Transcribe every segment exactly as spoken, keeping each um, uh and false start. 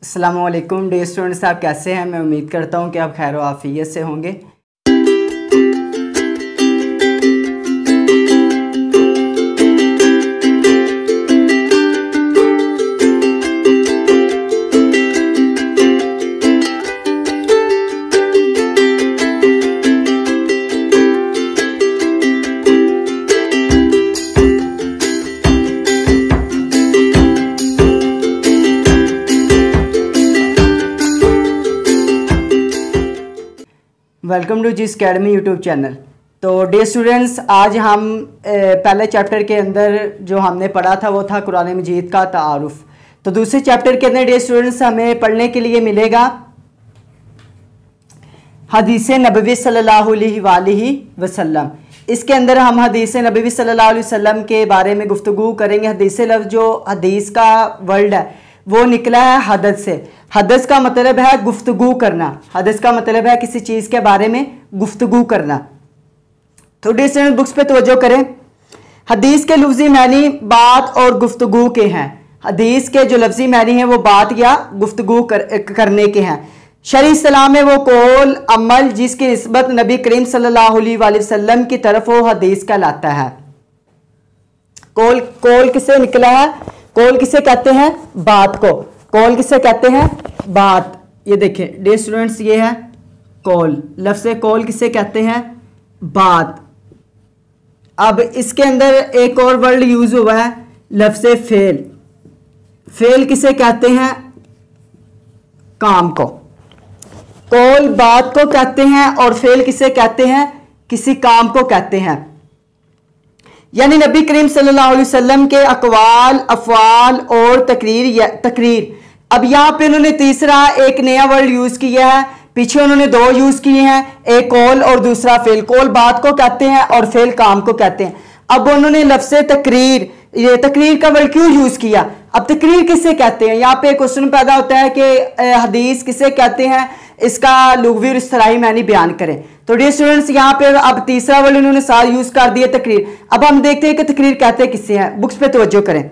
अस्सलाम वालेकुम dear students, आप कैसे हैं? मैं उम्मीद करता हूं कि आप खैर आफियत से होंगे। Welcome to Jis academy YouTube channel. तो डियर स्टूडेंट्स, आज हम पहले चैप्टर के अंदर जो हमने पढ़ा था वो था कुरान मजीद का तारुफ। तो दूसरे चैप्टर के अंदर डियर स्टूडेंट्स हमें पढ़ने के लिए मिलेगा हदीस नबवी सल्लल्लाहु अलैहि वसल्लम। इसके अंदर हम हदीस नबवी सल्लल्लाहु अलैहि वसल्लम के बारे में गुफ्तगू करेंगे। हदीस लफ्ज़ जो हदीस का वर्ड है वो निकला है हदस से। हदस का मतलब है गुफ्तगू करना। हदस का मतलब है किसी चीज़ के बारे में गुफ्तगू करना। तो डियर बुक्स पे तवज्जो करें। हदीस के लफ्ज़ी मानी बात और गुफ्तगू के हैं। हदीस के जो लफ्ज़ी मानी हैं वो बात या गुफ्तगू कर, करने के हैं। शरई इस्लाम में वो कौल अमल जिसकी निस्बत नबी करीम सल्लल्लाहु अलैहि वसल्लम की तरफ वो हदीस कहलाता है। कौल कौल किससे निकला है? कौल किसे कहते हैं? बात को। कौल किसे कहते हैं? बात। ये देखें डियर स्टूडेंट्स, ये है कौल। लफ्ज़ कौल किसे कहते हैं? बात। अब इसके अंदर एक और वर्ड यूज हुआ है लफ्ज़ फेल। फेल किसे कहते हैं? काम को। कौल बात को कहते हैं और फेल किसे कहते हैं? किसी काम को कहते हैं। यानी नबी करीम सल्लल्लाहु अलैहि वसल्लम के अकवाल, अफ़आल और तकरीर तकरीर अब यहाँ पे उन्होंने तीसरा एक नया वर्ड यूज किया है। पीछे उन्होंने दो यूज किए हैं, एक कौल और दूसरा फेल। कौल बात को कहते हैं और फेल काम को कहते हैं। अब उन्होंने लफ्ज़ तकरीर, ये तकरीर का वर्ड क्यों यूज किया? अब तकरीर किसे कहते हैं? यहाँ पे क्वेश्चन पैदा होता है कि हदीस किसे कहते हैं, इसका लुग़वी और इस्तिलाही मानी बयान करें। तो डियर स्टूडेंट्स, यहाँ पे अब तीसरा वर्ड उन्होंने साथ यूज कर दिया तकरीर। अब हम देखते हैं कि तकरीर कहते किससे हैं। बुक्स पे तवज्जो करें।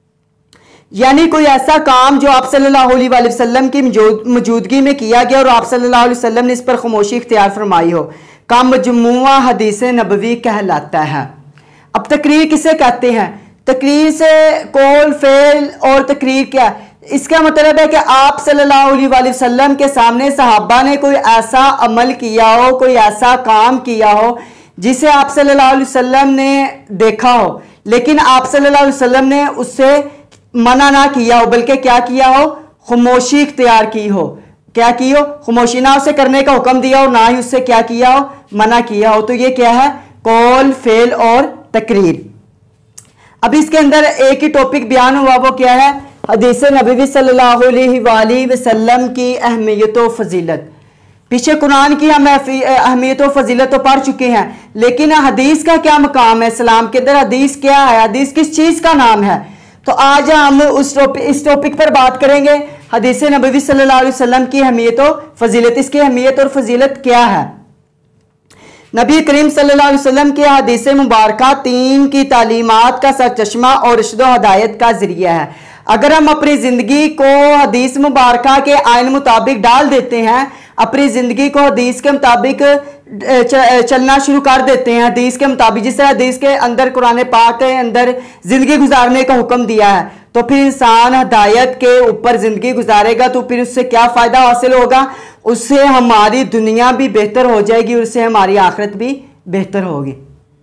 यानी कोई ऐसा काम जो आप सल्लल्लाहु अलैहि वसल्लम की मौजूदगी में किया गया और आप सल्लल्लाहु अलैहि वसल्लम ने इस पर खामोशी इख्तियार फरमाई हो, का मजमूआ हदीस नबवी कहलाता है। अब तकरीर किसे कहते हैं? तकरीर से कौल, फेल और तकरीर क्या, इसका मतलब है कि आप सल्लल्लाहु अलैहि वसल्लम के सामने सहाबा ने कोई ऐसा अमल किया हो, कोई ऐसा काम किया हो जिसे आप सल्लल्लाहु अलैहि वसल्लम ने देखा हो, लेकिन आप सल्लल्लाहु अलैहि वसल्लम ने उससे मना ना किया हो, बल्कि क्या किया हो? खामोशी इख्तियार की हो। क्या की हो? खामोशी। ना उसे करने का हुक्म दिया हो, ना ही उससे क्या किया हो? मना किया हो। तो ये क्या है? कौल, फेल और तकरीर। अब इसके अंदर एक ही टॉपिक बयान हुआ, वो क्या है? हदीस नबवी सल्लल्लाहु अलैहि वसल्लम की अहमियत व फजीलत। पीछे कुरान की हम अहमियत व फजीलत तो पढ़ चुके हैं, लेकिन हदीस का क्या मकाम है इस्लाम के अंदर? हदीस क्या है? हदीस किस चीज़ का नाम है? तो आज हम उस टॉपिक इस टॉपिक पर बात करेंगे। हदीस नबवी सल्लल्लाहु अलैहि वसल्लम की अहमियत व फजीलत। इसकी अहमियत और फजीलत क्या है? नबी करीम सल्लल्लाहु अलैहि वसल्लम की हदीस मुबारका तीन की तालीमात का सरचश्मा और इरशाद व हिदायत का जरिया है। अगर हम अपनी ज़िंदगी को हदीस मुबारका के आइन मुताबिक डाल देते हैं, अपनी ज़िंदगी को हदीस के मुताबिक चलना शुरू कर देते हैं, हदीस के मुताबिक, जिस तरह हदीस के अंदर कुरान पाक के अंदर ज़िंदगी गुजारने का हुक्म दिया है, तो फिर इंसान हिदायत के ऊपर ज़िंदगी गुजारेगा तो फिर उससे क्या फ़ायदा हासिल होगा? उससे हमारी दुनिया भी बेहतर हो जाएगी और उससे हमारी आखिरत भी बेहतर होगी।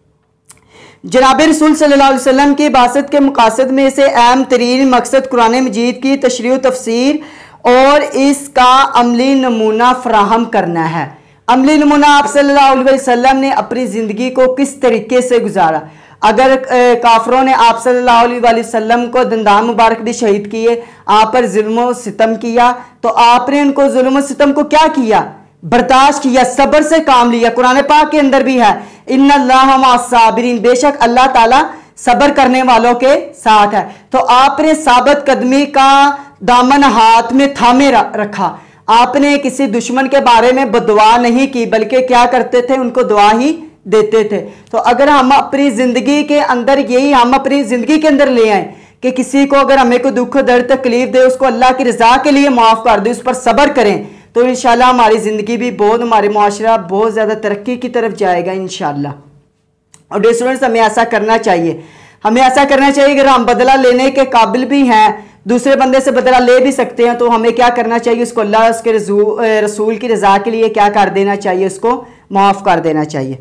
जनाब रसूल सल्लल्लाहु अलैहि वसल्लम की बासत के मकासद में से अहम तरीन मकसद कुरान मजीद की तशरीह तफसीर और इसका अमली नमूना फराहम करना है। अमली नमूना आप सल्लल्लाहु अलैहि वसल्लम ने अपनी ज़िंदगी को किस तरीके से गुजारा। अगर काफरों ने आप सल्लल्लाहु अलैहि वसल्लम को दंदान मुबारक भी शहीद किए, आप पर जुल्म व सितम किया, तो आपने उनको जुल्म व सितम को क्या किया? बर्दाश्त किया, सब्र से काम लिया। कुरान पाक के अंदर भी है इन्नल्लाह मअस-साबिरीन, बेशक अल्लाह ताला सब्र करने वालों के साथ है। तो आपने साबित कदमी का दामन हाथ में थामे रखा। आपने किसी दुश्मन के बारे में बददुआ नहीं की, बल्कि क्या करते थे? उनको दुआ ही देते थे। तो अगर हम अपनी जिंदगी के अंदर यही हम अपनी जिंदगी के अंदर ले आए कि किसी को अगर हमें कोई दुख दर्द तकलीफ दे उसको अल्लाह की रज़ा के लिए माफ़ कर दे, उस पर सब्र करें, तो इंशाल्लाह हमारी ज़िंदगी भी बहुत, हमारी मुआशरा बहुत ज़्यादा तरक्की की तरफ जाएगा इंशाल्लाह। और डियर स्टूडेंट्स, हमें ऐसा करना चाहिए, हमें ऐसा करना चाहिए अगर हम बदला लेने के काबिल भी हैं, दूसरे बंदे से बदला ले भी सकते हैं, तो हमें क्या करना चाहिए, उसको अल्लाह उसके रसूल की रज़ा के लिए क्या कर देना चाहिए, उसको माफ़ कर देना चाहिए।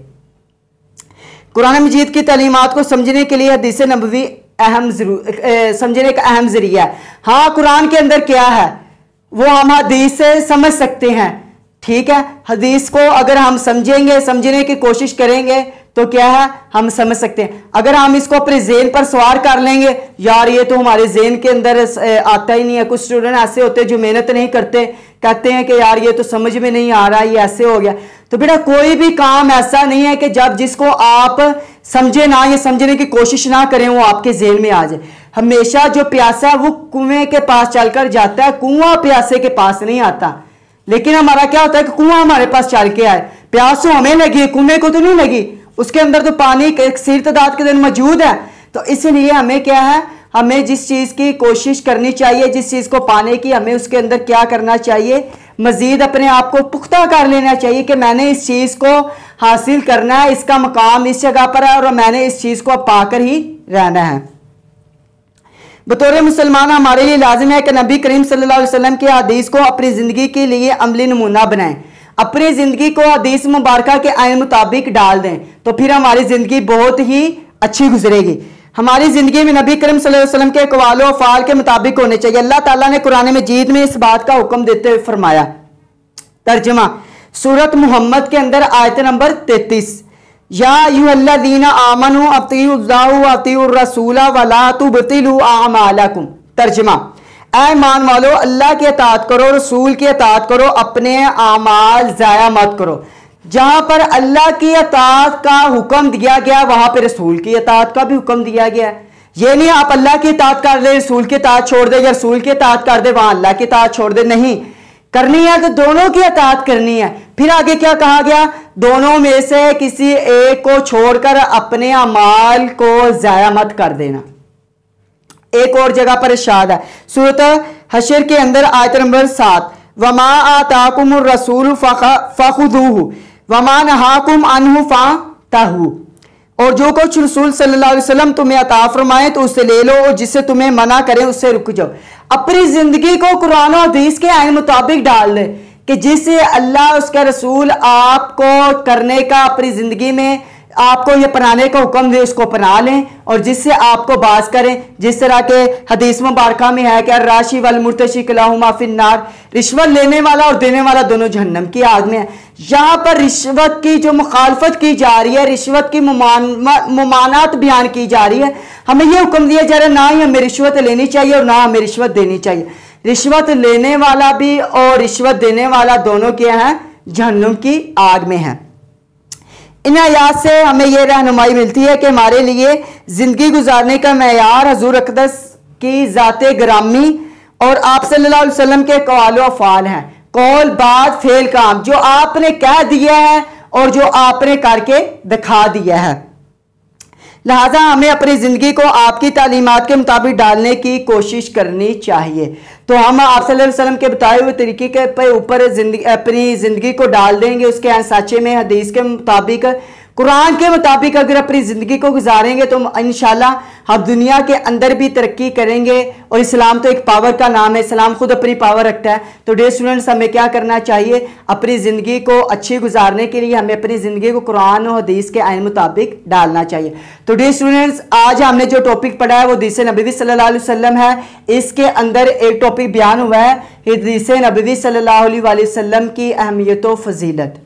कुरान मजीद की तालीमात को समझने के लिए हदीस नबवी अहम जरूर समझने का अहम जरिया है। हाँ, कुरान के अंदर क्या है वो हम हदीस से समझ सकते हैं, ठीक है। हदीस को अगर हम समझेंगे, समझने की कोशिश करेंगे तो क्या है, हम समझ सकते हैं। अगर हम इसको अपने जेन पर सवार कर लेंगे, यार ये तो हमारे जेन के अंदर आता ही नहीं है। कुछ स्टूडेंट ऐसे होते हैं जो मेहनत नहीं करते, कहते हैं कि यार ये तो समझ में नहीं आ रहा, ये ऐसे हो गया। तो बेटा कोई भी काम ऐसा नहीं है कि जब जिसको आप समझे ना, ये समझने की कोशिश ना करें, वो आपके जेन में आ जाए। हमेशा जो प्यासा है वो कुएं के पास चलकर जाता है, कुआं प्यासे के पास नहीं आता। लेकिन हमारा क्या होता है कि कुआं हमारे पास चल के आए, प्यास तो हमें लगी, कुएं को तो नहीं लगी, उसके अंदर तो पानी कसीर तादाद के दिन मौजूद है। तो इसलिए हमें क्या है, हमें जिस चीज़ की कोशिश करनी चाहिए, जिस चीज़ को पाने की, हमें उसके अंदर क्या करना चाहिए, मजीद अपने आप को पुख्ता कर लेना चाहिए कि मैंने इस चीज़ को हासिल करना है, इसका मकाम इस जगह पर है और मैंने इस चीज़ को पाकर ही रहना है। बतौर मुसलमान हमारे लिए लाजिम है कि नबी करीम सल्लल्लाहु अलैहि वसल्लम के हदीस को अपनी ज़िंदगी के लिए अमली नमूना बनाएं, अपनी ज़िंदगी को हदीस मुबारका के आइन मुताबिक डाल दें, तो फिर हमारी ज़िंदगी बहुत ही अच्छी गुजरेगी। हमारी ज़िंदगी में नबी करीम सल्लल्लाहु अलैहि वसल्लम के अक़वाल व अफ़आल के मुताबिक होने चाहिए। अल्लाह ताला ने कुरान मजीद में इस बात का हुक्म देते हुए फरमाया। तर्जुमा सूरत मुहम्मद के अंदर आयत नंबर तैतीस, या अय्युहल्लज़ीना आमनू अतीउल्लाह व अतीउर रसूला वला तुबतिलू आमालकुम। तर्जुमा, ऐ ईमान वालो अल्लाह की अताअत करो, रसूल की अताअत करो, अपने आमाल ज़ाया मत करो। जहां पर अल्लाह की अताअत का हुक्म दिया गया वहां पर रसूल की अताअत का भी हुक्म दिया गया। ये नहीं आप अल्लाह की अताअत कर ले रसूल की अताअत छोड़ दे, या रसूल की अताअत कर दे वहां अल्लाह की अताअत छोड़ दे, नहीं करनी है तो दोनों की अताअत करनी है। फिर आगे क्या कहा गया, दोनों में से किसी एक को छोड़कर अपने अमाल को ज़ाया मत कर देना। एक और जगह पर इरशाद है सूरत हशर के अंदर आयत नंबर सात, वमा आताकुमुर रसूल फखुदूहु वमा नहाकुम अन्हु फंतहू। और जो कुछ रसूल सल्लल्लाहु अलैहि वसल्लम तुम्हें अता फरमाए तो उससे ले लो, और जिससे तुम्हें मना करें उससे रुक जाओ। अपनी जिंदगी को कुरान और हदीस के आइन मुताबिक डाल दे कि जिससे अल्लाह उसका रसूल आपको करने का, अपनी जिंदगी में आपको ये अपनाने का हुक्म दे उसको अपना लें, और जिससे आपको बाज करें। जिस तरह के हदीस मुबारका में है कि राशि वल मुर्तशी कलाहुमा फिन्नार, रिश्वत लेने वाला और देने वाला दोनों जहन्नम की आग में है। यहाँ पर रिश्वत की जो मुखालफत की जा रही है, रिश्वत की मुमानात बयान की जा रही है, हमें यह हुक्म दिया जा रहा है ना ही हमें रिश्वत लेनी चाहिए और ना हमें रिश्वत देनी चाहिए। रिश्वत लेने वाला भी और रिश्वत देने वाला दोनों क्या है, जहन्नुम की आग में है। इन आयात से हमें यह रहनुमाई मिलती है कि हमारे लिए जिंदगी गुजारने का मेयार हजूर अक़दस की ज़ाते ग्रामी और आप सल्लल्लाहु अलैहि वसल्लम के क़ौल व अफ़आल हैं। कौल, बात, फेल, काम जो आपने कह दिया है और जो आपने करके दिखा दिया है। लिहाजा हमें अपनी ज़िंदगी को आपकी तालीमात के मुताबिक डालने की कोशिश करनी चाहिए। तो हम आप सल्लल्लाहु अलैहि वसल्लम के बताए हुए तरीके के पे ऊपर जिंदगी अपनी ज़िंदगी को डाल देंगे, उसके साचे में हदीस के मुताबिक, कुरान के मुताबिक अगर अपनी ज़िंदगी को गुजारेंगे तो इंशाल्लाह हम दुनिया के अंदर भी तरक्की करेंगे। और इस्लाम तो एक पावर का नाम है, इस्लाम खुद अपनी पावर रखता है। तो डियर स्टूडेंट्स, हमें क्या करना चाहिए, अपनी ज़िंदगी को अच्छी गुजारने के लिए हमें अपनी ज़िंदगी को कुरान और हदीस के आइन मुताबिक डालना चाहिए। तो डियर स्टूडेंट्स, आज हमने जो टॉपिक पढ़ा है वो हदीस नबवी सल्लल्लाहु अलैहि वसल्लम है। इसके अंदर एक टॉपिक बयान हुआ है हदीस नबवी सल्लल्लाहु अलैहि वसल्लम की अहमियत व फजीलत।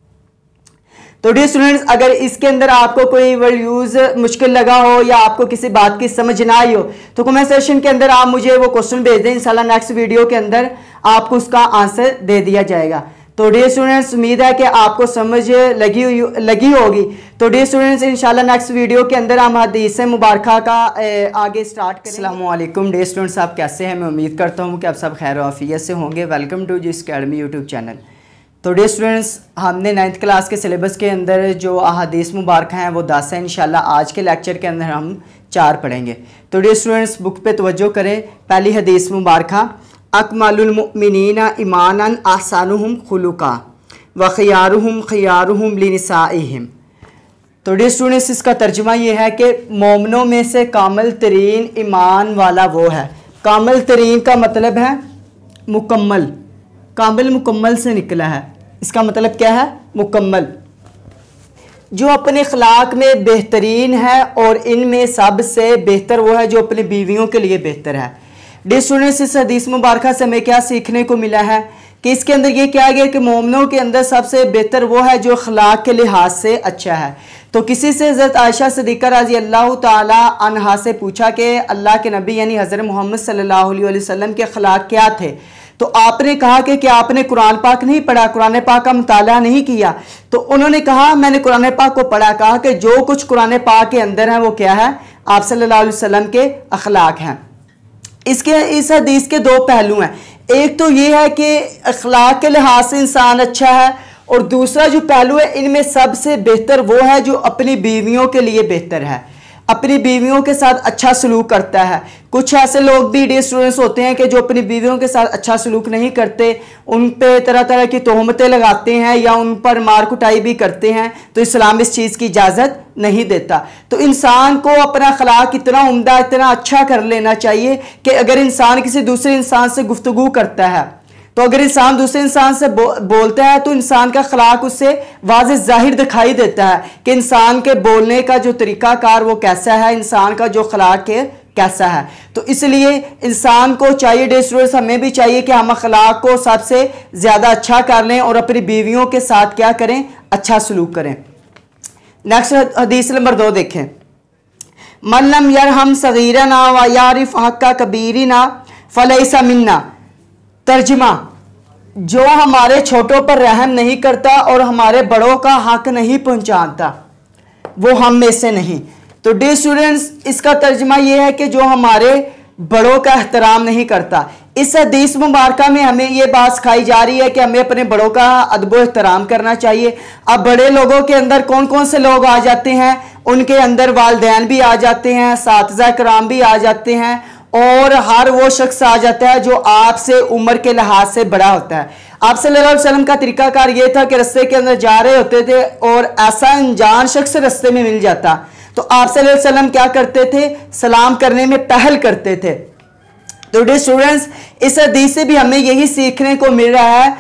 तो डियर स्टूडेंट्स, अगर इसके अंदर आपको कोई वर्ड यूज मुश्किल लगा हो या आपको किसी बात की समझ ना आई हो तो कमेंट सेक्शन के अंदर आप मुझे वो क्वेश्चन भेज दें, इंशाल्लाह नेक्स्ट वीडियो के अंदर आपको उसका आंसर दे दिया जाएगा। तो डियर स्टूडेंट्स, उम्मीद है कि आपको समझ लगी हुई लगी होगी। तो डियर स्टूडेंट्स, इंशाल्लाह नेक्स्ट वीडियो के अंदर हम हदीस मुबारका का आगे स्टार्ट करें। अस्सलाम वालेकुम डियर स्टूडेंट्स, आप कैसे हैं? मैं उम्मीद करता हूँ कि आप सब खैर आफियत से होंगे। Welcome to Jis academy YouTube channel. तो डियर स्टूडेंट्स, हमने नाइन्थ क्लास के सिलेबस के अंदर जो अहादीस मुबारक हैं वो दस है। इंशाल्लाह आज के लेक्चर के अंदर हम चार पढ़ेंगे। तो डियर स्टूडेंट्स बुक पे तवज्जो करें। पहली हदीस मुबारका, अकमलुल मुमिनीना ईमानन अहसनुहुम खुलुका व खियारुहुम खियारुहुम लिनिसाइहिम। तो डियर स्टूडेंट्स इसका तर्जुमा ये है कि मोमिनों में से कामिल तरीन ईमान वाला वो है। कामिल तरीन का मतलब है मुकम्मल, कामिल मुकम्मल से निकला है, इसका मतलब क्या है? मुकम्मल, जो अपने अखलाक में बेहतरीन है और इनमें सबसे बेहतर वो है जो अपनी बीवियों के लिए बेहतर है। डियर स्टूडेंट्स इस हदीस मुबारका से हमें क्या सीखने को मिला है कि इसके अंदर ये क्या गया कि मोमिनों के अंदर सबसे बेहतर वो है जो अखलाक के लिहाज से अच्छा है। तो किसी से हज़रत आयशा सिद्दीक़ा रज़ी अल्लाह ताला अन्हा से पूछा कि अल्लाह के नबी यानी हज़रत मोहम्मद सल्लल्लाहु अलैहि वसल्लम के अखलाक क्या थे? तो आपने कहा कि क्या आपने कुरान पाक नहीं पढ़ा, कुरान पाक का मुताला नहीं किया? तो उन्होंने कहा मैंने कुरान पाक को पढ़ा। कहा कि जो कुछ कुरान पाक के अंदर है वो क्या है? आप सल्लल्लाहु अलैहि वसल्लम के अखलाक हैं। इसके इस हदीस के दो पहलू हैं। एक तो ये है कि अखलाक के लिहाज से इंसान अच्छा है, और दूसरा जो पहलू है इनमें सबसे बेहतर वो है जो अपनी बीवियों के लिए बेहतर है, अपनी बीवियों के साथ अच्छा सलूक करता है। कुछ ऐसे लोग भी डियर स्टूडेंट्स होते हैं कि जो अपनी बीवियों के साथ अच्छा सलूक नहीं करते, उन पे तरह तरह की तोहमतें लगाते हैं या उन पर मार कुटाई भी करते हैं। तो इस्लाम इस चीज़ की इजाज़त नहीं देता। तो इंसान को अपना अखलाक इतना उम्दा, इतना अच्छा कर लेना चाहिए कि अगर इंसान किसी दूसरे इंसान से गुफ्तगू करता है, तो अगर इंसान दूसरे इंसान से बो, बोलता है तो इंसान का अखलाक उससे वाज़ेह ज़ाहिर दिखाई देता है कि इंसान के बोलने का जो तरीक़ाकार वो कैसा है, इंसान का जो अखलाक है कैसा है। तो इसलिए इंसान को चाहिए, डियर स्टूडेंट्स हमें भी चाहिए कि हम अखलाक को सबसे ज़्यादा अच्छा कर लें और अपनी बीवियों के साथ क्या करें? अच्छा सलूक करें। नेक्स्ट हदीस नंबर दो देखें, मन लम यरहम सगीरना व यारिफ हक्का कबीरिना फलैसा मिन्ना। तर्जुमा, जो हमारे छोटों पर रहम नहीं करता और हमारे बड़ों का हक नहीं पहुंचाता वो हम में से नहीं। तो डियर स्टूडेंट्स इसका तर्जुमा ये है कि जो हमारे बड़ों का एहतराम नहीं करता। इस हदीस मुबारका में हमें ये बात सिखाई जा रही है कि हमें अपने बड़ों का अदब एहतराम करना चाहिए। अब बड़े लोगों के अंदर कौन कौन से लोग आ जाते हैं? उनके अंदर वालिदैन भी आ जाते हैं, साथिज़ा कराम भी आ जाते हैं, और हर वो शख्स आ जाता है जो आपसे उम्र के लिहाज से बड़ा होता है। आप सल्लल्लाहु अलैहि वसल्लम का तरीकाकार ये था कि रास्ते के अंदर जा रहे होते थे और ऐसा अनजान शख्स रास्ते में मिल जाता तो आप सल्लल्लाहु अलैहि वसल्लम क्या करते थे? सलाम करने में पहल करते थे। तो डियर स्टूडेंट्स इस हदीस से भी हमें यही सीखने को मिल रहा है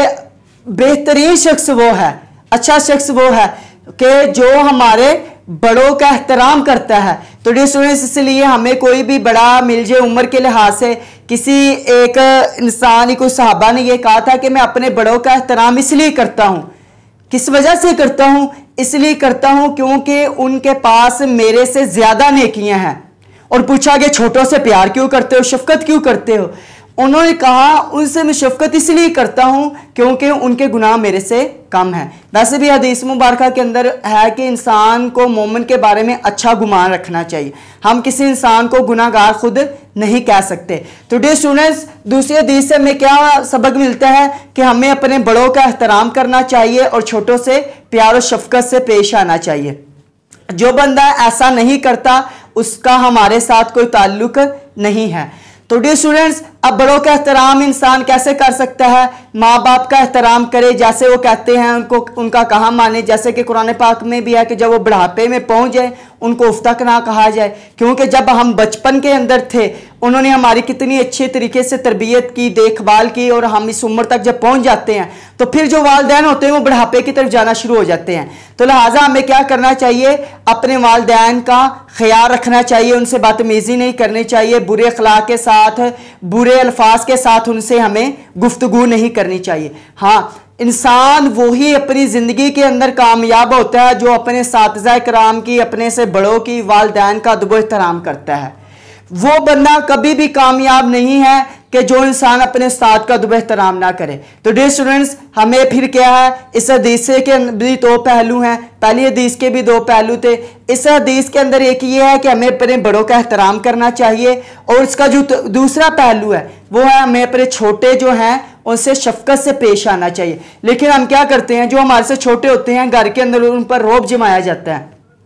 कि बेहतरीन शख्स वो है, अच्छा शख्स वो है कि जो हमारे बड़ों का एहतराम करता है। तो डियर स्टूडेंट्स इसलिए हमें कोई भी बड़ा मिल जाए उम्र के लिहाज से, किसी एक इंसान, कोई सहाबा ने यह कहा था कि मैं अपने बड़ों का एहतराम इसलिए करता हूँ। किस वजह से करता हूँ? इसलिए करता हूँ क्योंकि उनके पास मेरे से ज्यादा नेकियां हैं। और पूछा कि छोटों से प्यार क्यों करते हो, शफकत क्यों करते हो? उन्होंने कहा उनसे मैं शफकत इसलिए करता हूं क्योंकि उनके गुनाह मेरे से कम है। वैसे भी हदीस मुबारका के अंदर है कि इंसान को मोमिन के बारे में अच्छा गुमान रखना चाहिए। हम किसी इंसान को गुनाहगार खुद नहीं कह सकते। तो डियर स्टूडेंट्स दूसरी हदीस से हमें क्या सबक मिलता है कि हमें अपने बड़ों का एहतराम करना चाहिए और छोटों से प्यार और शफकत से पेश आना चाहिए। जो बंदा ऐसा नहीं करता उसका हमारे साथ कोई ताल्लुक नहीं है। तो डियर स्टूडेंट्स अब बड़ों का एहतराम इंसान कैसे कर सकता है? माँ बाप का एहतराम करे, जैसे वो कहते हैं उनको उनका कहा माने। जैसे कि कुरान पाक में भी है कि जब वो बुढ़ापे में पहुंच जाए उनको उफ तक ना कहा जाए, क्योंकि जब हम बचपन के अंदर थे उन्होंने हमारी कितनी अच्छी तरीके से तरबियत की, देखभाल की, और हम इस उम्र तक जब पहुंच जाते हैं तो फिर जो वालिदैन होते हैं वो बुढ़ापे की तरफ जाना शुरू हो जाते हैं। तो लिहाजा हमें क्या करना चाहिए? अपने वालिदैन का ख्याल रखना चाहिए, उनसे बदतमीजी नहीं करनी चाहिए, बुरे अखलाक के साथ, बुरे अल्फाज के साथ उनसे हमें गुफ्तगू नहीं करनी चाहिए। हाँ, इंसान वही अपनी ज़िंदगी के अंदर कामयाब होता है जो अपने साथिज़ा कराम की, अपने से बड़ों की, वालिदैन का अदब एहतराम करता है। वो बंदा कभी भी कामयाब नहीं है कि जो इंसान अपने उस्ताद का अदब एहतराम ना करे। तो डियर स्टूडेंट्स हमें फिर क्या है, इस हदीस के भी दो पहलू हैं, पहली हदीस के भी दो पहलू थे। इस हदीस के अंदर एक ये है कि हमें अपने बड़ों का एहतराम करना चाहिए, और इसका जो दूसरा पहलू है वो है हमें अपने छोटे जो हैं उनसे शफकत से पेश आना चाहिए। लेकिन हम क्या करते हैं, जो हमारे से छोटे होते हैं घर के अंदर उन पर रौब जमाया जाता है,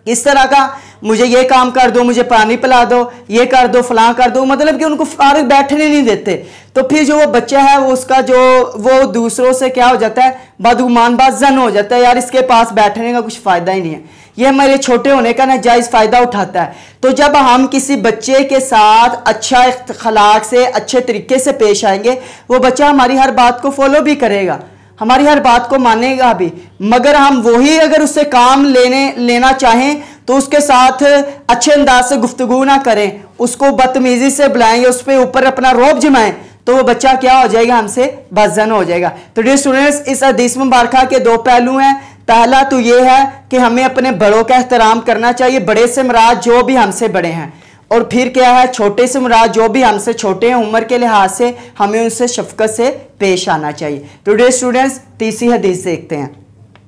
किस तरह का, मुझे ये काम कर दो, मुझे पानी पिला दो, ये कर दो, फलां कर दो, मतलब कि उनको फारिग बैठने नहीं देते। तो फिर जो वो बच्चा है वो उसका जो वो दूसरों से क्या हो जाता है, बदगुमान बाज़न हो जाता है, यार इसके पास बैठने का कुछ फ़ायदा ही नहीं है, ये हमारे छोटे होने का नाजायज़ फ़ायदा उठाता है। तो जब हम किसी बच्चे के साथ अच्छा अखलाक से अच्छे तरीके से पेश आएंगे, वो बच्चा हमारी हर बात को फॉलो भी करेगा, हमारी हर बात को मानेगा भी। मगर हम वही अगर उससे काम लेने लेना चाहें तो उसके साथ अच्छे अंदाज से गुफ्तगू ना करें, उसको बदतमीजी से बुलाएंगे, उस पर ऊपर अपना रौब जमाएं, तो वो बच्चा क्या हो जाएगा, हमसे बदज़न हो जाएगा। तो डियर स्टूडेंट्स, इस हदीस मुबारका के दो पहलू हैं। पहला तो ये है कि हमें अपने बड़ों का एहतराम करना चाहिए, बड़े से मुराद जो भी हमसे बड़े हैं, और फिर क्या है, छोटे से मुराद जो भी हमसे छोटे हैं उम्र के लिहाज से, हमें उनसे शफकत से पेश आना चाहिए। तो डियर स्टूडेंट्स, तीसरी हदीस देखते हैं।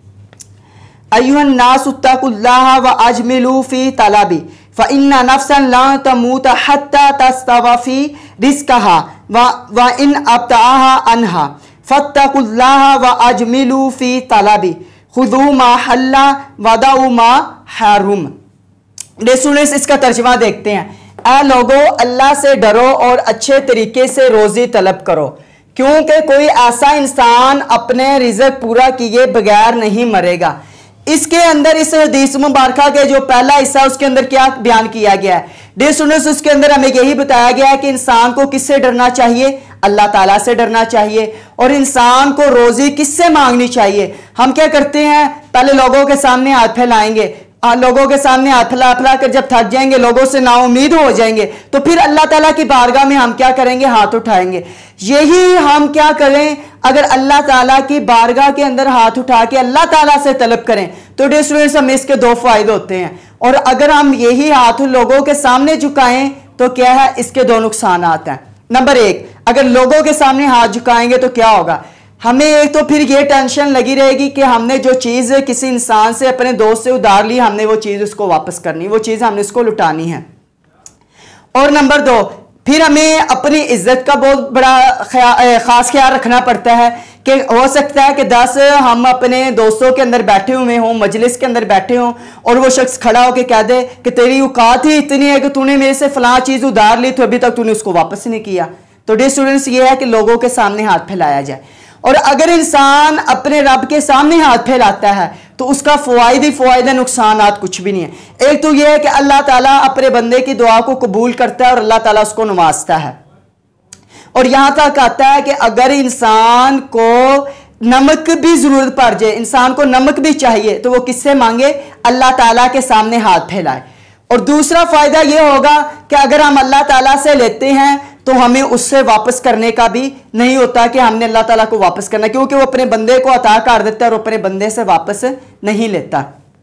अय्युहन नास उत्तकुल्लाह व अजमिलू फी तलबी फ इन्ना नफ्सन ला तमूत हत्ता तस्तवा फी रिज़्क़हा व व इन अब्ताहा अनहा फत्तकुल्लाह व अजमिलू फी तलबी खुदू मा हल्ला वदाउ मा हरुम। स्टूडेंट्स, इसका तर्जुमा देखते हैं। ऐ लोगो, अल्लाह से डरो और अच्छे तरीके से रोजी तलब करो, क्योंकि कोई ऐसा इंसान अपने रिज़्क़ पूरा किए बगैर नहीं मरेगा। इसके अंदर इस हदीस मुबारका के जो पहला हिस्सा उसके अंदर क्या बयान किया गया है डियर स्टूडेंट्स, उसके अंदर हमें यही बताया गया है कि इंसान को किससे डरना चाहिए, अल्लाह ताला से डरना चाहिए। और इंसान को रोजी किससे मांगनी चाहिए। हम क्या करते हैं, पहले लोगों के सामने हाथ फैलाएंगे, लोगों के सामने हाथ फैला फैला कर जब थक जाएंगे, लोगों से नाउमीद हो जाएंगे, तो फिर अल्लाह ताला की बारगाह में हम क्या करेंगे, हाथ उठाएंगे। यही हम क्या करें, अगर अल्लाह ताला की बारगाह के अंदर हाथ उठा के अल्लाह ताला से तलब करें, तो डियर स्टूडेंट्स, हमें इसके दो फायदे होते हैं। और अगर हम यही हाथ लोगों के सामने झुकाएं तो क्या है, इसके दो नुकसान आते हैं। नंबर एक, अगर लोगों के सामने हाथ झुकाएंगे तो क्या होगा, हमें एक तो फिर ये टेंशन लगी रहेगी कि हमने जो चीज़ किसी इंसान से, अपने दोस्त से उधार ली, हमने वो चीज़ उसको वापस करनी, वो चीज़ हमने उसको लुटानी है। और नंबर दो, फिर हमें अपनी इज्जत का बहुत बड़ा खास ख्याल रखना पड़ता है कि हो सकता है कि दस हम अपने दोस्तों के अंदर बैठे हुए हों, मजलिस के अंदर बैठे हों, और वो शख्स खड़ा होकर कह दे कि तेरी औकात ही इतनी है कि तूने मेरे से फलां चीज़ उधार ली तो अभी तक तूने उसको वापस नहीं किया। तो डियर स्टूडेंट्स, ये है कि लोगों के सामने हाथ फैलाया जाए। और अगर इंसान अपने रब के सामने हाथ फैलाता है तो उसका फ़वाइद ही फ़वाइद है, नुकसानात कुछ भी नहीं है। एक तो यह है कि अल्लाह ताला अपने बंदे की दुआ को कबूल करता है और अल्लाह ताला उसको नवाजता है। और यहां तक आता है कि अगर इंसान को नमक भी जरूरत पड़ जाए, इंसान को नमक भी चाहिए, तो वो किससे मांगे, अल्लाह ताला के सामने हाथ फैलाए। और दूसरा फायदा यह होगा कि अगर हम अल्लाह ताला से लेते हैं तो हमें उससे वापस करने का भी नहीं होता कि हमने अल्लाह ताला को वापस करना, क्योंकि वो अपने बंदे को अता कर देता है और अपने बंदे से वापस नहीं लेता।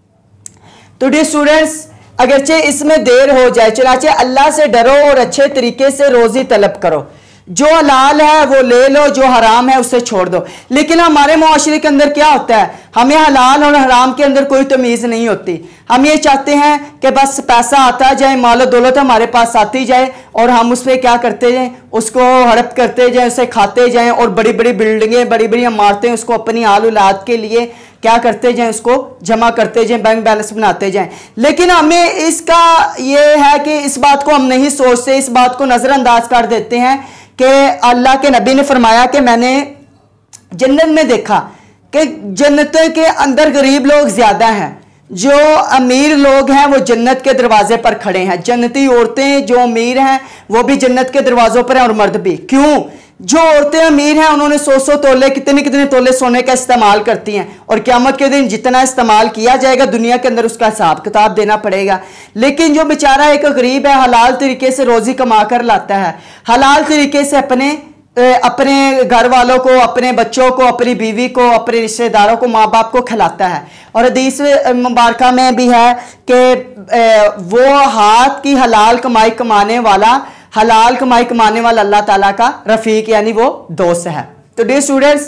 तो डियर स्टूडेंट्स, अगरचे इसमें देर हो जाए, चनाचे अल्लाह से डरो और अच्छे तरीके से रोजी तलब करो। जो हलाल है वो ले लो, जो हराम है उसे छोड़ दो। लेकिन हमारे मुआशरे के अंदर क्या होता है, हमें हलाल और हराम के अंदर कोई तमीज़ नहीं होती। हम ये चाहते हैं कि बस पैसा आता जाए, मालो दौलत हमारे पास आती जाए, और हम उस पर क्या करते जाएं, उसको हड़प करते जाएं, उसे खाते जाएं, और बड़ी बड़ी बिल्डिंगें, बड़ी बड़ी इमारतें उसको अपनी आल औलाद के लिए क्या करते जाएं, उसको जमा करते जाएं, बैंक बैलेंस बनाते जाएं। लेकिन हमें इसका ये है कि इस बात को हम नहीं सोचते, इस बात को नज़रअंदाज कर देते हैं कि अल्लाह के नबी ने फरमाया कि मैंने जन्नत में देखा कि जन्नत के अंदर गरीब लोग ज्यादा हैं, जो अमीर लोग हैं वो जन्नत के दरवाजे पर खड़े हैं। जन्नती औरतें जो अमीर हैं वो भी जन्नत के दरवाजों पर हैं और मर्द भी। क्यों? जो औरतें अमीर हैं उन्होंने सौ सौ तोले, कितने कितने तोले सोने का इस्तेमाल करती हैं, और क़यामत के दिन जितना इस्तेमाल किया जाएगा दुनिया के अंदर उसका हिसाब किताब देना पड़ेगा। लेकिन जो बेचारा एक गरीब है, हलाल तरीके से रोजी कमा कर लाता है, हलाल तरीके से अपने अपने घर वालों को, अपने बच्चों को, अपनी बीवी को, अपने रिश्तेदारों को, माँ बाप को खिलाता है। और हदीस मुबारका में भी है कि वो हाथ की हलाल कमाई कमाने वाला, हलाल कमाई कमाने वाला अल्लाह ताला का रफीक यानी वो दोस्त है। तो डियर स्टूडेंट्स,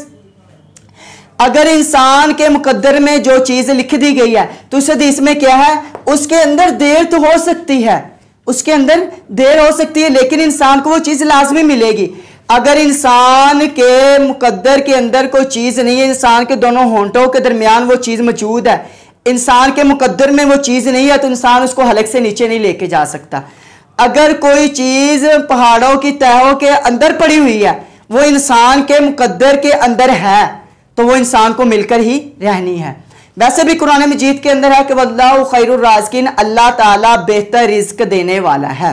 अगर इंसान के मुकद्दर में जो चीज़ लिख दी गई है तो उस हदीस में क्या है, उसके अंदर देर तो हो सकती है, उसके अंदर देर हो सकती है, लेकिन इंसान को वो चीज़ लाजमी मिलेगी। अगर इंसान के मुकद्दर के अंदर कोई चीज़ नहीं है, इंसान के दोनों होंठों के दरमियान वो चीज़ मौजूद है, इंसान के मुकद्दर में वो चीज़ नहीं है तो इंसान उसको हलक से नीचे नहीं लेके जा सकता। अगर कोई चीज़ पहाड़ों की तहों के अंदर पड़ी हुई है, वो इंसान के मुकद्दर के अंदर है, तो वो इंसान को मिलकर ही रहनी है। वैसे भी कुरान मजीद के अंदर है कि वल्लाहु खैरुर राज़िकीन, अल्लाह ताला बेहतर रिज्क देने वाला है।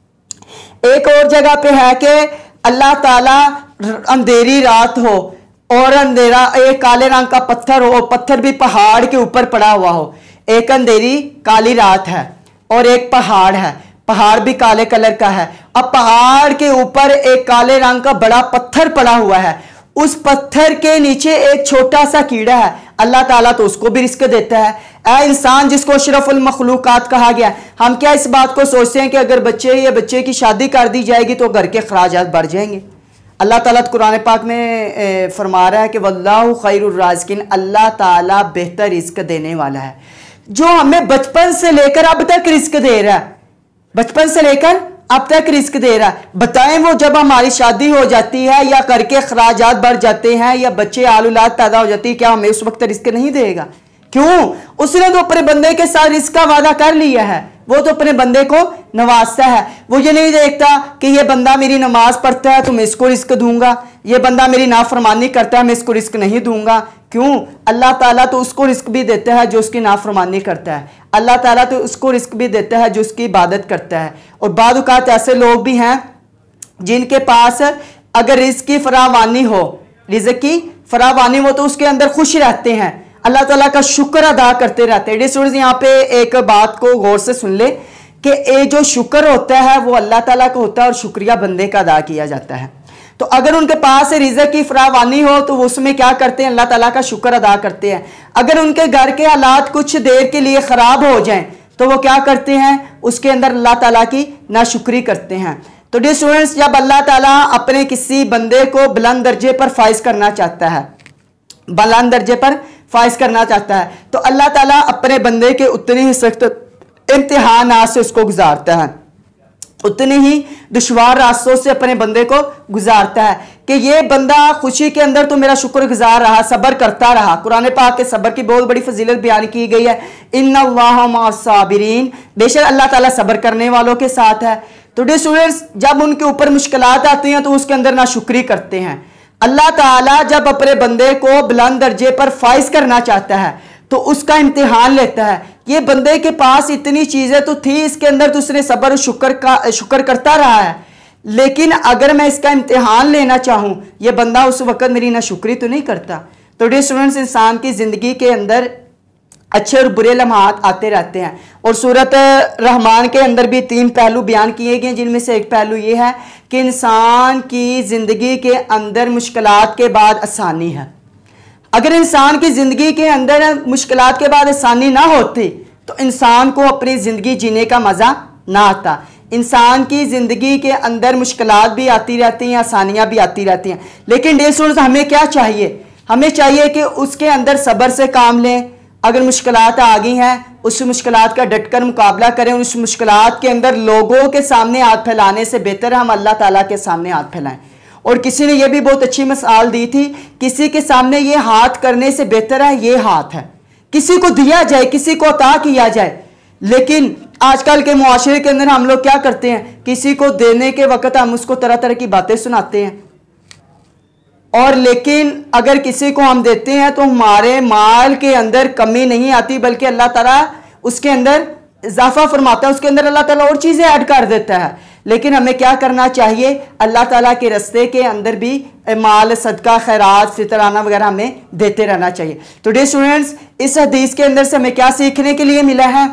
एक और जगह पे है कि अल्लाह ताला अंधेरी रात हो और अंधेरा एक काले रंग का पत्थर हो, पत्थर भी पहाड़ के ऊपर पड़ा हुआ हो। एक अंधेरी काली रात है और एक पहाड़ है, पहाड़ भी काले कलर का है। अब पहाड़ के ऊपर एक काले रंग का बड़ा पत्थर पड़ा हुआ है, उस पत्थर के नीचे एक छोटा सा कीड़ा है, अल्लाह ताला तो उसको भी रिस्क देता है। ऐ इंसान जिसको अशरफुल मखलूकात कहा गया, हम क्या इस बात को सोचते हैं कि अगर बच्चे या बच्चे की शादी कर दी जाएगी तो घर के खराजात बढ़ जाएंगे? अल्लाह ताला कुरान पाक में फरमा रहा है कि वल्लाहु खैरुर राज़िकीन, अल्लाह ताला बेहतर रिस्क देने वाला है। जो हमें बचपन से लेकर अब तक रिस्क दे रहा है, बचपन से लेकर अब तक रिस्क दे रहा है, बताएं वो जब हमारी शादी हो जाती है या करके खराजात बढ़ जाते हैं या बच्चे आल औलाद पैदा हो जाती है, क्या हमें उस वक्त रिस्क नहीं देगा? क्यों? उसने तो अपने बंदे के साथ रिस्क का वादा कर लिया है, वो तो अपने बंदे को नवाजता है। वो ये नहीं देखता कि ये बंदा मेरी नमाज पढ़ता है तो मैं इसको रिस्क दूंगा, ये बंदा मेरी नाफरमानी करता है मैं इसको रिस्क नहीं दूंगा। क्यों? अल्लाह ताला तो उसको रिस्क भी देता है जो उसकी नाफरमानी करता है, अल्लाह ताला तो उसको रिस्क भी देता है जो उसकी इबादत करता है। और बाद औक़ात ऐसे लोग भी हैं जिनके पास अगर रिस्क की फरावानी हो, रिज़्क़ की फरावानी हो तो उसके अंदर खुश रहते हैं, अल्लाह ताला का शुक्र अदा करते रहते हैं। स्टूडेंट्स यहाँ पे एक बात को गौर से सुन ले कि ये जो शुक्र होता है वो अल्लाह ताला का होता है और शुक्रिया बंदे का अदा किया जाता है। तो अगर उनके पास रिज़्क़ की फरावानी हो तो वो उसमें क्या करते हैं? अल्लाह ताला का शुक्र अदा करते हैं। अगर उनके घर के हालात कुछ देर के लिए ख़राब हो जाएं तो वो क्या करते हैं? उसके अंदर अल्लाह ताला की नाशुक्री करते हैं। तो डियर स्टूडेंट्स, जब अल्लाह ताला अपने किसी बंदे को बुलंद दर्जे पर फाइज करना चाहता है, बुलंद दर्जे पर फाइज करना चाहता है तो अल्लाह ताला अपने बंदे के उतनी ही सख्त इम्तिहानात से उसको गुजारता है, उतनी ही दुश्वार रास्तों से अपने बंदे को गुजारता है कि ये बंदा खुशी के अंदर तो मेरा शुक्रगुजार रहा, सब्र करता रहा। कुरान पाक के सब्र की बहुत बड़ी फजीलत बयान की गई है, इन्नल्लाह मअस-साबिरीन, बेशक अल्लाह ताला सब्र करने वालों के साथ है। तो डियर स्टूडेंट्स, जब उनके ऊपर मुश्किलात आती हैं तो उसके अंदर नाशुक्री करते हैं। अल्लाह ताला जब अपने बंदे को बुलंद दर्जे पर फाइज करना चाहता है तो उसका इम्तिहान लेता है। ये बंदे के पास इतनी चीज़ें तो थी, इसके अंदर तो उसने सब्र और शुक्र का शुक्र करता रहा है, लेकिन अगर मैं इसका इम्तिहान लेना चाहूँ, ये बंदा उस वक्त मेरी नाशुक्री तो नहीं करता। तो डियर स्टूडेंट्स, इंसान की ज़िंदगी के अंदर अच्छे और बुरे लम्हात आते रहते हैं और सूरत रहमान के अंदर भी तीन पहलू बयान किए गए, जिनमें से एक पहलू ये है कि इंसान की ज़िंदगी के अंदर मुश्किलात के बाद आसानी है। अगर इंसान की ज़िंदगी के अंदर मुश्किलात के बाद आसानी ना होती तो इंसान को अपनी ज़िंदगी जीने का मज़ा ना आता। इंसान की ज़िंदगी के अंदर मुश्किलात भी आती रहती हैं, आसानियाँ भी आती रहती हैं, लेकिन डियर स्टूडेंट्स, हमें क्या चाहिए? हमें चाहिए कि उसके अंदर सब्र से काम लें। अगर मुश्किलात आ गई हैं, उस मुश्किलात का डटकर मुकाबला करें। उस मुश्किलात के अंदर लोगों के सामने हाथ फैलाने से बेहतर है हम अल्लाह ताला के सामने हाथ फैलाएं। और किसी ने यह भी बहुत अच्छी मिसाल दी थी, किसी के सामने ये हाथ करने से बेहतर है ये हाथ है, किसी को दिया जाए, किसी को अता किया जाए। लेकिन आजकल के मुआशरे के अंदर हम लोग क्या करते हैं? किसी को देने के वक्त हम उसको तरह तरह की बातें सुनाते हैं, और लेकिन अगर किसी को हम देते हैं तो हमारे माल के अंदर कमी नहीं आती, बल्कि अल्लाह ताला उसके अंदर इजाफा फरमाता है, उसके अंदर अल्लाह ताला और चीज़ें ऐड कर देता है। लेकिन हमें क्या करना चाहिए? अल्लाह ताला के रास्ते के अंदर भी माल, सदका, खैरात, फितराना वगैरह हमें देते रहना चाहिए। तो डियर स्टूडेंट्स, इस हदीस के अंदर से हमें क्या सीखने के लिए मिला है?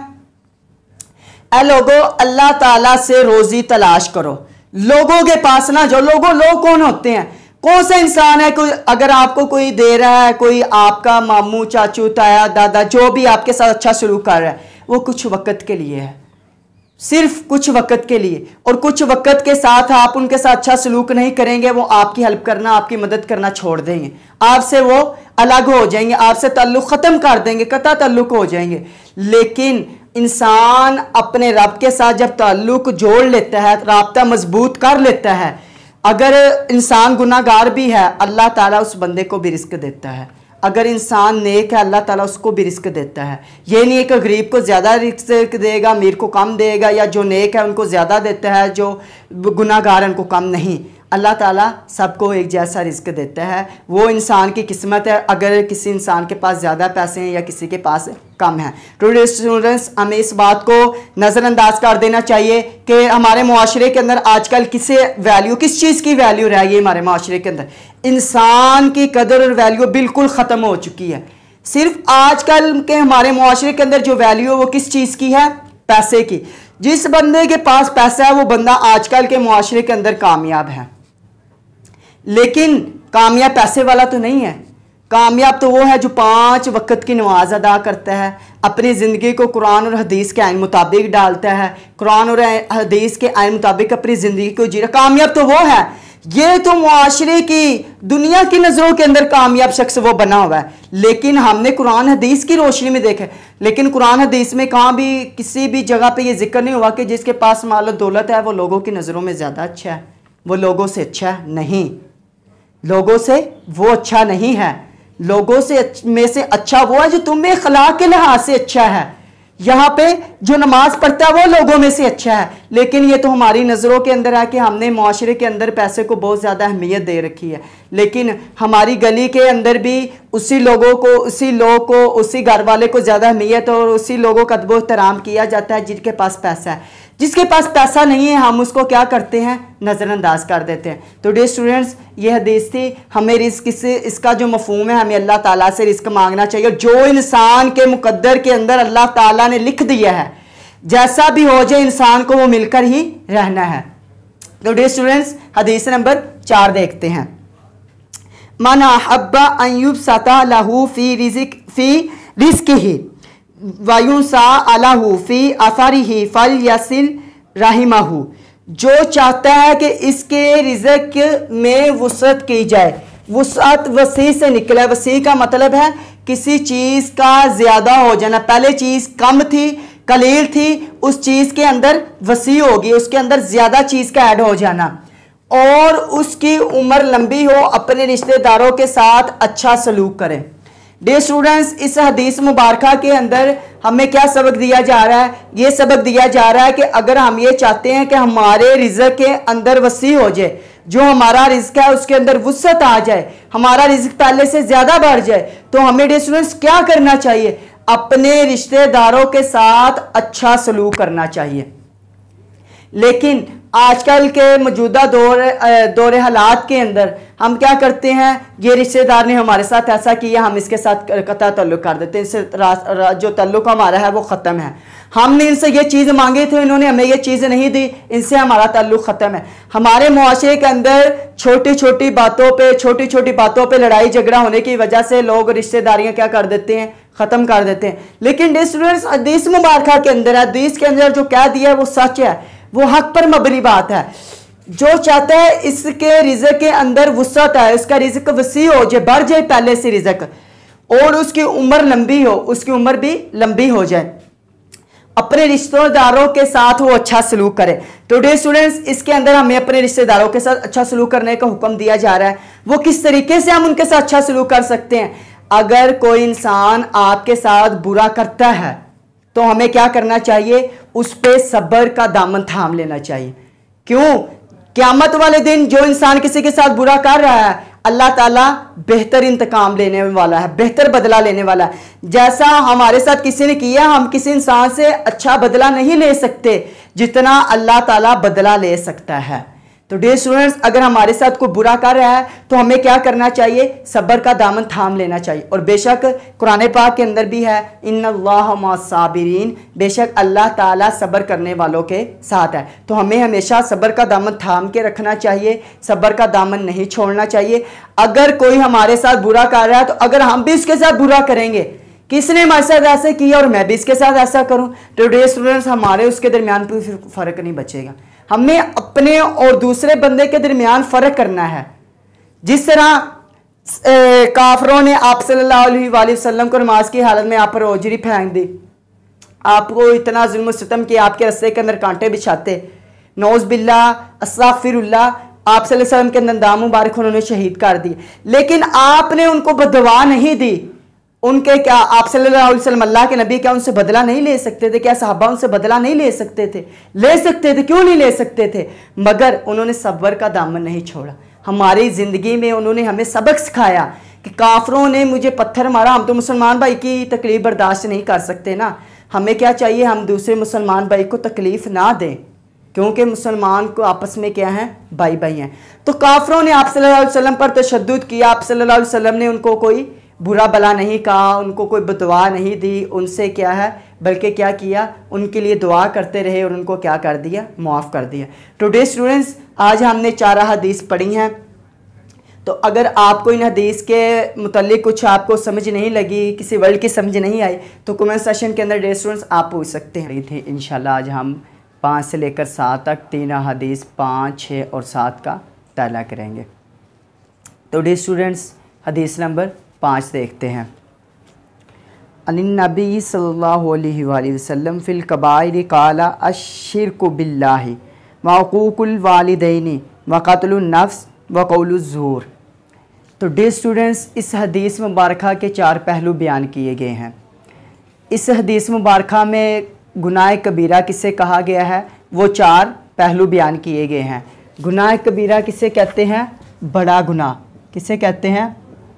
ऐ लोगों, अल्लाह ताला से रोजी तलाश करो, लोगों के पास ना जाओ। लोगों लोग कौन होते हैं? कौन सा इंसान है? कोई अगर आपको कोई दे रहा है, कोई आपका मामू, चाचू, ताया, दादा, जो भी आपके साथ अच्छा सलूक कर रहा है, वो कुछ वक्त के लिए है, सिर्फ कुछ वक्त के लिए। और कुछ वक्त के साथ आप उनके साथ अच्छा सलूक नहीं करेंगे, वो आपकी हेल्प करना, आपकी मदद करना छोड़ देंगे, आपसे वो अलग हो जाएंगे, आपसे ताल्लुक ख़त्म कर देंगे, कता ताल्लुक हो जाएंगे। लेकिन इंसान अपने रब के साथ जब ताल्लुक जोड़ लेता है, राब्ता मजबूत कर लेता है, अगर इंसान गुनाहगार भी है, अल्लाह ताला उस बंदे को भी रिस्क देता है, अगर इंसान नेक है अल्लाह ताला उसको भी रिस्क देता है। ये नहीं है कि गरीब को ज़्यादा रिस्क देगा, अमीर को कम देगा, या जो नेक है उनको ज़्यादा देता है, जो गुनाहगार है उनको कम। नहीं, अल्लाह ताला सबको एक जैसा रिस्क देता है। वो इंसान की किस्मत है, अगर किसी इंसान के पास ज़्यादा पैसे हैं या किसी के पास कम है। टुडे स्टूडेंट्स, हमें इस बात को नज़रअंदाज कर देना चाहिए कि हमारे मुआशरे के अंदर आजकल किसे वैल्यू, किस चीज़ की वैल्यू रह गई हमारे मुआशरे के अंदर। इंसान की कदर और वैल्यू बिल्कुल ख़त्म हो चुकी है। सिर्फ आजकल के हमारे मुआशरे के अंदर जो वैल्यू है वो किस चीज़ की है? पैसे की। जिस बंदे के पास पैसा है वो बंदा आजकल के मुआशरे के अंदर कामयाब है। लेकिन कामयाब पैसे वाला तो नहीं है। कामयाब तो वो है जो पांच वक्त की नमाज अदा करता है, अपनी ज़िंदगी को कुरान और हदीस के आइन मुताबिक डालता है, कुरान और हदीस के आइन मुताबिक अपनी ज़िंदगी को जी रहा। कामयाब तो वो है। ये तो मुआशरे की, दुनिया की नज़रों के अंदर कामयाब शख्स वो बना हुआ है। लेकिन हमने कुरान हदीस की रोशनी में देखा, लेकिन कुरान हदीस में कहाँ भी किसी भी जगह पे ये जिक्र नहीं हुआ कि जिसके पास माल दौलत है वो लोगों की नज़रों में ज़्यादा अच्छा है, वो लोगों से अच्छा नहीं। लोगों से वो अच्छा नहीं है। लोगों से में से अच्छा वो है जो तुम्हें अखलाक के लिहाज से अच्छा है। यहाँ पे जो नमाज पढ़ता है वो लोगों में से अच्छा है। लेकिन ये तो हमारी नज़रों के अंदर है कि हमने मुआशरे के अंदर पैसे को बहुत ज़्यादा अहमियत दे रखी है। लेकिन हमारी गली के अंदर भी उसी लोगों को, उसी लोग को, उसी घर वाले को ज़्यादा अहमियत और उसी लोगों का अदब एहतराम किया जाता है जिनके पास पैसा है। जिसके पास पैसा नहीं है हम उसको क्या करते हैं? नज़रअंदाज कर देते हैं। तो डे स्टूडेंट्स, ये हदीस थी। हमें रिस्क से, इसका जो मफहूम है, हमें अल्लाह ताला से रिस्क मांगना चाहिए। जो इंसान के मुकद्दर के अंदर अल्लाह ताला ने लिख दिया है, जैसा भी हो जाए इंसान को वो मिलकर ही रहना है। तो डे स्टूडेंट्स, हदीस नंबर चार देखते हैं। मन अहब्बा अन युबसता लहू फी रिज़्क़ फी रिज़्क़िही वायुसा अलहू फी असारिही फल यसिल राहिमहू। जो चाहता है कि इसके रिज़्क़ में वुसअत की जाए। वुसअत वसी से निकला। वसी का मतलब है किसी चीज़ का ज़्यादा हो जाना। पहले चीज़ कम थी, कलील थी, उस चीज़ के अंदर वसी होगी, उसके अंदर ज़्यादा चीज़ का ऐड हो जाना, और उसकी उम्र लंबी हो, अपने रिश्तेदारों के साथ अच्छा सलूक करें। डे स्टूडेंट्स, इस हदीस मुबारका के अंदर हमें क्या सबक दिया जा रहा है? ये सबक दिया जा रहा है कि अगर हम ये चाहते हैं कि हमारे रिज़्क़ के अंदर वसी हो जाए, जो हमारा रिज़्क़ है उसके अंदर वुसअत आ जाए, हमारा रिज़्क़ पहले से ज़्यादा बढ़ जाए, तो हमें डे स्टूडेंट्स क्या करना चाहिए? अपने रिश्तेदारों के साथ अच्छा सलूक करना चाहिए। लेकिन आजकल के मौजूदा दौर दौर हालात के अंदर हम क्या करते हैं? ये रिश्तेदार ने हमारे साथ ऐसा किया, हम इसके साथ कता तल्लुक कर देते हैं, इससे जो तल्लुक हमारा है वो ख़त्म है। हमने इनसे ये चीज़ मांगी थी, इन्होंने हमें ये चीज़ नहीं दी, इनसे हमारा ताल्लुक ख़त्म है। हमारे मुआशरे के अंदर छोटी छोटी बातों पे छोटी छोटी बातों पे लड़ाई झगड़ा होने की वजह से लोग रिश्तेदारियाँ क्या कर देते हैं? ख़त्म कर देते हैं। लेकिन स्टूडेंट्स, हदीस मुबारका के अंदर, हदीस के अंदर जो कह दिया है वो सच है, वो हक पर मबनी बात है। जो चाहता है इसके रिज़्क़ के अंदर वुसअत है, उसका रिज़्क़ वसी हो जाए, बढ़ जाए पहले से रिज़्क़, और उसकी उम्र लंबी हो, उसकी उम्र भी लंबी हो जाए, अपने रिश्तेदारों के साथ वो अच्छा सलूक करे। तो डे स्टूडेंट्स, इसके अंदर हमें अपने रिश्तेदारों के साथ अच्छा सलूक करने का हुक्म दिया जा रहा है। वो किस तरीके से हम उनके साथ अच्छा सलूक कर सकते हैं? अगर कोई इंसान आपके साथ बुरा करता है तो हमें क्या करना चाहिए? उस पर सब्र का दामन थाम लेना चाहिए। क्यों? क़यामत वाले दिन जो इंसान किसी के साथ बुरा कर रहा है, अल्लाह ताला बेहतर इंतकाम लेने वाला है, बेहतर बदला लेने वाला है। जैसा हमारे साथ किसी ने किया, हम किसी इंसान से अच्छा बदला नहीं ले सकते जितना अल्लाह ताला बदला ले सकता है। तो डे स्टूडेंट्स, अगर हमारे साथ कोई बुरा कर रहा है तो हमें क्या करना चाहिए? सब्र का दामन थाम लेना चाहिए। और बेशक कुरान पाक के अंदर भी है, इन्नल्लाह मस्साबिरीन, बेशक अल्लाह ताला सब्र करने वालों के साथ है। तो हमें हमेशा सब्र का दामन थाम के रखना चाहिए, सब्र का दामन नहीं छोड़ना चाहिए। अगर कोई हमारे साथ बुरा कर रहा है तो अगर हम भी उसके साथ बुरा करेंगे, किसने हमारे साथ ऐसे किया और मैं भी इसके साथ ऐसा करूं, तो डे स्टूडेंट्स, हमारे उसके दरमियान कोई फिर फ़र्क नहीं बचेगा। हमें अपने और दूसरे बंदे के दरमियान फ़र्क करना है। जिस तरह काफरों ने आप सल्लल्लाहु अलैहि वसल्लम को नमाज की हालत में आप पर ओजरी फेंक दी, आपको इतना जुल्म सितम कि आपके रस्ते के अंदर कांटे बिछाते, नौज़ बिल्लाह, अस्ताग़फिरुल्लाह, आप सल्लल्लाहु अलैहि वसल्लम के दंदाम मुबारक उन्होंने शहीद कर दिए, लेकिन आपने उनको बदवा नहीं दी। उनके क्या आप सल्लल्लाहु अलैहि वसल्लम अल्लाह के नबी क्या उनसे बदला नहीं ले सकते थे? क्या सहाबा उनसे बदला नहीं ले सकते थे? ले सकते थे, क्यों नहीं ले सकते थे? मगर उन्होंने सब्र का दामन नहीं छोड़ा। हमारी ज़िंदगी में उन्होंने हमें सबक सिखाया कि काफरों ने मुझे पत्थर मारा, हम तो मुसलमान भाई की तकलीफ़ बर्दाश्त नहीं कर सकते ना। हमें क्या चाहिए, हम दूसरे मुसलमान भाई को तकलीफ़ ना दें, क्योंकि मुसलमान को आपस में क्या है, भाई भाई हैं। तो काफरों ने आप सल्लल्लाहु अलैहि वसल्लम पर तशद्दुद किया, आप सल्लल्लाहु अलैहि वसल्लम ने उनको कोई बुरा भला नहीं कहा, उनको कोई बदुआ नहीं दी, उनसे क्या है बल्कि क्या किया, उनके लिए दुआ करते रहे और उनको क्या कर दिया, माफ़ कर दिया। टुडे स्टूडेंट्स, आज हमने चार हदीस पढ़ी हैं। तो अगर आपको इन हदीस के मुतालिक कुछ आपको समझ नहीं लगी, किसी वर्ड की समझ नहीं आई, तो कमेंट सेशन के अंदर डे स्टूडेंट्स आप पूछ सकते हैं। थे इंशाल्लाह आज हम पाँच से लेकर सात तक तीन हदीस पाँच, छः और सात का ताला करेंगे। तो डे स्टूडेंट्स, हदीस नंबर पाँच देखते हैं। अनिन नबी सल्लल्लाहु अलैहि वसल्लम फिल कबाइर काला अश्शिरकु बिल्लाहि व हुकूकुल वालिदैनि व क़त्लुन नफ्स व क़ौलुज़ ज़ूर। तो डे स्टूडेंट्स, इस हदीस मुबारका के चार पहलू बयान किए गए हैं। इस हदीस मुबारका में गुनाह कबीरा किसे कहा गया है, वो चार पहलू बयान किए गए हैं। गुनाह कबीरा किसे कहते हैं? बड़ा गुनाह। किसे कहते हैं?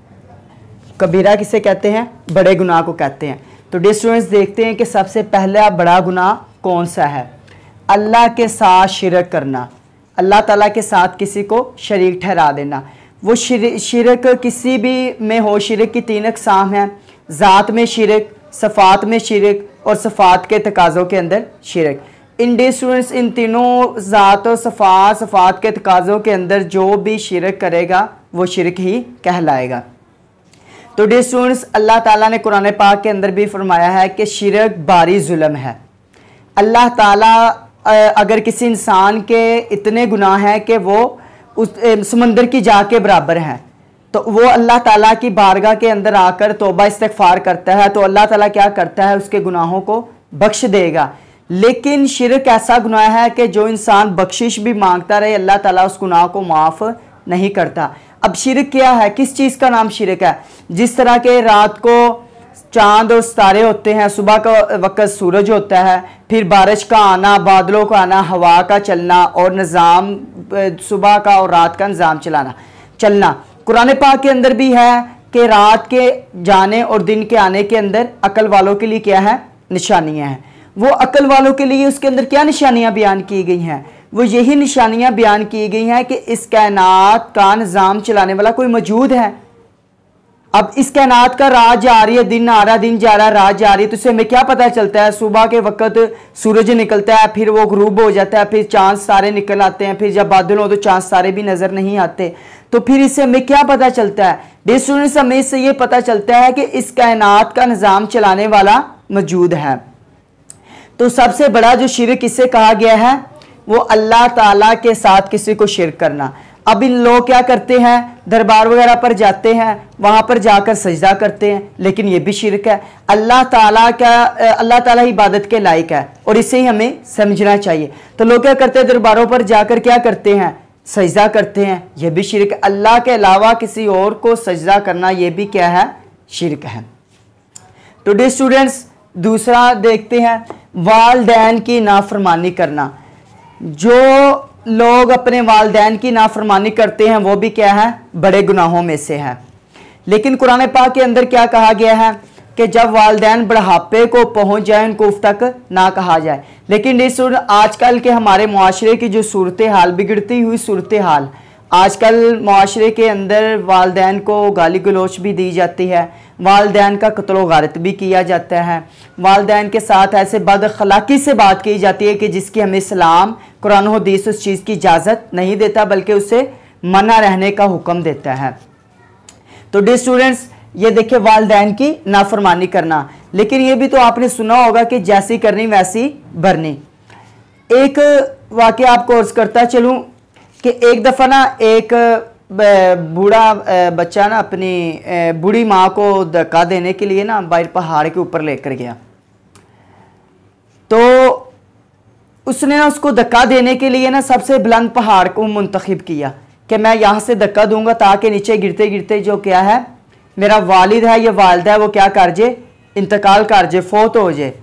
कबीरा किसे कहते हैं? बड़े गुनाह को कहते हैं। तो डे स्टूडेंट्स, देखते हैं कि सबसे पहला बड़ा गुनाह कौन सा है। अल्लाह के साथ शिरक करना, अल्लाह ताला के साथ किसी को शरीक ठहरा देना। वो शिर, शिरक किसी भी में हो, शिरक की तीन अक़साम हैं, ज़ात में शिरक, सफ़ात में शिरक और सफ़ात के तकाज़ों के अंदर शिरक। इन डे स्टूडेंट्स, इन तीनों ज़ात और सफ़ात सफ़ात के तकाज़ों के अंदर जो भी शिरक करेगा वो शिरक ही कहलाएगा। तो डे स्टूडेंट्स, अल्लाह ताला ने कुरान पाक के अंदर भी फरमाया है कि शिरक भारी जुल्म है। अल्लाह ताला अगर किसी इंसान के इतने गुनाह हैं कि वो उस समंदर की जा के बराबर हैं, तो वो अल्लाह ताला की बारगाह के अंदर आकर तौबा इस्तिग़फ़ार करता है, तो अल्लाह ताला क्या करता है, उसके गुनाहों को बख्श देगा। लेकिन शिरक ऐसा गुनाह है कि जो इंसान बख्शिश भी मांगता रहे, अल्लाह ताला उस गुनाह को माफ़ नहीं करता। अब शिरक क्या है, किस चीज़ का नाम शिरक है? जिस तरह के रात को चांद और सितारे होते हैं, सुबह का वक्त सूरज होता है, फिर बारिश का आना, बादलों का आना, हवा का चलना और निज़ाम सुबह का और रात का निज़ाम चलाना चलना। कुरान पाक के अंदर भी है कि रात के जाने और दिन के आने के अंदर अकल वालों के लिए क्या है, निशानियाँ हैं। वो अकल वालों के लिए उसके अंदर क्या निशानियाँ बयान की गई हैं? वो यही निशानियाँ बयान की गई हैं कि इस कायनात का निज़ाम चलाने वाला कोई मौजूद है। अब इस कायनात का रात जा रही है, दिन आ रहा, दिन जा रहा, रात जा रही है, तो इससे हमें क्या पता चलता है? सुबह के वक्त सूरज निकलता है, फिर वो गुरूब हो जाता है, फिर चांद सारे निकल आते हैं, फिर जब बादल हो तो चांद सारे भी नज़र नहीं आते। तो फिर इससे हमें क्या पता चलता है? डे स्टूडेंट्स, हमें इससे ये पता चलता है कि इस कायनात का निज़ाम चलाने वाला मौजूद है। तो सबसे बड़ा जो शिरक किससे कहा गया है, वो अल्लाह ताला के साथ किसी को शिरक करना। अब इन लोग क्या करते हैं, दरबार वगैरह पर जाते हैं, वहाँ पर जाकर सजदा करते हैं, लेकिन ये भी शिरक है। अल्लाह ताला का अल्लाह ताला इबादत के लायक है और इसे ही हमें समझना चाहिए। तो लोग क्या करते हैं, दरबारों पर जाकर क्या करते हैं, सजदा करते हैं, ये भी शिरक है। अल्लाह के अलावा किसी और को सजदा करना, ये भी क्या है, शिरक है। तो डे स्टूडेंट्स, दूसरा देखते हैं, वालदैन की नाफरमानी करना। जो लोग अपने वालदैन की नाफरमानी करते हैं वो भी क्या है, बड़े गुनाहों में से है। लेकिन कुरान पाक के अंदर क्या कहा गया है कि जब वालदैन बुढ़ापे को पहुंच जाए उनको उफ तक ना कहा जाए। लेकिन इस आजकल के हमारे मुआशरे की जो सूरत हाल, बिगड़ती हुई सूरत हाल, आजकल मुआशरे के अंदर वालदैन को गाली गलोच भी दी जाती है, वालदैन का कत्ल गारत भी किया जाता है, वालदैन के साथ ऐसे बदअखलाकी से बात की जाती है कि जिसकी हमें इस्लाम, कुरान और हदीस उस चीज़ की इजाज़त नहीं देता, बल्कि उसे मना रहने का हुक्म देता है। तो डे स्टूडेंट्स, ये देखिए वालदैन की नाफरमानी करना। लेकिन ये भी तो आपने सुना होगा कि जैसी करनी वैसी भरनी। एक वाक़या आपको अर्ज़ करता चलूँ कि एक दफ़ा ना एक बूढ़ा बच्चा ना अपनी बूढ़ी माँ को धक्का देने के लिए ना बाहर पहाड़ के ऊपर लेकर गया। तो उसने ना उसको धक्का देने के लिए ना सबसे बुलंद पहाड़ को मुंतखब किया कि मैं यहाँ से धक्का दूंगा ताकि नीचे गिरते गिरते जो क्या है मेरा वालिद है या वालदा है वो क्या कर जाए, इंतकाल कर जाए, फौत हो जाए।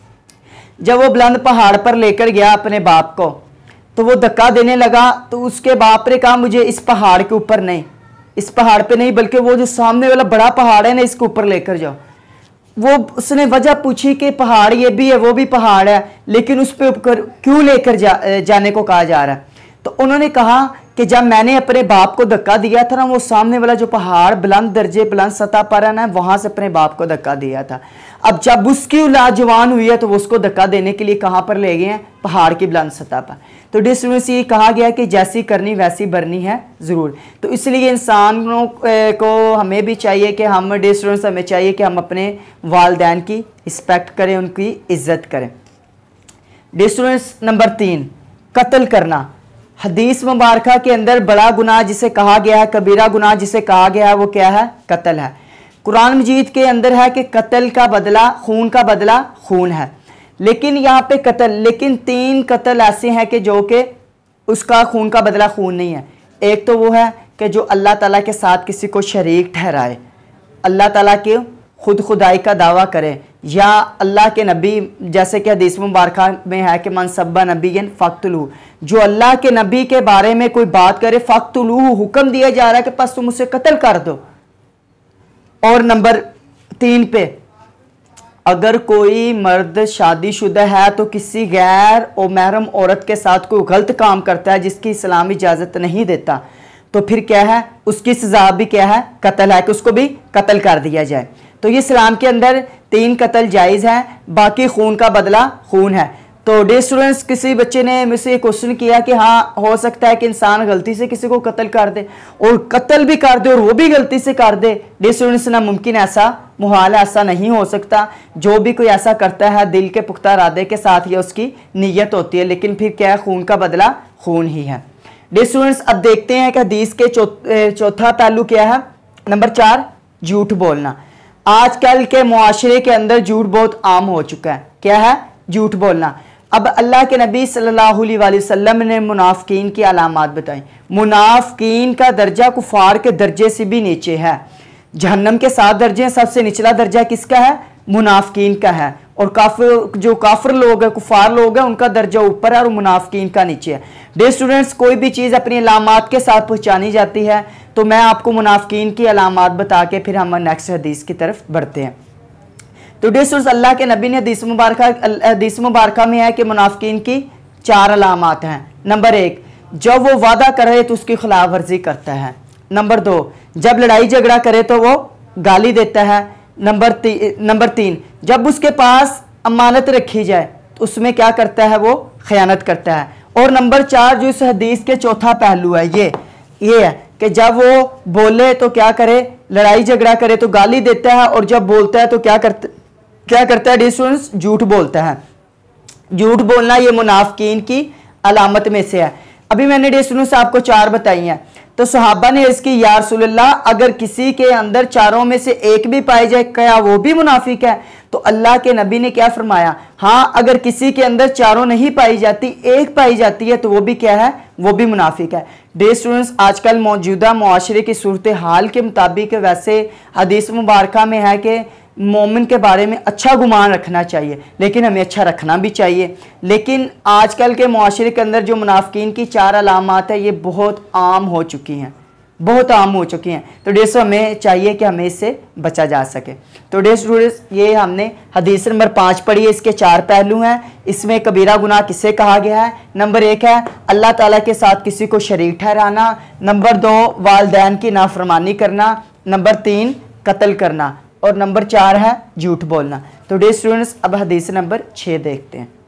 जब वो बुलंद पहाड़ पर लेकर गया अपने बाप को तो वो धक्का देने लगा, तो उसके बाप ने कहा मुझे इस पहाड़ के ऊपर नहीं, इस पहाड़ पे नहीं, बल्कि वो जो सामने वाला बड़ा पहाड़ है ना इसके ऊपर लेकर जाओ। वो उसने वजह पूछी कि पहाड़ ये भी है वो भी पहाड़ है, लेकिन उस पर ऊपर क्यों लेकर जा, जाने को कहा जा रहा है। तो उन्होंने कहा कि जब मैंने अपने बाप को धक्का दिया था ना, वो सामने वाला जो पहाड़ बुलंद दर्जे बुलंद सतह पर है ना, वहां से अपने बाप को धक्का दिया था। अब जब उसकी औलाद जवान हुई है तो वो उसको धक्का देने के लिए कहाँ पर ले गए हैं, पहाड़ की बुलंद सतह पर। तो डिस्टेंस ये कहा गया कि जैसी करनी वैसी भरनी है ज़रूर। तो इसलिए इंसानों को हमें भी चाहिए कि हम डिस्टेंस हमें चाहिए कि हम अपने वालिदैन की रिस्पेक्ट करें, उनकी इज्जत करें। डिस्टेंस नंबर तीन, कत्ल करना। हदीस मुबारका के अंदर बड़ा गुनाह जिसे कहा गया है, कबीरा गुनाह जिसे कहा गया है, वो क्या है, कत्ल है। कुरान मजीद के अंदर है कि कत्ल का बदला, खून का बदला खून है। लेकिन यहाँ पे कत्ल, लेकिन तीन कत्ल ऐसे हैं कि जो कि उसका खून का बदला खून नहीं है। एक तो वो है कि जो अल्लाह ताला के साथ किसी को शरीक ठहराए, अल्लाह ताला के खुद खुदाई का दावा करे, या अल्लाह के नबी, जैसे कि हदीस मुबारक में है कि मन सब्बा नबीयन फ़क़्तुलूहु, जो अल्लाह के नबी के बारे में कोई बात करे फ़क़्तुलूहु, हुक्म दिया जा रहा है कि बस तुम उसे कत्ल कर दो। और नंबर तीन पे, अगर कोई मर्द शादीशुदा है तो किसी गैर और महरम औरत के साथ कोई गलत काम करता है जिसकी इस्लाम इजाज़त नहीं देता, तो फिर क्या है, उसकी सज़ा भी क्या है, कत्ल है, कि उसको भी कत्ल कर दिया जाए। तो ये इस्लाम के अंदर तीन कत्ल जायज़ है, बाकी खून का बदला खून है। तो डे स्टूडेंट्स, किसी बच्चे ने मुझसे ये क्वेश्चन किया कि हाँ हो सकता है कि इंसान गलती से किसी को कत्ल कर दे, और कत्ल भी कर दे और वो भी गलती से कर दे। डे स्टूडेंट्स, ना मुमकिन, ऐसा मुहाल, ऐसा नहीं हो सकता। जो भी कोई ऐसा करता है दिल के पुख्ता इरादे के साथ या उसकी नीयत होती है, लेकिन फिर क्या है, खून का बदला खून ही है। डे स्टूडेंट्स, अब देखते हैं कि हदीस के चौ, चौथा पहलू क्या है। नंबर चार, झूठ बोलना। आजकल के मुआशरे के अंदर झूठ बहुत आम हो चुका है। क्या है, झूठ बोलना। अब अल्लाह के नबी सल्लल्लाहु अलैहि वसल्लम ने मुनाफिकीन की अलामात बताई। मुनाफिकीन का दर्जा कुफार के दर्जे से भी नीचे है। जहन्नम के सात दर्जे हैं, सबसे निचला दर्जा किसका है, मुनाफिकीन का है। और काफिर, जो काफिर लोग हैं, कुफार लोग हैं, उनका दर्जा ऊपर है और मुनाफिकीन का नीचे है। डे स्टूडेंट्स, कोई भी चीज़ अपनी अलामात के साथ पहचानी जाती है। तो मैं आपको मुनाफिकीन की अलामात बता के फिर हम नेक्स्ट हदीस की तरफ बढ़ते हैं। तो डे स्टूडेंट्स, अल्लाह के नबी ने हदीस मुबारक हदीस मुबारक में है कि मुनाफिकीन की चार अलामात हैं। नंबर एक, जब वो वादा करे तो उसकी खिलाफ वर्जी करता है। नंबर दो, जब लड़ाई झगड़ा करे तो वो गाली देता है। नंबर ती, नंबर तीन, जब उसके पास अमानत रखी जाए तो उसमें क्या करता है, वो खयानत करता है। और नंबर चार, जो इस हदीस के चौथा पहलू है, ये ये है कि जब वो बोले तो क्या करे, लड़ाई झगड़ा करे तो गाली देता है, और जब बोलता है तो क्या करता क्या करता है, डिस्टेंस, झूठ बोलता है। झूठ बोलना ये मुनाफिकीन की अलामत में से है। अभी मैंने डिस्टेंस आपको चार बताई हैं। तो सहाबा ने इसकी, या रसूलल्लाह, अगर किसी के अंदर चारों में से एक भी पाई जाए क्या वो भी मुनाफिक है? तो अल्लाह के नबी ने क्या फरमाया, हाँ अगर किसी के अंदर चारों नहीं पाई जाती, एक पाई जाती है, तो वो भी क्या है, वो भी मुनाफिक है। डे स्टूडेंट्स, आजकल मौजूदा मुआशरे की सूरत हाल के मुताबिक वैसे हदीस मुबारका में है कि मोमिन के बारे में अच्छा गुमान रखना चाहिए, लेकिन हमें अच्छा रखना भी चाहिए। लेकिन आजकल के मुआशरे के अंदर जो मुनाफिकीन की चार अलामात है, ये बहुत आम हो चुकी हैं, बहुत आम हो चुकी हैं। तो डेसो हमें चाहिए कि हमें इससे बचा जा सके। तो डे स्टूडेंट्स, ये हमने हदीस नंबर पाँच पढ़ी है, इसके चार पहलू हैं। इसमें कबीरा गुनाह किससे कहा गया है? नंबर एक है अल्लाह ताला के साथ किसी को शरीक ठहराना। नंबर दो, वालिदैन की नाफरमानी करना। नंबर तीन, कत्ल करना। और नंबर चार है झूठ बोलना। तो डे स्टूडेंट्स, अब हदीस नंबर छः देखते हैं।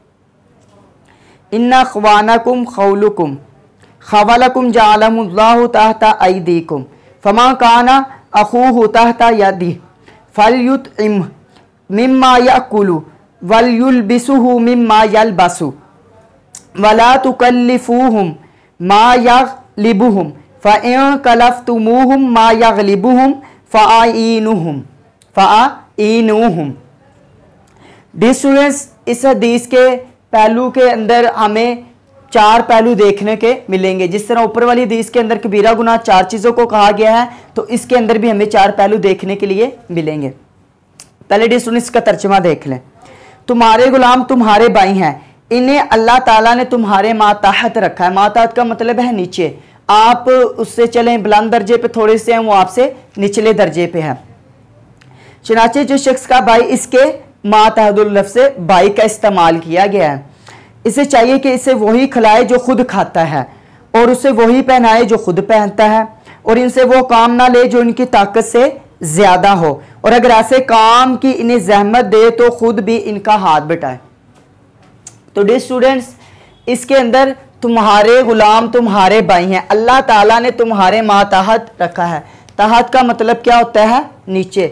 इन्ना ख्वानकुम खौलुकुम खवलकुम जालमुल्लाहु तहता ऐदीकुम फमा काना अखूहु तहता यदी फलयुतइम मिम्मा याकुलु वलयुलबिसुहु मिम्मा यलबसु वला तुकल्लिफूहुम मा यगलिबुहुम फ़इन कलफ्तुमूहुम मा यगलिबुहुम फ़आइनुहुम फ़आइनुहुम। डी स्टूडेंट्स, इस हदीस के पहलू के अंदर हमें चार पहलू देखने के मिलेंगे। जिस तरह ऊपर वाली हदीस के अंदर कबीरा गुनाह चार चीज़ों को कहा गया है, तो इसके अंदर भी हमें चार पहलू देखने के लिए मिलेंगे। पहले डिस्टूडेंट इसका तर्जुमा देख लें। तुम्हारे गुलाम तुम्हारे भाई हैं, इन्हें अल्लाह ताला ने तुम्हारे माताहत रखा है। माताहत का मतलब है नीचे, आप उससे चलें बुलंद दर्जे पे थोड़े से हैं, वो आपसे निचले दर्जे पे है। चनाचे जो शख्स का भाई, इसके मातहदुल लफ्ज़ से भाई का इस्तेमाल किया गया है। इसे चाहिए कि इसे वही खिलाए जो खुद खाता है, और उसे वही पहनाए जो खुद पहनता है, और इनसे वो काम ना ले जो इनकी ताकत से ज्यादा हो, और अगर ऐसे काम की इन्हें जहमत दे तो खुद भी इनका हाथ बटाए। तो डियर स्टूडेंट्स, इसके अंदर तुम्हारे गुलाम तुम्हारे भाई हैं, अल्लाह ताला ने तुम्हारे माताहत रखा है। ताहत का मतलब क्या होता है? नीचे।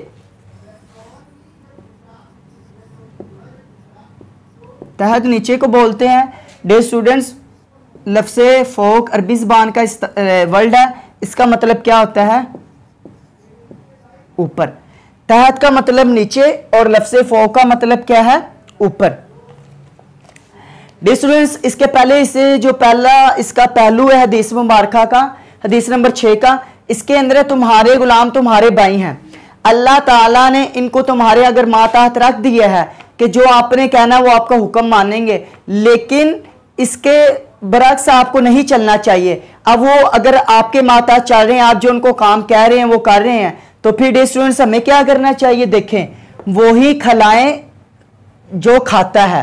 तहत नीचे को बोलते हैं। डियर स्टूडेंट्स, लफ्ज़ फोक अरबी ज़बान का वर्ड है, इसका मतलब क्या होता है? ऊपर। तहत का मतलब नीचे और लफ्ज़ फोक का मतलब क्या है? ऊपर। डियर स्टूडेंट्स, इसके पहले इसे जो पहला इसका पहलू है हदीस मुबारका का, हदीस नंबर छः का, इसके अंदर तुम्हारे गुलाम तुम्हारे भाई हैं। अल्लाह ताला ने इनको तुम्हारे अगर माताहत रख दिया है कि जो आपने कहना वो आपका हुक्म मानेंगे, लेकिन इसके बरक्स आपको नहीं चलना चाहिए। अब वो अगर आपके माता चल रहे हैं, आप जो उनको काम कह रहे हैं वो कर रहे हैं, तो फिर डियर स्टूडेंट्स हमें क्या करना चाहिए? देखें, वो ही खिलाएं जो खाता है,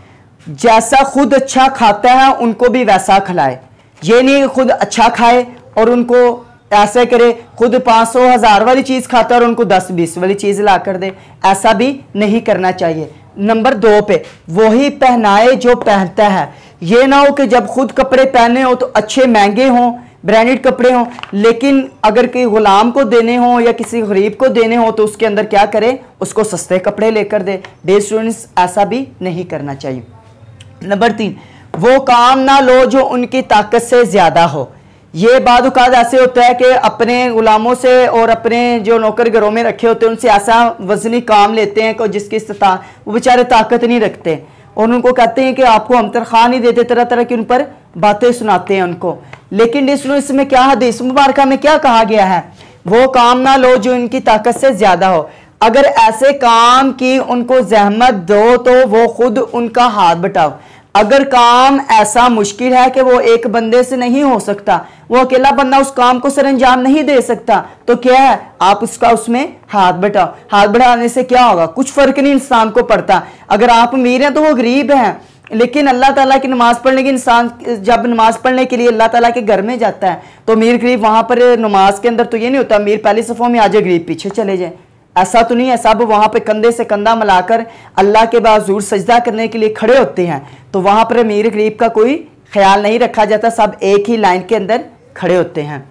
जैसा खुद अच्छा खाता है उनको भी वैसा खिलाए। ये नहीं खुद अच्छा खाए और उनको ऐसे करे, खुद पाँच सौ हज़ार वाली चीज़ खाता है और उनको दस बीस वाली चीज़ ला कर दे, ऐसा भी नहीं करना चाहिए। नंबर दो पे, वही पहनाए जो पहनता है। ये ना हो कि जब खुद कपड़े पहने हो तो अच्छे महंगे हों, ब्रांडेड कपड़े हों, लेकिन अगर किसी गुलाम को देने हों या किसी गरीब को देने हो तो उसके अंदर क्या करे? उसको सस्ते कपड़े लेकर दे। डियर स्टूडेंट्स, ऐसा भी नहीं करना चाहिए। नंबर तीन, वो काम ना लो जो उनकी ताकत से ज़्यादा हो। ये बाद औक़ात ऐसे होता है कि अपने गुलामों से और अपने जो नौकर घरों में रखे होते हैं उनसे ऐसा वजनी काम लेते हैं कि जिसकी इस्ता वो बेचारे ताकत नहीं रखते, और उनको कहते हैं कि आपको हम तनख्वाह नहीं देते, तरह तरह की उन पर बातें सुनाते हैं उनको। लेकिन इसमें क्या हदीस मुबारका में क्या कहा गया है? वो काम ना लो जो इनकी ताकत से ज़्यादा हो। अगर ऐसे काम की उनको जहमत दो तो वो खुद उनका हाथ बटाओ। अगर काम ऐसा मुश्किल है कि वो एक बंदे से नहीं हो सकता, वो अकेला बंदा उस काम को सरंजाम नहीं दे सकता, तो क्या है? आप उसका उसमें हाथ बढ़ाओ। हाथ बढ़ाने से क्या होगा? कुछ फर्क नहीं इंसान को पड़ता। अगर आप अमीर हैं तो वो गरीब हैं, लेकिन अल्लाह ताला की नमाज पढ़ने की इंसान जब नमाज पढ़ने के लिए अल्लाह ताला के घर में जाता है तो अमीर गरीब वहां पर नमाज के अंदर तो ये नहीं होता अमीर पहली सफ़ों में आ जाए गरीब पीछे चले जाए, ऐसा तो नहीं है। सब वहां पे कंधे से कंधा मिलाकर अल्लाह के बाज़ूर सजदा करने के लिए खड़े होते हैं, तो वहां पर अमीर गरीब का कोई ख्याल नहीं रखा जाता, सब एक ही लाइन के अंदर खड़े होते हैं।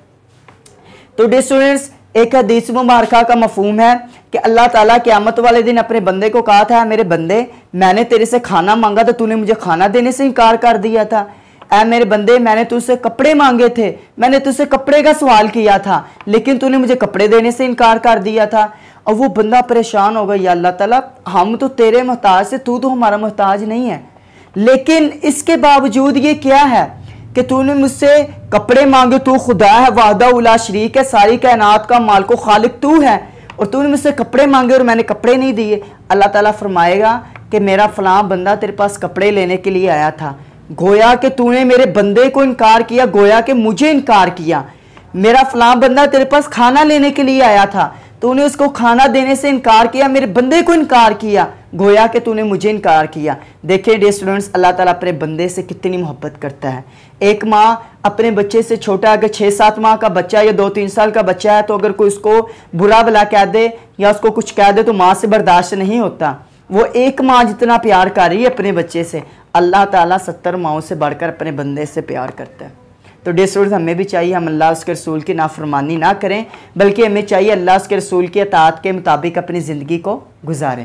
तो डियर स्टूडेंट्स, एक हदीस मुबारका का मफहूम है कि अल्लाह ताला क़यामत वाले दिन अपने बंदे को कहा था, मेरे बंदे मैंने तेरे से खाना मांगा तो तूने मुझे खाना देने से इनकार कर दिया था। ऐ मेरे बंदे, मैंने तुझसे कपड़े मांगे थे, मैंने तुझसे कपड़े का सवाल किया था, लेकिन तूने मुझे कपड़े देने से इनकार कर दिया था। और वो बंदा परेशान हो गया, या अल्लाह ताला हम तो तेरे मोहताज से, तू तो हमारा मोहताज नहीं है, लेकिन इसके बावजूद ये क्या है कि तूने मुझसे कपड़े मांगे। तू खुदा है, वाहदा उला शरीक है, सारी कायनात का मालिक खालिक तू है, और तूने मुझसे कपड़े मांगे और मैंने कपड़े नहीं दिए। अल्लाह ताला फरमाएगा कि मेरा फलां बंदा तेरे पास कपड़े लेने के लिए आया था, गोया कि तूने मेरे बंदे को इनकार किया, गोया कि मुझे इनकार किया। मेरा फलां बंदा तेरे पास खाना लेने के लिए आया था, तूने उसको खाना देने से इनकार किया, मेरे बंदे को इनकार किया, गोया कि तूने मुझे इनकार किया। देखिए डियर स्टूडेंट्स, अल्लाह ताला अपने बंदे से कितनी मोहब्बत करता है। एक माँ अपने बच्चे से छोटा, अगर छः सात माह का बच्चा या दो तीन साल का बच्चा है, तो अगर कोई उसको बुरा भला कह दे या उसको कुछ कह दे तो माँ से बर्दाश्त नहीं होता। वो एक माँ जितना प्यार कर रही है अपने बच्चे से, अल्लाह ताला सत्तर माओं से बढ़कर अपने बंदे से प्यार करता है। तो डियर स्टूडेंट्स, हमें भी चाहिए हम अल्लाह उसके रसूल की नाफरमानी ना करें, बल्कि हमें चाहिए अल्लाह उसके रसूल की अताअत के मुताबिक अपनी ज़िंदगी को गुजारें।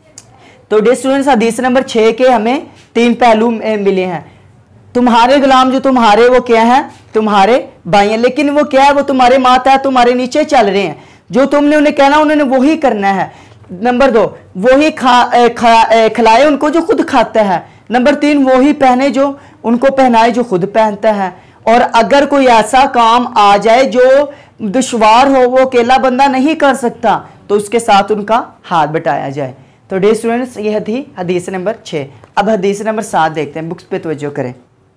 तो डियर स्टूडेंट्स, हदीस नंबर छः के हमें तीन पहलू मिले हैं। तुम्हारे गुलाम जो तुम्हारे वो क्या है? तुम्हारे भाई हैं, लेकिन वो क्या है? वो तुम्हारे माता है, तुम्हारे नीचे चल रहे हैं, जो तुमने उन्हें कहना उन्होंने वही करना है। नंबर दो, वही खा खिलाए उनको जो खुद खाता है, नंबर तीन, वो ही पहने जो उनको पहनाए जो खुद पहनता है। और अगर कोई ऐसा काम आ जाए जो दुश्वार हो, वो अकेला बंदा नहीं कर सकता, तो उसके साथ उनका हाथ बटाया जाए। तो डे स्टूडेंट्स, ये थी हदीस नंबर छः। अब हदीस नंबर सात देखते हैं, बुक्स पे तवज्जो करें।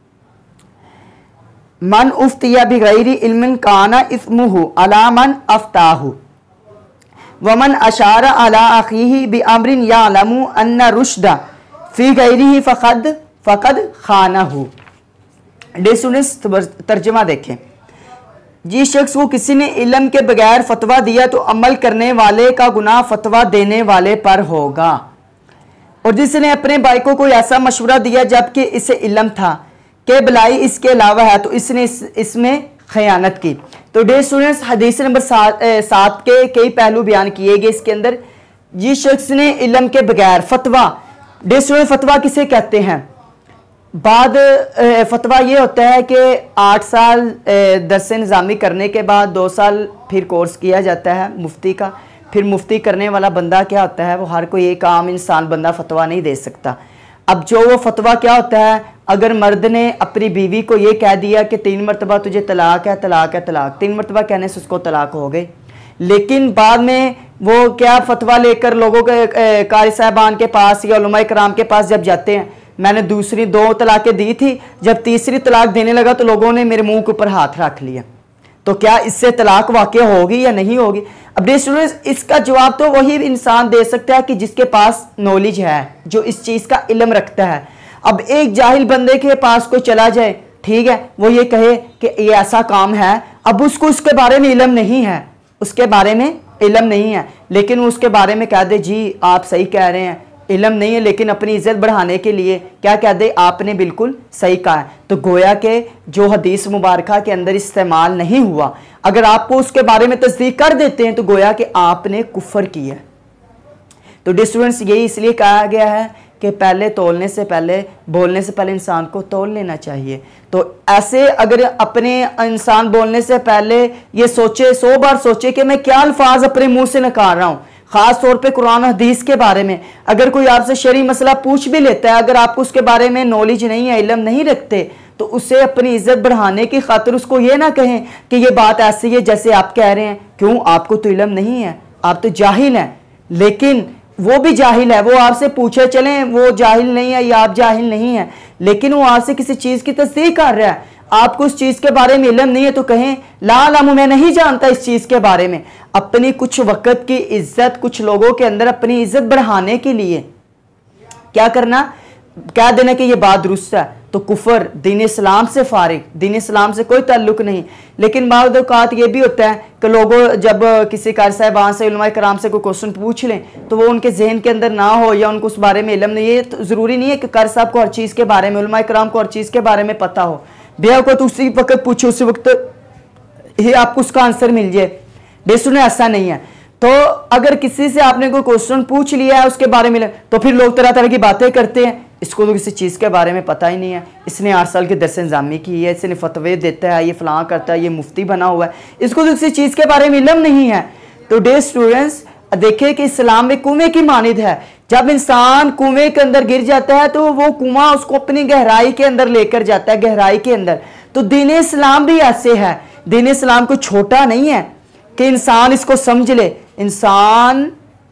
मन उफ्तिया बिगैरी इल्मिन काना इस्मुहु अला मन अफ्ताहु वमन अशारा अला अखीही बिअम्रिन यालमु अन्ना रुश्दा फी गैरिही फ़क़द फ़क़द खानहु। डे स्टूडेंट्स, तर्जुमा देखें। जिस शख्स को किसी ने इल्म के बगैर फतवा दिया तो अमल करने वाले का गुनाह फतवा देने वाले पर होगा। और जिसने अपने भाई को कोई ऐसा मशवरा दिया जबकि इसे इल्म था कि भलाई इसके अलावा है, तो इसने इस, इसमें खयानत की। तो डे स्टूडेंट्स, हदीस नंबर सात सात के कई पहलू बयान किए गए इसके अंदर। जिस शख्स ने इल्म के बगैर फतवा, डे स्टूडेंट फतवा किसे कहते हैं? बाद फतवा ये होता है कि आठ साल दरस निज़ामी करने के बाद दो साल फिर कोर्स किया जाता है मुफ्ती का। फिर मुफ्ती करने वाला बंदा क्या होता है, वो हर कोई एक आम इंसान बंदा फतवा नहीं दे सकता। अब जो वो फतवा क्या होता है, अगर मर्द ने अपनी बीवी को ये कह दिया कि तीन मरतबा तुझे तलाक है तलाक है तलाक, तीन मरतबा कहने से उसको तलाक हो गई, लेकिन बाद में वो क्या फतवा लेकर लोगों के कारी साहबान के पास या उलमा कराम के पास जब जाते हैं, मैंने दूसरी दो तलाक़ें दी थी, जब तीसरी तलाक देने लगा तो लोगों ने मेरे मुंह के ऊपर हाथ रख लिया, तो क्या इससे तलाक वाक़ई होगी या नहीं होगी? अब डे स्टूडेंट्स, इसका जवाब तो वही इंसान दे सकता है कि जिसके पास नॉलेज है, जो इस चीज़ का इल्म रखता है। अब एक जाहिल बंदे के पास कोई चला जाए, ठीक है, वो ये कहे कि ये ऐसा काम है, अब उसको उसके बारे में इल्म नहीं है, उसके बारे में इल्म नहीं है, लेकिन उसके बारे में कह दे जी आप सही कह रहे हैं, इल्म नहीं है, लेकिन अपनी इज्जत बढ़ाने के लिए क्या कह दे, आपने बिल्कुल सही कहा है, तो गोया के जो हदीस मुबारका के अंदर इस्तेमाल नहीं हुआ, अगर आपको उसके बारे में तस्दीक कर देते हैं तो गोया कि आपने कुफर किया। तो डे स्टूडेंट्स, यही इसलिए कहा गया है कि पहले तोलने से पहले, बोलने से पहले इंसान को तोल लेना चाहिए। तो ऐसे अगर अपने इंसान बोलने से पहले ये सोचे, सौ बार सोचे कि मैं क्या अल्फाज अपने मुंह से निकाल रहा हूँ, ख़ास तौर पे कुरान हदीस के बारे में। अगर कोई आपसे शरई मसला पूछ भी लेता है, अगर आपको उसके बारे में नॉलेज नहीं है, इल्म नहीं रखते, तो उससे अपनी इज्जत बढ़ाने की खातिर उसको ये ना कहें कि ये बात ऐसी है जैसे आप कह रहे हैं। क्यों? आपको तो इल्म नहीं है, आप तो जाहिल हैं। लेकिन वो भी जाहिल है, वो आपसे पूछे चलें वो जाहिल नहीं है या आप जाहिल नहीं है, लेकिन वो आपसे किसी चीज़ की तस्दीक कर रहा है, आपको उस चीज़ के बारे में इल्म नहीं है, तो कहें ला अल्लाह मैं नहीं जानता इस चीज़ के बारे में। अपनी कुछ वक़्त की इज्जत, कुछ लोगों के अंदर अपनी इज्जत बढ़ाने के लिए क्या करना, कह देना कि ये बात दुरुस्त है, तो कुफर, दीन इस्लाम से फारिग, दीन इस्लाम से कोई ताल्लुक नहीं। लेकिन बाद औक़ात ये भी होता है कि लोगों जब किसी कारी साहिबान से, उलमा कराम से कोई क्वेश्चन पूछ लें तो वो उनके जहन के अंदर ना हो या उनको उस बारे में इल्म नहीं है। तो ज़रूरी नहीं है कि कारी साहब को हर चीज़ के बारे में, उलमा कराम को हर चीज़ के बारे में पता हो। भैया को तो उसी वक्त पूछो, उसी वक्त ही आपको उसका आंसर मिल जाए। बेसुने ऐसा नहीं है। तो अगर किसी से आपने कोई क्वेश्चन पूछ लिया है उसके बारे में, तो फिर लोग तरह तरह की बातें करते हैं, इसको तो किसी चीज़ के बारे में पता ही नहीं है, इसने आठ साल की दरस निज़ामी की है, इसने फतवे देता है, ये फलां करता है, ये मुफ्ती बना हुआ है, इसको तो किसी चीज़ के बारे में इल्म नहीं है। तो डे स्टूडेंट्स, देखिए कि इस्लाम में कुएं की मानिद है। जब इंसान कुएं के अंदर गिर जाता है तो वो कुआं उसको अपनी गहराई के अंदर लेकर जाता है, गहराई के अंदर। तो दीन इस्लाम भी ऐसे है, दीन इस्लाम को छोटा नहीं है कि इंसान इसको समझ ले, इंसान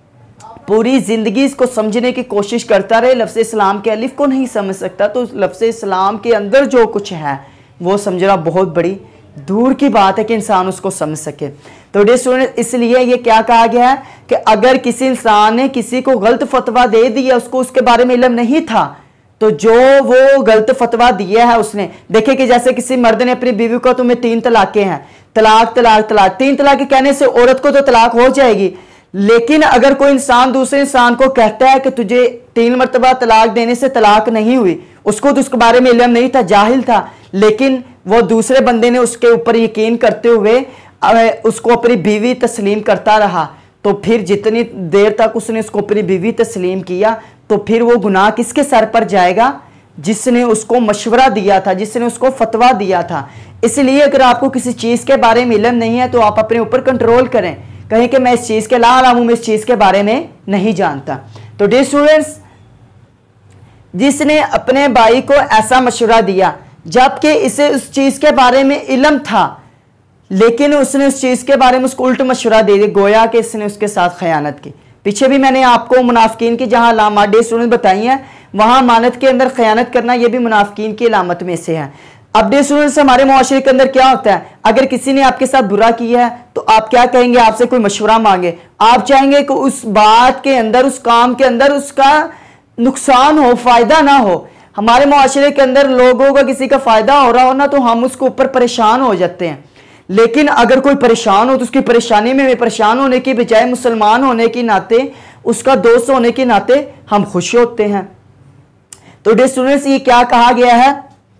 पूरी ज़िंदगी इसको समझने की कोशिश करता रहे, लफ्ज़ इस्लाम के अलिफ को नहीं समझ सकता, तो लफ्ज़ इस्लाम के अंदर जो कुछ है वो समझना बहुत बड़ी दूर की बात है कि इंसान उसको समझ सके। तो डे स्टूडेंट, इसलिए ये क्या कहा गया है कि अगर किसी इंसान ने किसी को गलत फतवा दे दिया, उसको उसके बारे में इल्म नहीं था, तो जो वो गलत फतवा दिया है उसने, देखे कि जैसे किसी मर्द ने अपनी बीवी को, तुम्हें तीन तलाकें हैं, तलाक तलाक तलाक, तीन तलाक कहने से औरत को तो तलाक हो जाएगी। लेकिन अगर कोई इंसान दूसरे इंसान को कहता है कि तुझे तीन मरतबा तलाक देने से तलाक नहीं हुई, उसको तो उसके बारे में इल्म नहीं था, जाहिल था, लेकिन वो दूसरे बंदे ने उसके ऊपर यकीन करते हुए उसको अपनी बीवी तस्लीम करता रहा, तो फिर जितनी देर तक उसने उसको अपनी बीवी तस्लीम किया, तो फिर वो गुनाह किसके सर पर जाएगा? जिसने उसको मशवरा दिया था, जिसने उसको फतवा दिया था। इसलिए अगर आपको किसी चीज़ के बारे में इल्म नहीं है तो आप अपने ऊपर कंट्रोल करें, कहें कि मैं इस चीज़ के ला रहा हूँ, मैं इस चीज़ के बारे में नहीं जानता। तो डे स्टूडेंट्स, जिसने अपने भाई को ऐसा मशवरा दिया जबकि इसे उस चीज़ के बारे में इल्म था, लेकिन उसने उस चीज़ के बारे में उसको उल्ट मशवरा दे दिया, गोया कि इसने उसके साथ खयानत की। पीछे भी मैंने आपको मुनाफिकीन की जहाँ अलामात डे स्टूडेंट बताई हैं, वहाँ अमानत के अंदर खयानत करना ये भी मुनाफिकीन की अलामत में से है। अब डे स्टूडेंट्स हमारे मुआशरे के अंदर क्या होता है, अगर किसी ने आपके साथ बुरा किया है तो आप क्या कहेंगे, आपसे कोई मशवरा मांगे, आप चाहेंगे कि उस बात के अंदर, उस काम के अंदर उसका नुकसान हो, फायदा ना हो। हमारे मुआशरे के अंदर लोगों का किसी का फायदा हो रहा हो ना, तो हम उसके ऊपर परेशान हो जाते हैं। लेकिन अगर कोई परेशान हो तो उसकी परेशानी में परेशान होने की बजाय मुसलमान होने के नाते, उसका दोस्त होने के नाते हम खुश होते हैं। तो डे स्टूडेंट्स, ये क्या कहा गया है,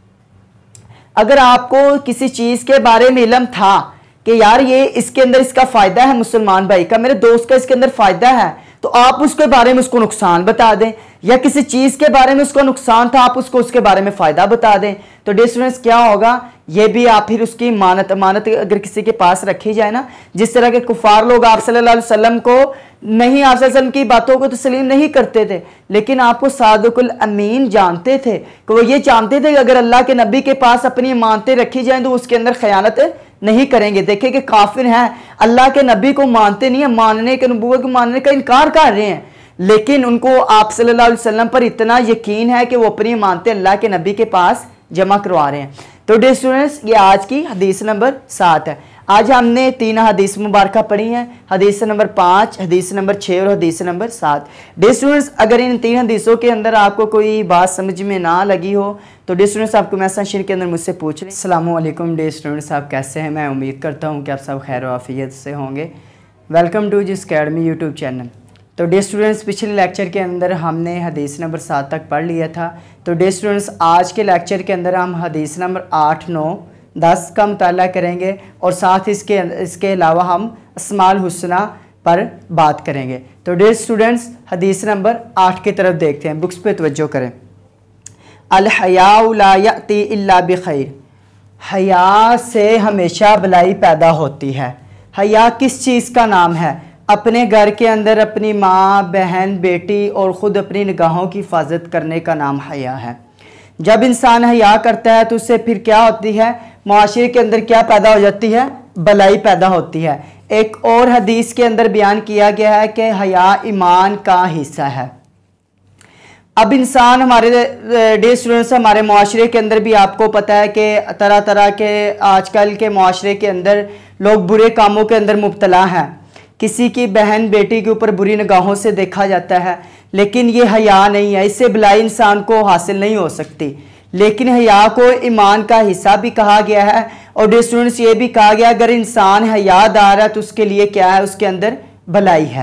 अगर आपको किसी चीज़ के बारे में इल्म था कि यार ये इसके अंदर इसका फ़ायदा है, मुसलमान भाई का, मेरे दोस्त का इसके अंदर फ़ायदा है, तो आप उसके बारे में उसको नुकसान बता दें, या किसी चीज़ के बारे में उसको नुकसान था, आप उसको उसके बारे में फ़ायदा बता दें, तो डे स्टूडेंट्स क्या होगा, ये भी आप फिर उसकी अमानत अमानत अगर किसी के पास रखी जाए ना, जिस तरह के कुफार लोग आप सल्लल्लाहु अलैहि वसल्लम को नहीं, आप सल्लल्लाहु अलैहि वसल्लम की बातों को तस्लीम नहीं करते थे, लेकिन आपको सादिकुल अमीन जानते थे कि वो ये जानते थे कि अगर अल्लाह के नबी के पास अपनी अमानतें रखी जाएं तो उसके अंदर खयानत नहीं करेंगे। देखिए कि काफिर हैं, अल्लाह के नबी को मानते नहीं है, मानने के नबूवत को मानने का इनकार कर रहे हैं, लेकिन उनको आप सल्लल्लाहु अलैहि वसल्लम पर इतना यकीन है कि वो अपनी अमानतें अल्लाह के नबी के पास जमा करवा रहे हैं। तो डे स्टूडेंट्स, ये आज की हदीस नंबर सात है। आज हमने तीन हदीस मुबारक पढ़ी हैं, हदीस नंबर पाँच, हदीस नंबर छः और हदीस नंबर सात। डे स्टूडेंट्स, अगर इन तीन हदीसों के अंदर आपको कोई बात समझ में ना लगी हो तो डे स्टूडेंट्स आपको मैसेज शेयर के अंदर मुझसे पूछ लें। अस्सलामु अलैकुम डे स्टूडेंट्स, आप कैसे हैं? मैं उम्मीद करता हूँ कि आप सब खैर आफियत से होंगे। Welcome to Jis academy YouTube channel. तो डे स्टूडेंट्स, पिछले लेक्चर के अंदर हमने हदीस नंबर सात तक पढ़ लिया था। तो डे स्टूडेंट्स, आज के लेक्चर के अंदर हम हदीस नंबर आठ, नौ, दस का मुताला करेंगे और साथ इसके इसके अलावा हम अस्माउल हुस्ना पर बात करेंगे। तो डे स्टूडेंट्स, हदीस नंबर आठ की तरफ देखते हैं, बुक्स पे तवज्जो करें। अल हयाउ ला यअती इल्ला बिखैर, हया से हमेशा भलाई पैदा होती है। हया किस चीज़ का नाम है? अपने घर के अंदर अपनी माँ, बहन, बेटी और ख़ुद अपनी निगाहों की हिफाजत करने का नाम हया है। जब इंसान हया करता है तो उससे फिर क्या होती है, माशरे के अंदर क्या पैदा हो जाती है? भलाई पैदा होती है। एक और हदीस के अंदर बयान किया गया है कि हया ईमान का हिस्सा है। अब इंसान, हमारे डे स्टूडेंट्स, हमारे माशरे के अंदर भी आपको पता है कि तरह तरह के आजकल के माशरे के अंदर लोग बुरे कामों के अंदर मुब्तला हैं। किसी की बहन बेटी के ऊपर बुरी निगाहों से देखा जाता है, लेकिन ये हया नहीं है, इससे भलाई इंसान को हासिल नहीं हो सकती। लेकिन हया को ईमान का हिस्सा भी कहा गया है। और डे स्टूडेंट्स, ये भी कहा गया अगर इंसान हयादार है तो उसके लिए क्या है, उसके अंदर भलाई है।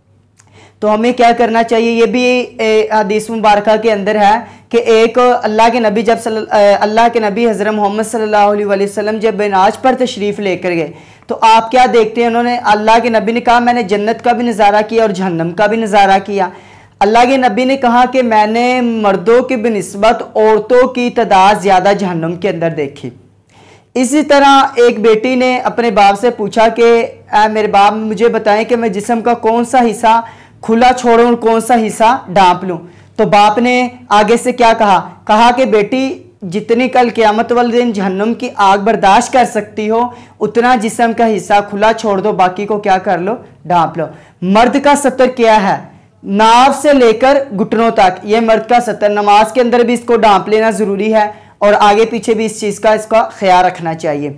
तो हमें क्या करना चाहिए, ये भी हदीस मुबारक के अंदर है कि एक अल्लाह के नबी जब अल्लाह के नबी हज़रत मोहम्मद सल्लल्लाहु अलैहि वसल्लम जब मेराज पर तशरीफ़ लेकर गए तो आप क्या देखते हैं, उन्होंने, अल्लाह के नबी ने कहा मैंने जन्नत का भी नज़ारा किया और जहन्नम का भी नज़ारा किया। अल्लाह के नबी ने कहा कि मैंने मर्दों की बिनिस्बत औरतों की तादाद ज़्यादा जहन्नम के अंदर देखी। इसी तरह एक बेटी ने अपने बाप से पूछा कि मेरे बाप मुझे बताएं कि मैं जिस्म का कौन सा हिस्सा खुला छोड़ूं और कौन सा हिस्सा ढांप लूं। तो बाप ने आगे से क्या कहा, कहा कि बेटी जितनी कल क़यामत वाले दिन जहन्नम की आग बर्दाश्त कर सकती हो उतना जिस्म का हिस्सा खुला छोड़ दो, बाकी को क्या कर लो, ढांप लो। मर्द का सतर क्या है, नाव से लेकर घुटनों तक, ये मर्द का सतर, नमाज के अंदर भी इसको ढांप लेना ज़रूरी है और आगे पीछे भी इस चीज़ का इसका ख्याल रखना चाहिए।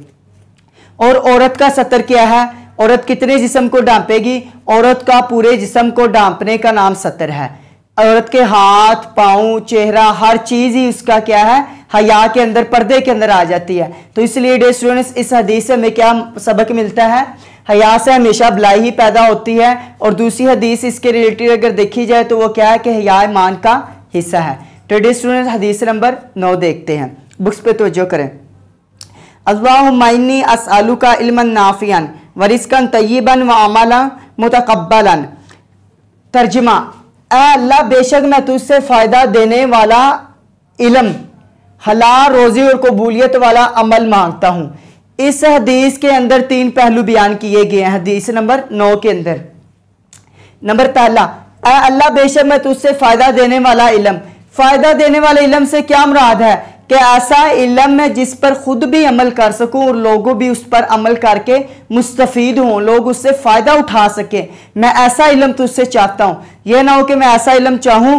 और औरत का सतर क्या है, औरत कितने जिस्म को ढांपेगी, औरत का पूरे जिस्म को ढांपने का नाम सतर है। औरत के हाथ, पाँव, चेहरा, हर चीज़ ही उसका क्या है, हया के अंदर, पर्दे के अंदर आ जाती है। तो इसलिए डे स्टूडेंट्स, इस हदीस से हमें क्या सबक मिलता है, हया से हमेशा भलाई ही पैदा होती है। और दूसरी हदीस इसके रिलेटेड अगर देखी जाए तो वो क्या है कि हया ईमान का हिस्सा है। तो डे स्टूडेंट्स, हदीस नंबर नौ देखते हैं, बुक्स पे तवज्जो करें। अल्लाहुम्मा इन्नी अस्अलुका इल्मन नाफियन व रिज़्क़न तय्यिबन व अमलन मुतक़ब्बलन। तर्जुमा, ऐ अल्लाह बेशक मैं तुझसे फ़ायदा देने वाला इल्म, हलाल रोज़ी और कबूलियत वाला अमल मांगता हूँ। इस हदीस के अंदर तीन पहलू बयान किए गए हैं। हदीस नंबर नौ के अंदर नंबर पहला, ऐ अल्लाह बेशक मैं तुझसे फ़ायदा देने वाला इल्म। फ़ायदा देने वाले इल्म से क्या मुराद है कि ऐसा इल्म है जिस पर खुद भी अमल कर सकूं और लोगों भी उस पर अमल करके मुस्तफ़ीद हों, लोग उससे फ़ायदा उठा सकें। मैं ऐसा इल्म तुझसे चाहता हूँ। यह ना हो कि मैं ऐसा इल्म चाहूँ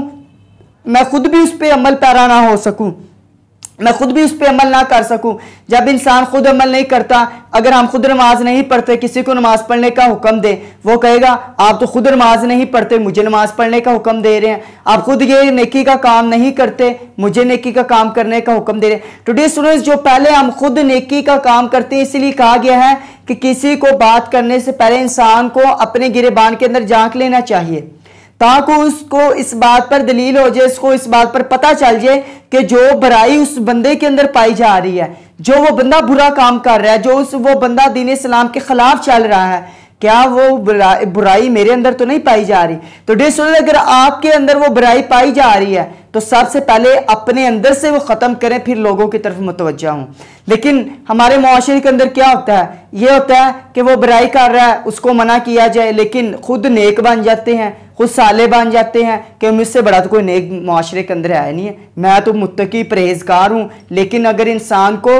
मैं खुद भी उस पर अमल पैरा ना हो सकूँ, मैं खुद भी उस पर अमल ना कर सकूं। जब इंसान खुद अमल नहीं करता, अगर हम खुद नमाज नहीं पढ़ते, किसी को नमाज पढ़ने का हुक्म दे, वो कहेगा आप तो खुद नमाज नहीं पढ़ते, मुझे नमाज पढ़ने का हुक्म दे रहे हैं। आप खुद ये नेकी का काम नहीं करते, मुझे नेकी का काम करने का हुक्म दे रहे हैं। टुडे स्टूडेंट्स, जो पहले हम खुद नेकी का काम करते हैं, इसलिए कहा गया है कि किसी को बात करने से पहले इंसान को अपने गिरेबान के अंदर झांक लेना चाहिए, ताकि उसको इस बात पर दलील हो जाए, उसको इस बात पर पता चल जाए कि जो बुराई उस बंदे के अंदर पाई जा रही है, जो वो बंदा बुरा काम कर रहा है, जो उस वो बंदा दीन इस्लाम के खिलाफ चल रहा है, क्या वो बुराई, बुराई मेरे अंदर तो नहीं पाई जा रही। तो डिस अगर आपके अंदर वो बुराई पाई जा रही है तो सबसे पहले अपने अंदर से वो ख़त्म करें, फिर लोगों की तरफ मुतवज्जा हों। लेकिन हमारे मुआशरे के अंदर क्या होता है, ये होता है कि वो बुराई कर रहा है, उसको मना किया जाए, लेकिन खुद नेक बन जाते हैं, खुद साले बन जाते हैं कि मुझसे बड़ा तो कोई नेक मुआशरे के अंदर है नहीं है, मैं तो मुत्तकी परहेजगार हूँ। लेकिन अगर इंसान को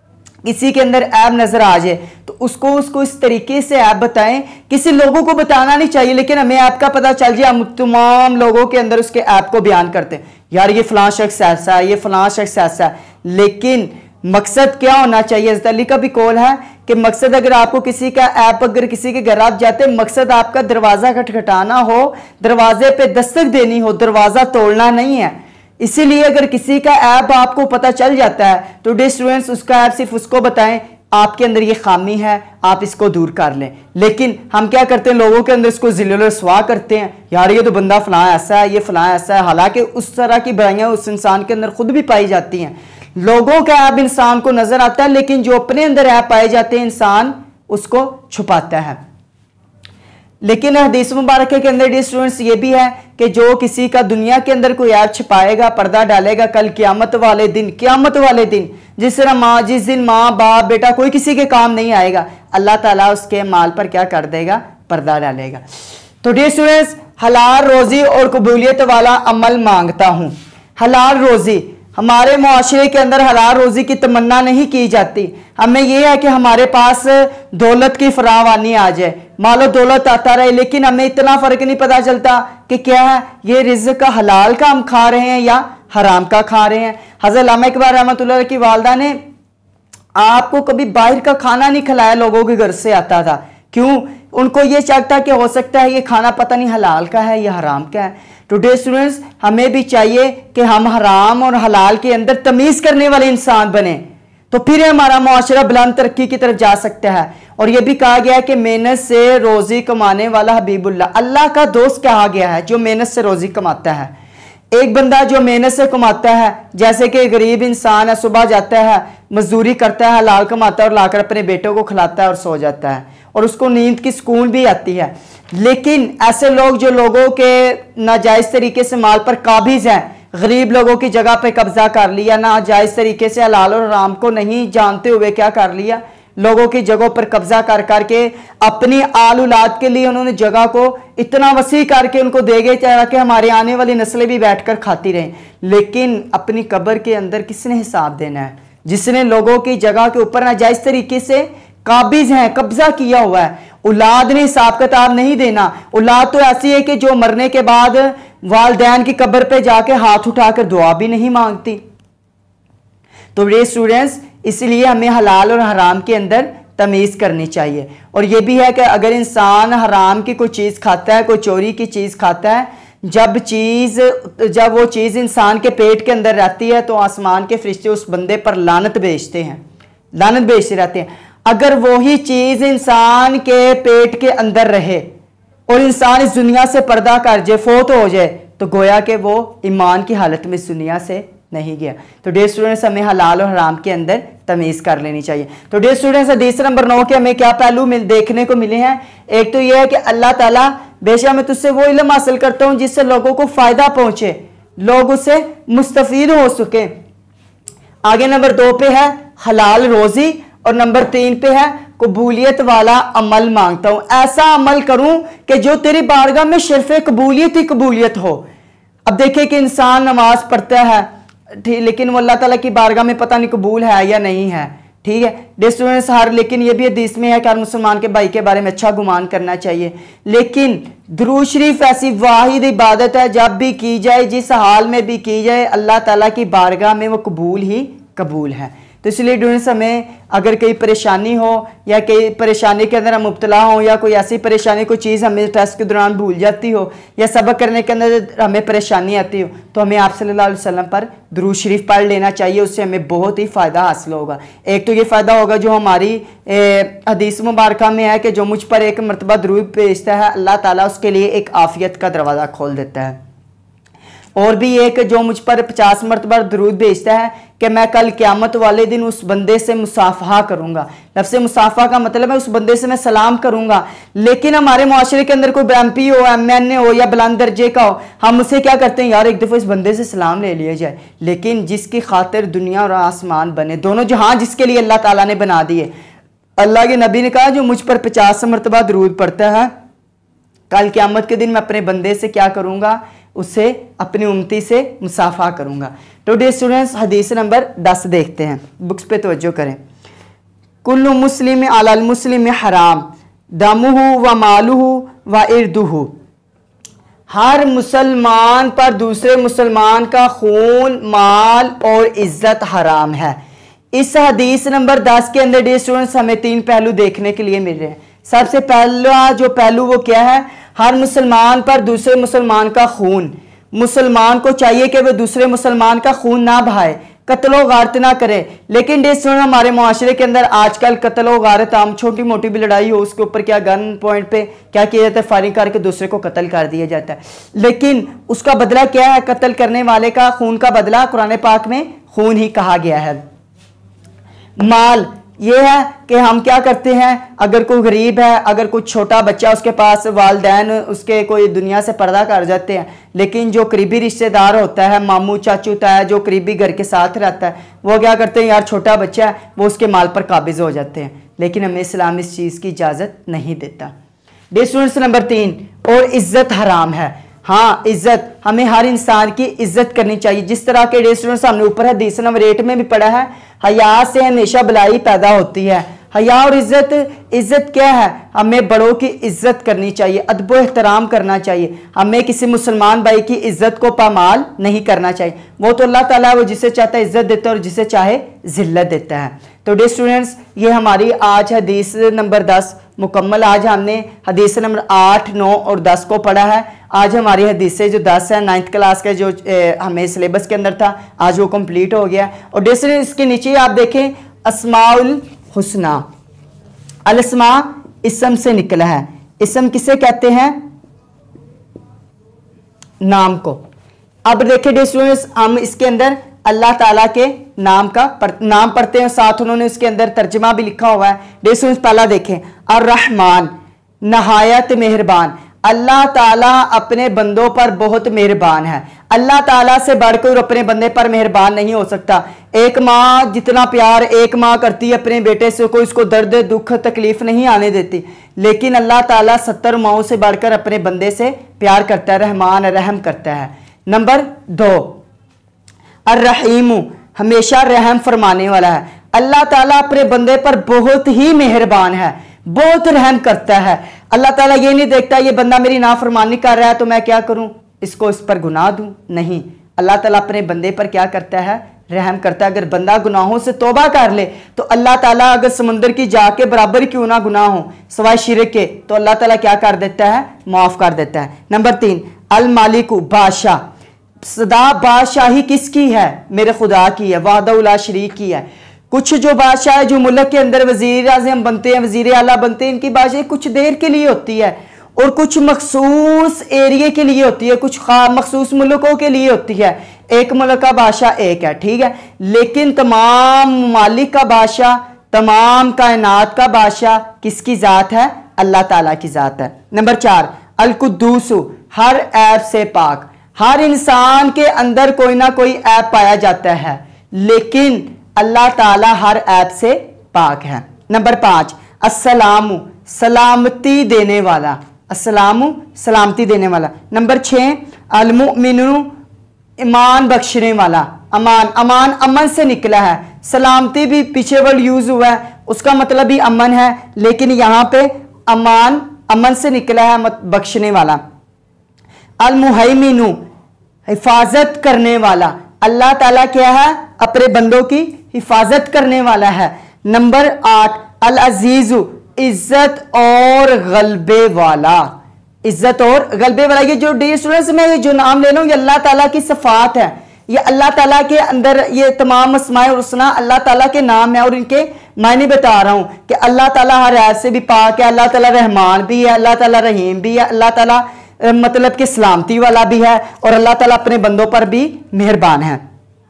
किसी के अंदर ऐब नजर आ जाए तो उसको उसको इस तरीके से ऐब बताएं, किसी लोगों को बताना नहीं चाहिए, लेकिन हमें ऐब का पता चल जाए, हम तमाम लोगों के अंदर उसके ऐब को बयान करते हैं, यार ये फलां शख्स ऐसा है, ये फलां शख्स ऐसा है। लेकिन मकसद क्या होना चाहिए, हज़रत अली का भी कौल है कि मकसद अगर आपको किसी का ऐप, अगर किसी के घर आप जाते, मकसद आपका दरवाज़ा खटखटाना हो, दरवाजे पे दस्तक देनी हो, दरवाज़ा तोड़ना नहीं है। इसीलिए अगर किसी का ऐप आपको पता चल जाता है तो डे स्टूडेंट्स उसका ऐप सिर्फ उसको बताएं, आपके अंदर ये खामी है, आप इसको दूर कर लें। लेकिन हम क्या करते हैं, लोगों के अंदर इसको ज़िल्ल रस्वा करते हैं, यार ये तो बंदा फलां ऐसा है, ये फलां ऐसा है, हालांकि उस तरह की बुराइयां उस इंसान के अंदर खुद भी पाई जाती हैं। लोगों का ऐप इंसान को नजर आता है, लेकिन जो अपने अंदर ऐप पाए जाते हैं इंसान उसको छुपाता है। लेकिन हदीस मुबारक के अंदर डी स्टूडेंट्स ये भी है कि जो किसी का दुनिया के अंदर कोई ऐप छिपाएगा, पर्दा डालेगा, कल क़यामत वाले दिन, क़यामत वाले दिन जिस तरह माँ जिस दिन माँ बाप बेटा कोई किसी के काम नहीं आएगा, अल्लाह ताला उसके माल पर क्या कर देगा, पर्दा डालेगा। तो डी स्टूडेंट्स, हलाल रोजी और कबूलियत वाला अमल मांगता हूँ। हलाल रोजी, हमारे मुआशरे के अंदर हलाल रोजी की तमन्ना नहीं की जाती। हमें यह है कि हमारे पास दौलत की फरावानी आ जाए, मालो दौलत आता रहे, लेकिन हमें इतना फर्क नहीं पता चलता कि क्या है ये रिज़्क़ का हलाल का हम खा रहे हैं या हराम का खा रहे हैं। हज़रत अल्लामा इकबाल रहमतुल्लाह की वालदा ने आपको कभी बाहर का खाना नहीं खिलाया, लोगों के घर से आता था। क्यों? उनको ये चाहता कि हो सकता है ये खाना पता नहीं हलाल का है या हराम का है। टुडे स्टूडेंट्स, हमें भी चाहिए कि हम हराम और हलाल के अंदर तमीज़ करने वाले इंसान बने, तो फिर हमारा मुआशरा बुलंद तरक्की की तरफ जा सकता है। और यह भी कहा गया है कि मेहनत से रोज़ी कमाने वाला हबीबुल्लाह, अल्लाह का दोस्त कहा गया है जो मेहनत से रोज़ी कमाता है। एक बंदा जो मेहनत से कमाता है, जैसे कि गरीब इंसान है, सुबह जाता है, मजदूरी करता है, हलाल कमाता है और लाकर अपने बेटों को खिलाता है और सो जाता है, और उसको नींद की सुकून भी आती है। लेकिन ऐसे लोग जो लोगों के नाजायज़ तरीके से माल पर काबिज हैं, गरीब लोगों की जगह पे कब्जा कर लिया, नाजायज़ तरीके से हलाल और हराम को नहीं जानते हुए क्या कर लिया, लोगों की जगहों पर कब्जा कर करके अपनी आल औलाद के लिए उन्होंने जगह को इतना वसी करके उनको दे गए ताकि हमारे आने वाली नस्लें भी बैठकर खाती रहें। लेकिन अपनी कब्र के अंदर किसने हिसाब देना है? जिसने लोगों की जगह के ऊपर नाजायज़ तरीके से काबिज हैं, कब्जा किया हुआ है। औलाद ने हिसाब किताब नहीं देना। औलाद तो ऐसी है कि जो मरने के बाद वालिदैन की कब्र पे जाके हाथ उठाकर दुआ भी नहीं मांगती। तो ये स्टूडेंट्स, इसलिए हमें हलाल और हराम के अंदर तमीज़ करनी चाहिए। और ये भी है कि अगर इंसान हराम की कोई चीज़ खाता है, कोई चोरी की चीज़ खाता है, जब चीज़ जब वो चीज़ इंसान के पेट के अंदर रहती है तो आसमान के फरिश्ते उस बंदे पर लानत भेजते हैं, लानत भेजते रहते हैं। अगर वही चीज़ इंसान के पेट के अंदर रहे और इंसान इस दुनिया से पर्दा कर जाए, फोत हो जाए, तो गोया कि वो ईमान की हालत में इस दुनिया से नहीं गया। तो डे स्टूडेंट्स, हमें हलाल और हराम के अंदर तमीज़ कर लेनी चाहिए। तो डे स्टूडेंट्स, हदीस नंबर नौ के हमें क्या पहलू मिल देखने को मिले हैं? एक तो यह है कि अल्लाह ताला बेशक मैं तुझसे वो इल्म हासिल करता हूँ जिससे लोगों को फ़ायदा पहुँचे, लोग उससे मुस्तफ़ीद हो सके। आगे नंबर दो पे है हलाल रोज़ी और नंबर तीन पे है कबूलियत वाला अमल मांगता हूँ। ऐसा अमल करूँ कि जो तेरी बारगाह में शर्फ़े कबूलियत ही कबूलियत हो। अब देखिए कि इंसान नमाज पढ़ता है, ठीक, लेकिन वो अल्लाह ताला की बारगाह में पता नहीं कबूल है या नहीं है, ठीक है डियर स्टूडेंट्स। हर लेकिन ये भी हदीस में है कि हर मुसलमान के भाई के बारे में अच्छा गुमान करना चाहिए। लेकिन दुरूद शरीफ ऐसी वाहिद इबादत है, जब भी की जाए, जिस हाल में भी की जाए, अल्लाह ताला की बारगाह में वो कबूल ही कबूल है। तो इसलिए स्टूडेंट्स हमें अगर कोई परेशानी हो या कोई परेशानी के अंदर हम मुब्तला हो, या कोई ऐसी परेशानी, कोई चीज़ हमें टेस्ट के दौरान भूल जाती हो, या सबक करने के अंदर हमें परेशानी आती हो, तो हमें आप सल्लल्लाहु अलैहि वसल्लम पर दुरूद शरीफ पढ़ लेना चाहिए। उससे हमें बहुत ही फ़ायदा हासिल होगा। एक तो ये फ़ायदा होगा जो हमारी हदीस मुबारक में है कि जो मुझ पर एक मरतबा दुरूद भेजता है, अल्लाह ताला उसके लिए एक आफ़ियत का दरवाज़ा खोल देता है। और भी एक, जो मुझ पर पचास मरतबा दुरूद भेजता है कि मैं कल क़यामत वाले दिन उस बंदे से मुसाफहा करूंगा। लफ्ज़ मुसाफहा का मतलब है उस बंदे से मैं सलाम करूंगा। लेकिन हमारे माशरे के अंदर कोई एम पी हो, एम एन ए हो या बुलंद दर्जे का हो, हम उसे क्या करते हैं, यार एक दफ़ा इस बंदे से सलाम ले लिया जाए। लेकिन जिसकी खातिर दुनिया और आसमान बने, दोनों जहां जिसके लिए अल्लाह ताला ने बना दिए, अल्लाह के नबी ने कहा जो मुझ पर पचास मरतबा दुरूद पढ़ता है, कल क़यामत के दिन मैं अपने बंदे से क्या करूंगा, उससे अपनी उम्मती से मुसाफा करूंगा। तो डियर स्टूडेंट्स हदीस नंबर दस देखते हैं, बुक्स पे तवज्जो करें। कुल्लु मुस्लिम अलल मुस्लिम हराम दमुहु व मालुहु व इर्दुहु, हर मुसलमान पर दूसरे मुसलमान का खून, माल और इज्जत हराम है। इस हदीस नंबर दस के अंदर डियर स्टूडेंट्स हमें तीन पहलू देखने के लिए मिल रहे हैं। सबसे पहला जो पहलू वो क्या है, हर मुसलमान पर दूसरे मुसलमान का खून। मुसलमान को चाहिए कि वह दूसरे मुसलमान का खून ना बहाए, कत्लो गारत ना करे। लेकिन डियर स्टूडेंट हमारे मुआशरे के अंदर आजकल कत्लो गारत आम, छोटी मोटी भी लड़ाई हो उसके ऊपर क्या गन पॉइंट पे क्या किया जाता है, फायरिंग करके दूसरे को कत्ल कर दिया जाता है। लेकिन उसका बदला क्या है, कत्ल करने वाले का खून का बदला कुरान पाक में खून ही कहा गया है। माल ये है कि हम क्या करते हैं, अगर कोई गरीब है, अगर कोई छोटा बच्चा, उसके पास वालदैन उसके कोई दुनिया से पर्दा कर जाते हैं, लेकिन जो करीबी रिश्तेदार होता है, मामू चाचू होता है, जो करीबी घर के साथ रहता है, वो क्या करते हैं, यार छोटा बच्चा है, वो उसके माल पर काबिज हो जाते हैं। लेकिन हमें इस्लाम इस चीज़ की इजाज़त नहीं देता। डियर स्टूडेंट्स नंबर तीन, और इज्जत हराम है। हाँ, इज्जत, हमें हर इंसान की इज्जत करनी चाहिए। जिस तरह के डियर स्टूडेंट्स हमने ऊपर हदीस नंबर एट में भी पढ़ा है, हया से हमेशा भलाई पैदा होती है। हया और इज्जत, इज्जत क्या है, हमें बड़ों की इज्जत करनी चाहिए, अदब एहतराम करना चाहिए। हमें किसी मुसलमान भाई की इज्जत को पामाल नहीं करना चाहिए। वो तो अल्लाह ताला वो जिसे चाहता है इज्जत देता है और जिसे चाहे जिल्लत देता है। तो डियर स्टूडेंट्स ये हमारी आज हदीस नंबर दस मुकम्मल। आज हमने हदीस नंबर आठ, नौ और दस को पढ़ा है। आज हमारी हदीसें जो दस है नाइन्थ क्लास का जो ए, हमें सिलेबस के अंदर था, आज वो कंप्लीट हो गया। और डियर स्टूडेंट्स इसके नीचे आप देखें अस्माउल हुस्ना, अलस्मा इसम से निकला है। इसम किसे कहते हैं, नाम को। अब देखिए डियर स्टूडेंट्स हम इसके अंदर अल्लाह ताला के नाम का पर, नाम पढ़ते हैं, साथ उन्होंने उसके अंदर तर्जमा भी लिखा हुआ है। डियर स्टूडेंट्स पहला देखें, अर रहमान नहायत मेहरबान। अल्लाह ताला अपने बंदों पर बहुत मेहरबान है। अल्लाह ताला से बढ़कर अपने बंदे पर मेहरबान नहीं हो सकता। एक माँ जितना प्यार एक माँ करती है अपने बेटे से, कोई उसको दर्द दुख तकलीफ नहीं आने देती, लेकिन अल्लाह ताला सत्तर माओं से बढ़कर अपने बंदे से प्यार करता है, रहमान रहम करता है। नंबर दो, अर्रहीम हमेशा रहम फरमाने वाला है। अल्लाह ताला अपने बंदे पर बहुत ही मेहरबान है, बहुत रहम करता है। अल्लाह ताला ये नहीं देखता ये बंदा मेरी नाफरमानी कर रहा है तो मैं क्या करूं, इसको इस पर गुनाह दूं, नहीं। अल्लाह ताला अपने बंदे पर क्या करता है, रहम करता है। अगर बंदा गुनाहों से तौबा कर ले तो अल्लाह ताला अगर समुंदर की जाके बराबर क्यों ना गुनाह हो सवाए शिरक के, तो अल्लाह ताला क्या कर देता है, माफ कर देता है। नंबर तीन, अल मालिकु बादशाह, सदा बादशाही किसकी है, मेरे खुदा की है, वाहदहुल्ला शरीक की है। कुछ जो बादशाह है जो मुल्क के अंदर वजीर आज़म बनते हैं, वजीर आला बनते हैं, इनकी बादशाही कुछ देर के लिए होती है और कुछ मखसूस एरिए के लिए होती है, कुछ मखसूस मुल्कों के लिए होती है। एक मुल्क का बादशाह एक है, ठीक है, लेकिन तमाम मालिक का बादशाह, तमाम कायनात का बादशाह किसकी जात है, अल्लाह ताला की जात है। नंबर चार, अल कुद्दूसु हर ऐब से पाक। हर इंसान के अंदर कोई ना कोई ऐब पाया जाता है, लेकिन अल्लाह ताला हर ऐब से पाक है। नंबर पांच, अस्सलामु सलामती देने वाला, अस्सलामु सलामती देने वाला। नंबर छः, अल मुमिनु ईमान बख्शने वाला, अमान, अमान अमन से निकला है। सलामती भी पीछे वर्ड यूज हुआ है, उसका मतलब भी अमन है, लेकिन यहाँ पे अमान अमन से निकला है, मत बख्शने वाला। अल मुहैमिनु हिफाजत करने वाला, अल्लाह ताला क्या है, अपने बंदों की हिफाजत करने वाला है। नंबर आठ, अल अजीजु इज्जत और गलबे वाला, इज्जत और गलबे वाला। ये जो डियर स्टूडेंट्स मैं ये जो नाम ले रहा हूँ ये अल्लाह ताला की सिफात है, ये अल्लाह ताला के अंदर ये तमाम अस्माए हुस्ना अल्लाह ताला के नाम है और इनके मायने बता रहा हूँ कि अल्लाह ताला हर ऐब से भी पाक है, अल्लाह ताला रहमान भी है, अल्लाह ताला रहीम भी है, अल्लाह ताला मतलब कि सलामती वाला भी है और अल्लाह ताला अपने बंदों पर भी मेहरबान है।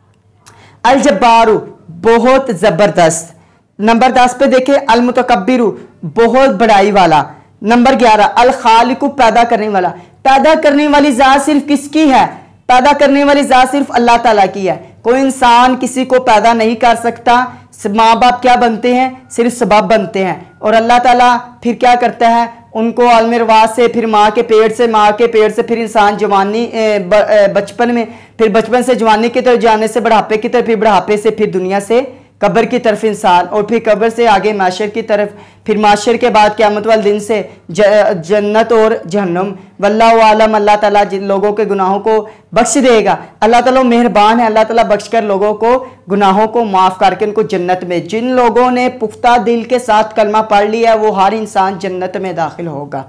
अल जब्बारू बहुत जबरदस्त। नंबर दस पे देखे अल मुतकब्बिरु बहुत बड़ाई वाला। नंबर ग्यारह अल खालिकु पैदा करने वाला। पैदा करने वाली जात सिर्फ किसकी है, पैदा करने वाली जात सिर्फ अल्लाह ताला की है। कोई इंसान किसी को पैदा नहीं कर सकता। माँ बाप क्या बनते हैं, सिर्फ सबब बनते हैं और अल्लाह ताला फिर क्या करता है, उनको आलम रवाज से, फिर माँ के पेट से, माँ के पेट से फिर इंसान जवानी बचपन में, फिर बचपन से जवानी की तरफ जाने से बुढ़ापे की तरफ, फिर बुढ़ापे से फिर दुनिया से कब्र की तरफ इंसान, और फिर कब्र से आगे माशर की तरफ, फिर माशर के बाद क़यामत वाले दिन से ज, जन्नत और जहन्नम। वल्लाहु आलम, अल्लाह ताला जिन लोगों के गुनाहों को बख्श देगा, अल्लाह ताला मेहरबान है, अल्लाह ताला बख्श कर लोगों को गुनाहों को माफ़ करके उनको जन्नत में, जिन लोगों ने पुख्ता दिल के साथ कलमा पढ़ लिया वो हर इंसान जन्नत में दाखिल होगा।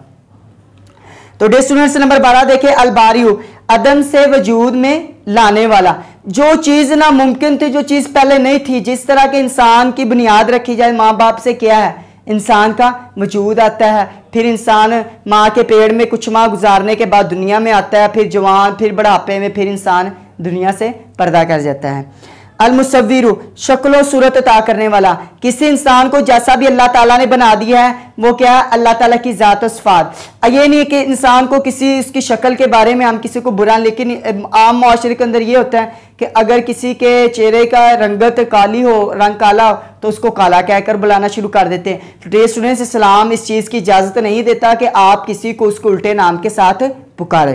तो डे स्टूडेंट्स नंबर बारह देखे अलबारियु अदम से वजूद में लाने वाला। जो चीज़ ना मुमकिन थी, जो चीज़ पहले नहीं थी, जिस तरह के इंसान की बुनियाद रखी जाए, माँ बाप से क्या है इंसान का वजूद आता है, फिर इंसान माँ के पेट में कुछ माह गुजारने के बाद दुनिया में आता है, फिर जवान, फिर बुढ़ापे में फिर इंसान दुनिया से पर्दा कर जाता है। अल मुसव्विरु शक्लो सूरत अता करने वाला। किसी इंसान को जैसा भी अल्लाह ताला ने बना दिया है वो क्या है, अल्लाह ताला की ज़ात सिफ़ात। ये नहीं कि इंसान को किसी उसकी शक्ल के बारे में हम किसी को बुरा, लेकिन आम माशरे के अंदर ये होता है कि अगर किसी के चेहरे का रंगत काली हो, रंग काला हो, तो उसको काला कहकर बुलाना शुरू कर देते हैं। तो डे स्टूडेंट्स इस्लाम इस चीज़ की इजाज़त नहीं देता कि आप किसी को उसको उल्टे नाम के साथ पुकारें।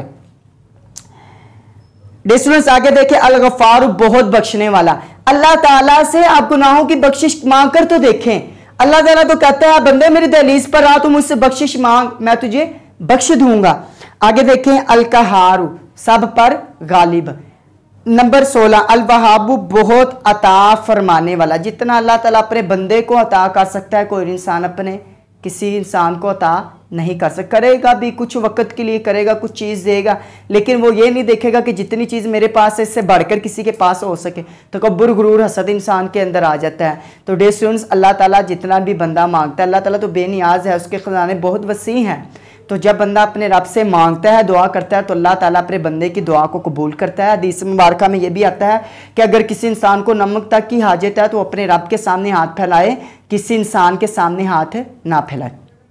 डे स्टूडेंट्स आगे देखें अल गफ्फार बहुत बख्शने वाला। अल्लाह ताला से आप गुनाहों की बख्शिश मांग कर तो देखें। अल्लाह ताला तो कहता है बंदे मेरी दहलीज पर आ, तू मुझसे बख्शिश मांग, मैं तुझे बख्श दूंगा। आगे देखें अल कहारू सब पर गालिब। नंबर सोलह अल वहाबु बहुत अता फरमाने वाला। जितना अल्लाह ताला अपने बंदे को अता कर सकता है कोई इंसान अपने किसी इंसान को अता नहीं कर सकता। करेगा भी कुछ वक्त के लिए करेगा, कुछ चीज़ देगा, लेकिन वो ये नहीं देखेगा कि जितनी चीज़ मेरे पास है इससे बढ़कर किसी के पास हो सके। तो तकब्बुर गुरूर हसद इंसान के अंदर आ जाता है। तो डे स्टूडेंट्स अल्लाह ताला जितना भी बंदा मांगता है, अल्लाह ताला तो बेनियाज है, उसके खजाने बहुत वसी हैं। तो जब बंदा अपने रब से मांगता है, दुआ करता है, तो अल्लाह ताला अपने बंदे की दुआ को कबूल करता है। हदीस मुबारक में ये भी आता है कि अगर किसी इंसान को नमक तक की हाजत है तो अपने रब के सामने हाथ फैलाए, किसी इंसान के सामने हाथ ना फैलाए।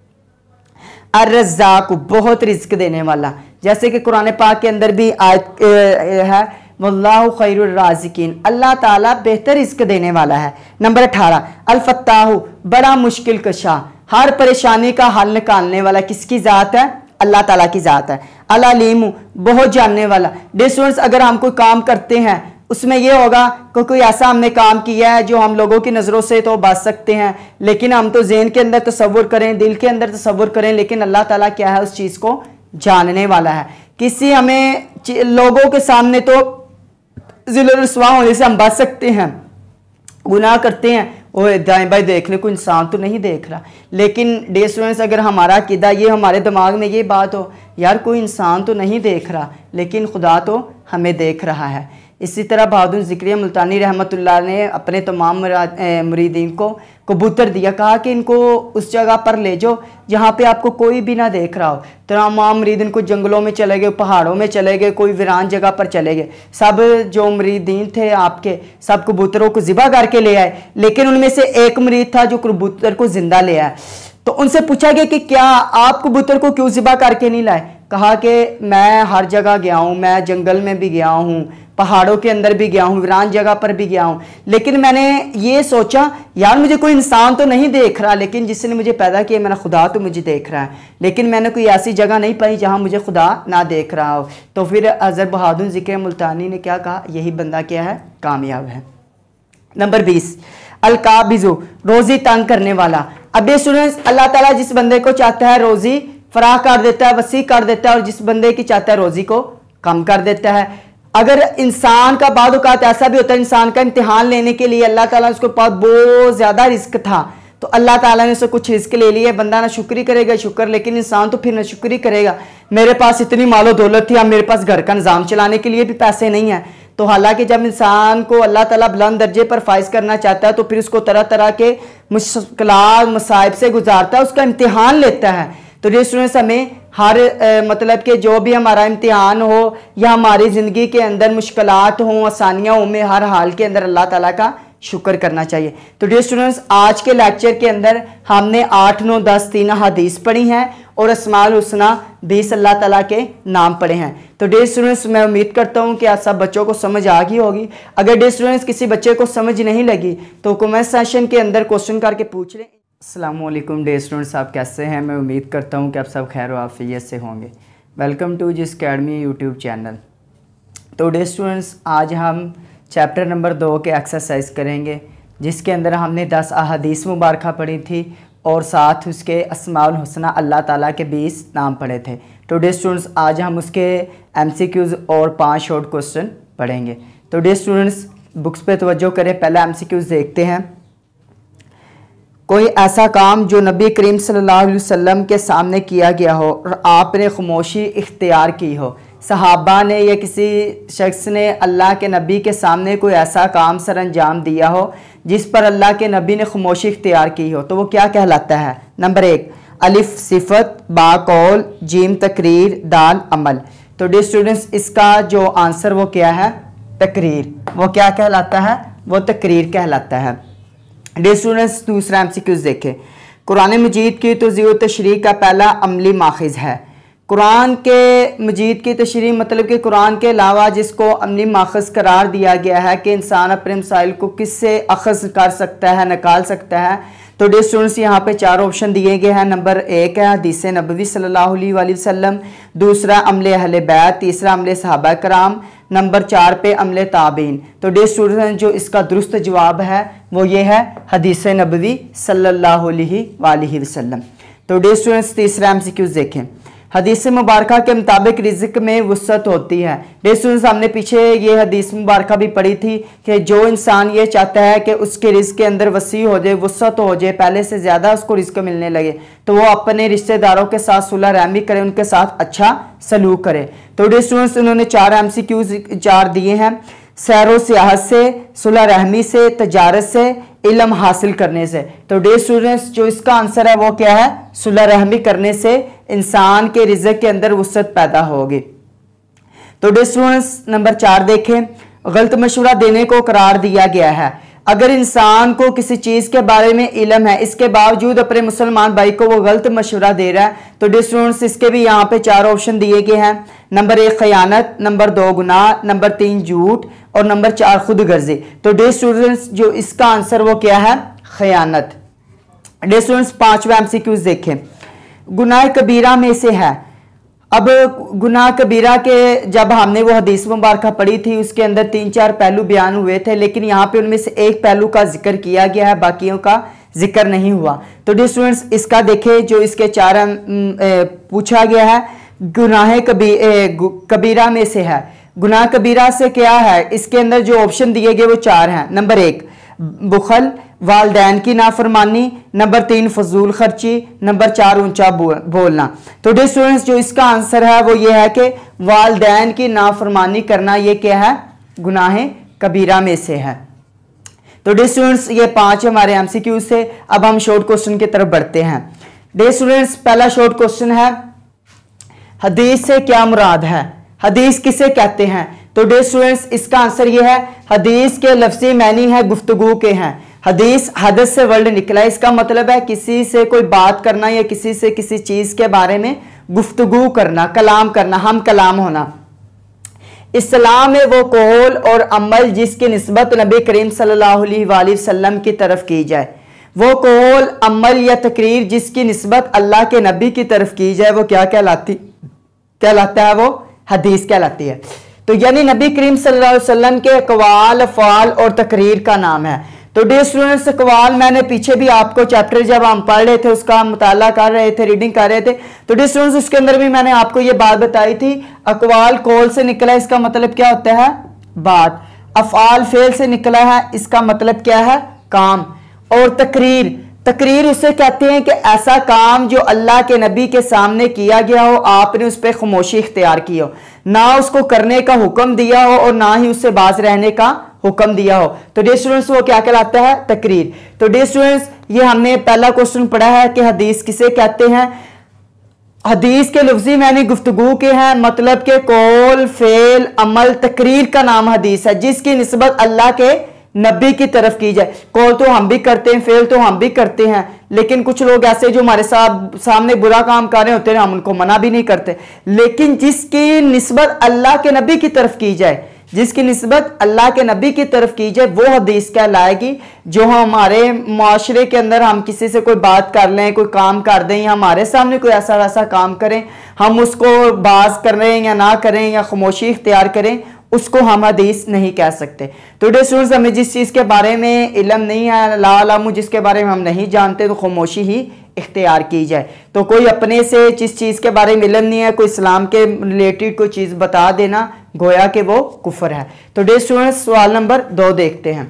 अर्रज़्ज़ाक़ बहुत रिज़्क़ देने वाला। जैसे कि कुरान पाक के अंदर भी आयत है वल्लाहु खैरुर राज़िकीन, अल्लाह ताला बेहतर रिज़्क़ देने वाला है। नंबर अठारह अल फत्ताहु बड़ा मुश्किल कशा, हर परेशानी का हल निकालने वाला किसकी ज़ात है, अल्लाह ताला की ज़ात है। अल अलीमु बहुत जानने वाला। डे स्टूडेंट्स अगर हम कोई काम करते हैं उसमें यह होगा कि कोई ऐसा हमने काम किया है जो हम लोगों की नज़रों से तो बच सकते हैं, लेकिन हम तो ज़हन के अंदर तसव्वुर करें, दिल के अंदर तसव्वुर करें, लेकिन अल्लाह ताला क्या है उस चीज़ को जानने वाला है। किसी हमें लोगों के सामने तो ज़िल्ल रुस्वा होने से हम बच सकते हैं, गुनाह करते हैं, ओए दाएं बाएं देख ले कोई इंसान तो नहीं देख रहा, लेकिन डे स्टूडेंट्स अगर हमारा अकीदा ये हमारे दिमाग में ये बात हो यार कोई इंसान तो नहीं देख रहा लेकिन खुदा तो हमें देख रहा है। इसी तरह बहादुर ज़िक्रिया मुल्तानी रहमतुल्लाह ने अपने तमाम मुरीदीन को कबूतर दिया, कहा कि इनको उस जगह पर ले जाओ जहाँ पे आपको कोई भी ना देख रहा हो। तमाम मुरीदीन को जंगलों में चले गए, पहाड़ों में चले गए, कोई वीरान जगह पर चले गए। सब जो मुरीदीन थे आपके सब कबूतरों को ज़िबा करके ले आए, लेकिन उनमें से एक मुरीद था जो कबूतर को जिंदा ले आया। तो उनसे पूछा गया कि क्या आप कबूतर को क्यों ज़िबा करके नहीं लाए? कहा कि मैं हर जगह गया हूँ, मैं जंगल में भी गया हूँ, पहाड़ों के अंदर भी गया हूँ, वीरान जगह पर भी गया हूँ, लेकिन मैंने ये सोचा यार मुझे कोई इंसान तो नहीं देख रहा, लेकिन जिसने मुझे पैदा किया मेरा खुदा तो मुझे देख रहा है, लेकिन मैंने कोई ऐसी जगह नहीं पाई जहाँ मुझे खुदा ना देख रहा हो। तो फिर हज़रत बहादुर ज़िक्र मुल्तानी ने क्या कहा, यही बंदा क्या है, कामयाब है। नंबर बीस, अलकाबिज़ु, रोज़ी तंग करने वाला। अब ये स्टूडेंट्स, अल्लाह ताला जिस बंदे को चाहता है रोज़ी फराह कर देता है, वसी कर देता है, और जिस बंदे की चाहता है रोज़ी को कम कर देता है। अगर इंसान का बाद औक़ात ऐसा भी होता है, इंसान का इम्तिहान लेने के लिए अल्लाह ताला उसके पास बहुत ज़्यादा रिस्क था, तो अल्लाह ताला ने उससे कुछ रिस्क ले लिया, बंदा ना शुक्री करेगा शुक्र, लेकिन इंसान तो फिर ना शुक्री करेगा। मेरे पास इतनी मालो दौलत थी, अब मेरे पास घर का निज़ाम चलाने के लिए भी पैसे नहीं हैं। तो हालांकि जब इंसान को अल्लाह ताला बुलंद दर्जे पर फाइज करना चाहता है तो फिर उसको तरह तरह के मुश्किलात मसाइब से गुजारता है, उसका इम्तिहान लेता है। तो ये स्टूडेंट्स हमें हर आ, मतलब कि जो भी हमारा इम्तिहान हो या हमारी ज़िंदगी के अंदर मुश्किलात हों, आसानियाँ हों, में हर हाल के अंदर अल्लाह ताला का शुक्र करना चाहिए। तो डियर स्टूडेंट्स, आज के लेक्चर के अंदर हमने आठ नौ दस तीन हदीस पढ़ी हैं और अस्माउल हुस्ना बीस अल्लाह ताला के नाम पढ़े हैं। तो डियर स्टूडेंट्स, मैं उम्मीद करता हूँ कि आप सब बच्चों को समझ आ गई होगी। अगर डियर स्टूडेंट्स किसी बच्चे को समझ नहीं लगी तो कमेंट सेशन के अंदर क्वेश्चन करके पूछ लें। अस्सलाम वालेकुम डियर स्टूडेंट्स, आप कैसे हैं? मैं उम्मीद करता हूँ कि आप सब खैर आफियत से होंगे। Welcome to Jis academy YouTube channel. तो डियर स्टूडेंट्स, आज हम चैप्टर नंबर दो के एक्सरसाइज करेंगे, जिसके अंदर हमने दस अहादीस मुबारक पढ़ी थी और साथ उसके अस्माउल हुस्ना अल्लाह ताला के बीस नाम पढ़े थे। तो डियर स्टूडेंट्स, आज हम उसके एमसीक्यूज़ और पांच शॉर्ट क्वेश्चन पढ़ेंगे। तो डियर स्टूडेंट्स, बुक्स पे तवज्जो करें। पहला एमसीक्यूज़ देखते हैं। कोई ऐसा काम जो नबी करीम सल्लल्लाहु अलैहि वसल्लम के सामने किया गया हो और आपने खामोशी इख्तियार की हो। सहाबा ने या किसी शख्स ने अल्लाह के नबी के सामने कोई ऐसा काम सर अंजाम दिया हो जिस पर अल्लाह के नबी ने खामोशी इख्तियार की हो, तो वो क्या कहलाता है? नंबर एक, अलिफ सिफत, बा कौल, जीम तकरीर, दाल अमल। तो डियर स्टूडेंट्स, इसका जो आंसर वो क्या है? तकरीर। वो क्या कहलाता है? वो तकरीर कहलाता है। डियर स्टूडेंट्स, दूसरा एमसीक्यूज़ देखें। कुरान मजीद की तज़ीह तशरीह का पहला अमली माखिज़ है। कुरान के मजीद की तशरीह मतलब कि कुरान के अलावा जिसको अमली माखज़ करार दिया गया है कि इंसान अपने मसाइल को किससे अखज़ कर सकता है, निकाल सकता है। तो डियर स्टूडेंट्स, यहाँ पे चार ऑप्शन दिए गए हैं। नंबर एक है हदीस नबवी सल्लल्लाहु अलैहि वसल्लम, दूसरा अमले अहले बैत, तीसरा अमले सहाबा कराम, नंबर चार पे अमले ताबीन। तो डियर स्टूडेंट्स, जो इसका दुरुस्त जवाब है वो ये है हदीस नबवी सल्लल्लाहु अलैहि वसल्लम। तो डियर स्टूडेंट्स, तीसरा एमसीक्यूज़ देखें। हदीस मुबारक के मुताबिक रिज़्क़ में वुसअत होती है। डियर स्टूडेंट्स, हमने पीछे ये हदीस मुबारक भी पढ़ी थी कि जो इंसान ये चाहता है कि उसके रिज़्क़ के अंदर वसी हो जाए, वुसअत हो जाए, पहले से ज़्यादा उसको रिज़्क़ मिलने लगे, तो वो अपने रिश्तेदारों के साथ सुलह रहमी करे, उनके साथ अच्छा सलूक करे। तो डियर स्टूडेंट्स, उन्होंने चार एमसीक्यूज़ चार दिए हैं। सैरो सियाहत से, सुलह रहमी से, तजारत से, इल्म हासिल करने से। तो डियर स्टूडेंट्स, जो इसका आंसर है वो क्या है? सुलह रहमी करने से इंसान के रिज़्क़ के अंदर वुसअत पैदा होगी। तो डियर स्टूडेंट्स, नंबर चार देखें। गलत मशवरा देने को करार दिया गया है। अगर इंसान को किसी चीज़ के बारे में इल्म है, इसके बावजूद अपने मुसलमान भाई को वो गलत मशवरा दे रहा है, तो डियर स्टूडेंट्स, इसके भी यहाँ पे चार ऑप्शन दिए गए हैं। नंबर एक खयानत, नंबर दो गुनाह, नंबर तीन झूठ और नंबर चार खुद गर्जी। तो डियर स्टूडेंट्स, जो इसका आंसर वो क्या है? खयानत। डियर स्टूडेंट्स, पांचवा एमसीक्यूज़ देखें। गुनाह कबीरा में से है। अब गुनाह कबीरा के जब हमने वो हदीस मुबारक पढ़ी थी उसके अंदर तीन चार पहलू बयान हुए थे, लेकिन यहाँ पे उनमें से एक पहलू का जिक्र किया गया है, बाकियों का जिक्र नहीं हुआ। तो डियर स्टूडेंट्स, इसका देखें, जो इसके चार ए, पूछा गया है, गुनाह कबी ए, कबीरा में से है। गुनाह कबीरा से क्या है? इसके अंदर जो ऑप्शन दिए गए वो चार हैं। नंबर एक बुखल, वालदैन की नाफरमानी, नंबर तीन फजूल खर्ची, नंबर चार ऊंचा बोलना। तो डियर स्टूडेंट्स, जो इसका आंसर है वो ये है कि वालदैन की नाफरमानी करना ये क्या है? गुनाह कबीरा में से है। तो डियर स्टूडेंट्स, ये पांच हमारे एमसीक्यू से। अब हम शॉर्ट क्वेश्चन की तरफ बढ़ते हैं। डियर स्टूडेंट्स, पहला शॉर्ट क्वेश्चन है, हदीस से क्या मुराद है? हदीस किसे कहते हैं? तो डियर स्टूडेंट्स, इसका आंसर ये है, हदीस के लफ्जी मानी है गुफ्तगू के हैं। हदीस हदस से वर्ड निकला है, इसका मतलब है किसी से कोई बात करना या किसी से किसी चीज़ के बारे में गुफ्तगू करना, कलाम करना, हम कलाम होना। इस्लाम में वो कौल और अमल जिसकी निस्बत नबी करीम सल्लल्लाहु अलैहि वसल्लम की तरफ की जाए, वो कौल अमल या तकरीर जिसकी निस्बत अल्लाह के नबी की तरफ की जाए, वो क्या कहलाती कहलाता है? वो हदीस कहलाती है। तो यानी नबी करीम सल्लल्लाहु अलैहि वसल्लम के अक़वाल, अफ़आल और तकरीर का नाम है। तो डियर स्टूडेंट्स, अक़वाल मैंने पीछे भी आपको चैप्टर जब हम पढ़ रहे थे उसका मुताला कर रहे थे, रीडिंग कर रहे थे, तो डियर स्टूडेंट्स उसके अंदर भी मैंने आपको ये बात बताई थी, अक़वाल कौल से निकला, इसका मतलब क्या होता है? बात। अफ़आल फ़ेल से निकला है, इसका मतलब क्या है? काम। और तकरीर, तकरीर उसे कहते हैं कि ऐसा काम जो अल्लाह के नबी के सामने किया गया हो, आपने उस पर खामोशी इख्तियार की हो, ना उसको करने का हुक्म दिया हो और ना ही उससे बाज रहने का हुक्म दिया हो, तो डियर स्टूडेंट्स वो क्या कहलाता है? तकरीर। तो डियर स्टूडेंट्स ये हमने पहला क्वेश्चन पढ़ा है कि हदीस किसे कहते हैं। हदीस के लफ्जी मानी गुफ्तगू के हैं, मतलब के कौल, फेल, अमल, तकरीर का नाम हदीस है जिसकी निस्बत अल्लाह के नबी की तरफ की जाए। कौल तो हम भी करते हैं, फेल तो हम भी करते हैं, लेकिन कुछ लोग ऐसे जो हमारे साथ सामने बुरा काम कर रहे होते हैं हम उनको मना भी नहीं करते, लेकिन जिसकी निस्बत अल्लाह के नबी की तरफ की जाए, जिसकी निस्बत अल्लाह के नबी की तरफ की जाए, वो हदीस कहलाएगी। जो हमारे माशरे के अंदर हम किसी से कोई बात कर लें, कोई काम कर दें, या हमारे सामने कोई ऐसा वैसा काम करें, हम उसको बाज करें या ना करें या खामोशी इख्तियार करें, उसको हम हदीस नहीं कह सकते। तो डियर स्टूडेंट्स, हमें जिस चीज़ के बारे में इल्म नहीं है, ला इल्म, जिसके बारे में हम नहीं जानते, तो खामोशी ही इख्तियार की जाए। तो कोई अपने से जिस चीज़ के बारे में इल्म नहीं है, कोई इस्लाम के रिलेटेड कोई चीज़ बता देना, गोया कि वो कुफर है। तो डियर स्टूडेंट्स, सवाल नंबर दो देखते हैं।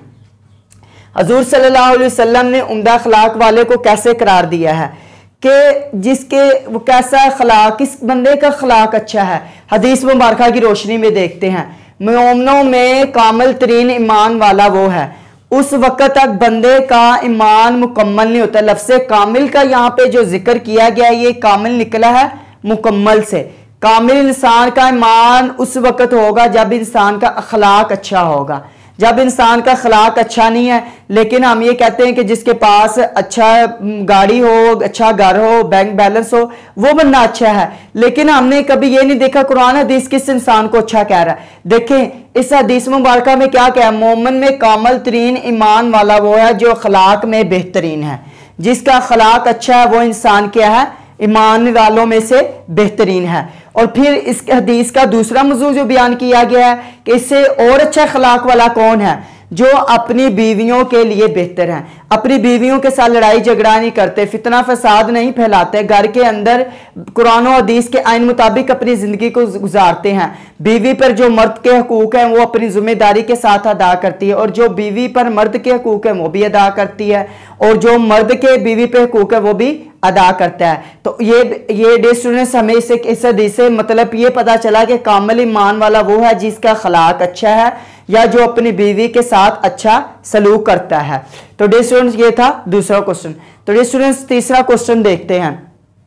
हजूर सल्लल्लाहु अलैहि वसल्लम ने उम्दा अखलाक वाले को कैसे करार दिया है कि जिसके वो कैसा अखलाक, किस बंदे का अखलाक अच्छा है। हदीस मुबारका की रोशनी में देखते हैं, मोमिनों में कामिल तरीन ईमान वाला वो है, उस वक्त तक बंदे का ईमान मुकम्मल नहीं होता। लफ्ज़ कामिल का यहाँ पे जो जिक्र किया गया है, ये कामिल निकला है मुकम्मल से। कामिल इंसान का ईमान उस वक्त होगा जब इंसान का अखलाक अच्छा होगा। जब इंसान का अखलाक अच्छा नहीं है, लेकिन हम ये कहते हैं कि जिसके पास अच्छा गाड़ी हो, अच्छा घर हो, बैंक बैलेंस हो, वो बंदा अच्छा है, लेकिन हमने कभी ये नहीं देखा कुरान हदीस किस इंसान को अच्छा कह रहा है। देखें इस हदीस मुबारका में क्या कहा, मोमिन में कामिल तरीन ईमान वाला वो है जो अखलाक में बेहतरीन है। जिसका अखलाक अच्छा है वो इंसान क्या है, ईमान वालों में से बेहतरीन है। और फिर इस हदीस का दूसरा मौजू जो बयान किया गया है कि इससे और अच्छा अखलाक वाला कौन है, जो अपनी बीवियों के लिए बेहतर हैं, अपनी बीवियों के साथ लड़ाई झगड़ा नहीं करते, फितना फसाद नहीं फैलाते, घर के अंदर कुरान और हदीस के आइन मुताबिक अपनी जिंदगी को गुजारते हैं। बीवी पर जो मर्द के हकूक हैं वो अपनी जिम्मेदारी के साथ अदा करती है, और जो बीवी पर मर्द के हकूक हैं वो भी अदा करती है, और जो मर्द के बीवी पे हकूक है वो भी अदा करता है। तो ये ये डे स्टूडेंट्स हमें इसे इस हदीस से मतलब ये पता चला कि कामिल ईमान वाला वो है जिसका अखलाक अच्छा है या जो अपनी बीवी के साथ अच्छा सलूक करता है। तो डे स्टूडेंट्स ये था दूसरा क्वेश्चन। तो डे स्टूडेंट्स तीसरा क्वेश्चन देखते हैं।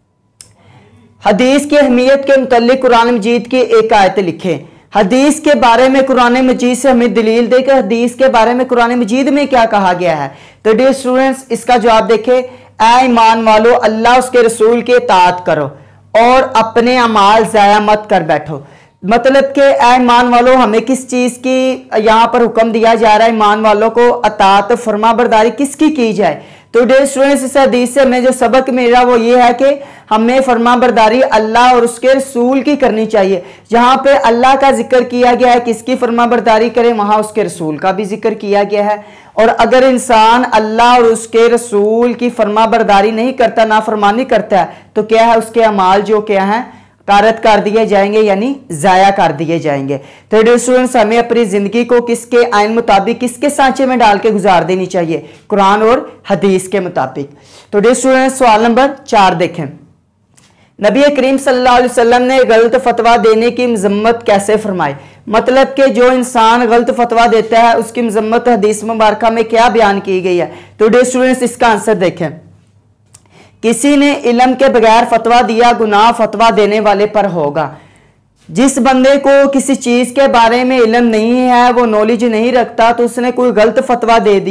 हदीस की अहमियत के मुतालिक कुरान मजीद की एक आयत लिखें। हदीस के बारे में कुरान मजीद से हमें दलील दे कि हदीस के बारे में कुरान मजीद में क्या कहा गया है। तो डियर स्टूडेंट्स इसका जवाब देखें, ऐ ईमान वालो अल्लाह उसके रसूल के इताअत करो और अपने अमाल ज़ाया मत कर बैठो। मतलब कि ऐ ईमान वालों हमें किस चीज़ की यहाँ पर हुक्म दिया जा रहा है, ईमान वालों को अताअत फरमा बरदारी किसकी की जाए। तो डियर स्टूडेंट्स इस हदीस से हमें जो सबक मिला वो ये है कि हमें फरमा बरदारी अल्लाह और उसके रसूल की करनी चाहिए। जहाँ पे अल्लाह का जिक्र किया गया है किसकी फरमा बरदारी करें, वहाँ उसके रसूल का भी जिक्र किया गया है। और अगर इंसान अल्लाह और उसके रसूल की फरमा बरदारी नहीं करता, नाफरमानी करता है, तो क्या है उसके अमाल जो क्या है कारत कर दिए जाएंगे, यानी ज़ाया कर दिए जाएंगे। तो डियर स्टूडेंट्स हमें अपनी ज़िंदगी को किसके आइन मुताबिक किसके सांचे में डाल के गुजार देनी चाहिए, कुरान और हदीस के मुताबिक। तो डियर स्टूडेंट्स सवाल नंबर चार देखें। नबी करीम सल्लल्लाहु अलैहि वसल्लम ने गलत फतवा देने की मजम्मत कैसे फरमाई। मतलब कि जो इंसान गलत फतवा देता है उसकी मजम्मत हदीस मुबारका में क्या बयान की गई है। तो डियर स्टूडेंट्स इसका आंसर देखें। किसी ने इल्म के बगैर फतवा दिया गुनाह फतवा देने वाले पर होगा। जिस बंदे को किसी चीज़ के बारे में इल्म नहीं है, वो नॉलेज नहीं रखता, तो उसने कोई गलत फतवा दे दिया,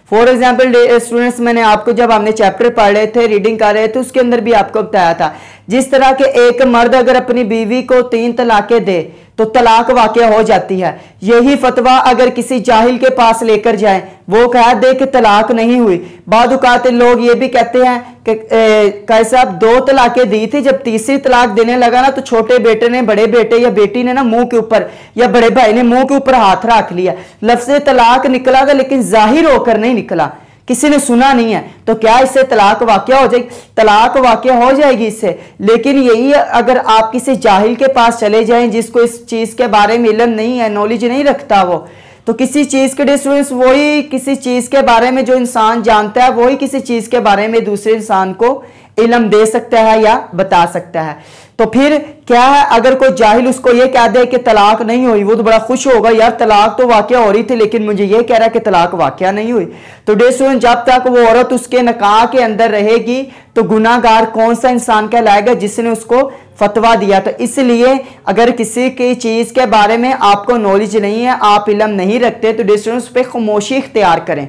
फॉर एग्जाम्पल स्टूडेंट्स, मैंने आपको जब हमने चैप्टर पढ़ रहे थे, रीडिंग कर रहे थे, उसके अंदर भी आपको बताया था जिस तरह के एक मर्द अगर अपनी बीवी को तीन तलाकें दे तो तलाक वाक़या हो जाती है, यही फतवा अगर किसी जाहिल के पास लेकर जाए वो कह दे कि तलाक नहीं हुई। बाद औक़ात लोग ये भी कहते हैं कि कई साहब दो तलाकें दी थी, जब तीसरी तलाक देने लगा ना तो छोटे बेटे ने बड़े बेटे या बेटी ने ना मुंह के ऊपर या बड़े भाई ने मुंह के ऊपर हाथ रख लिया, लफ्ज़ तलाक निकला था लेकिन जाहिर होकर नहीं निकला, किसी ने सुना नहीं है, तो क्या इससे तलाक वाक़या हो जाएगी? तलाक वाक़या हो जाएगी इससे। लेकिन यही अगर आप किसी जाहिल के पास चले जाएं जिसको इस चीज़ के बारे में इल्म नहीं है, नॉलेज नहीं रखता, वो तो किसी चीज़ के स्टूडेंट्स वही किसी चीज़ के बारे में जो इंसान जानता है वही किसी चीज़ के बारे में दूसरे इंसान को इल्म दे सकता है या बता सकता है। तो फिर क्या है, अगर कोई जाहिल उसको ये कह दे कि तलाक नहीं हुई, वो तो बड़ा खुश होगा, यार तलाक तो वाक़या हो रही थी लेकिन मुझे ये कह रहा है कि तलाक वाक़या नहीं हुई। तो डे स्टूडेंट, जब तक वो औरत उसके निकाह के अंदर रहेगी तो गुनाहगार कौन सा इंसान कहलाएगा? जिसने उसको फतवा दिया। तो इसलिए अगर किसी की चीज़ के बारे में आपको नॉलेज नहीं है, आप इल्म नहीं रखते, तो डे स्टूडेंट उस पर खामोशी इख्तियार करें।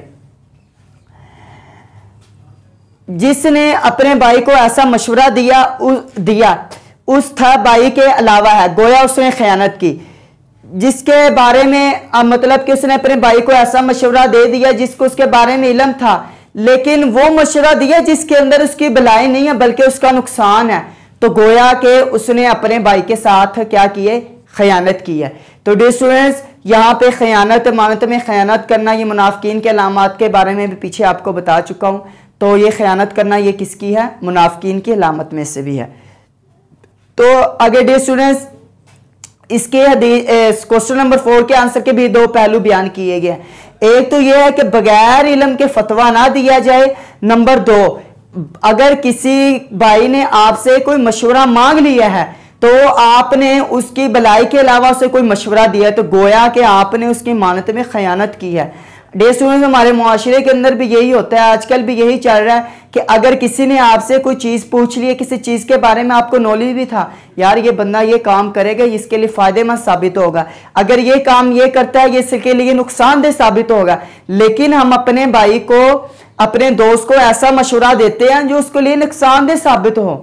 जिसने अपने भाई को ऐसा मशवरा दिया उस, दिया उस था भाई के अलावा है, गोया उसने खयानत की, जिसके बारे में आ, मतलब कि उसने अपने भाई को ऐसा मशवरा दे दिया जिसको उसके बारे में इल्म था, लेकिन वो मशवरा दिया जिसके अंदर उसकी भलाई नहीं है बल्कि उसका नुकसान है, तो गोया के उसने अपने भाई के साथ क्या किए? खयानत की है। तो डे स्टूडेंट्स, यहाँ पे खयानत, अमानत में खयानत करना, ये मुनाफिकीन के अलामात के बारे में भी पीछे आपको बता चुका हूँ। तो ये खयानत करना ये किसकी है? मुनाफिकीन की अलामत में से भी है। तो आगे डे स्टूडेंट्स, इसके क्वेश्चन नंबर फोर के आंसर के भी दो पहलू बयान किए गए। एक तो यह है कि बगैर इल्म के फतवा ना दिया जाए। नंबर दो, अगर किसी भाई ने आपसे कोई मशवरा मांग लिया है तो आपने उसकी भलाई के अलावा उसे कोई मशवरा दिया तो गोया कि आपने उसकी मानत में खयानत की है। डे स्टूडेंट्स, हमारे मुआशरे के अंदर भी यही होता है, आजकल भी यही चल रहा है कि अगर किसी ने आपसे कोई चीज़ पूछ ली है, किसी चीज़ के बारे में आपको नॉलेज भी था, यार ये बंदा ये काम करेगा, इसके लिए फ़ायदेमंद साबित होगा, अगर ये काम ये करता है ये इसके लिए नुकसानदेह साबित होगा, लेकिन हम अपने भाई को, अपने दोस्त को ऐसा मशवरा देते हैं जो उसके लिए नुकसानदेह साबित हो,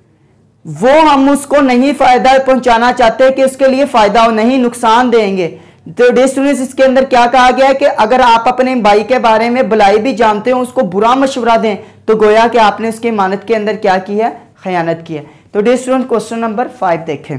वो हम उसको नहीं फ़ायदा पहुँचाना चाहते कि उसके लिए फ़ायदा हो, नहीं नुकसान देंगे। तो डे स्टूडेंट्स, इसके अंदर क्या कहा गया है कि अगर आप अपने भाई के बारे में भलाई भी जानते हो, उसको बुरा मशवरा दें तो गोया कि आपने उसकी मानत के अंदर क्या की है? खयानत की है। तो dear student, question number five देखें।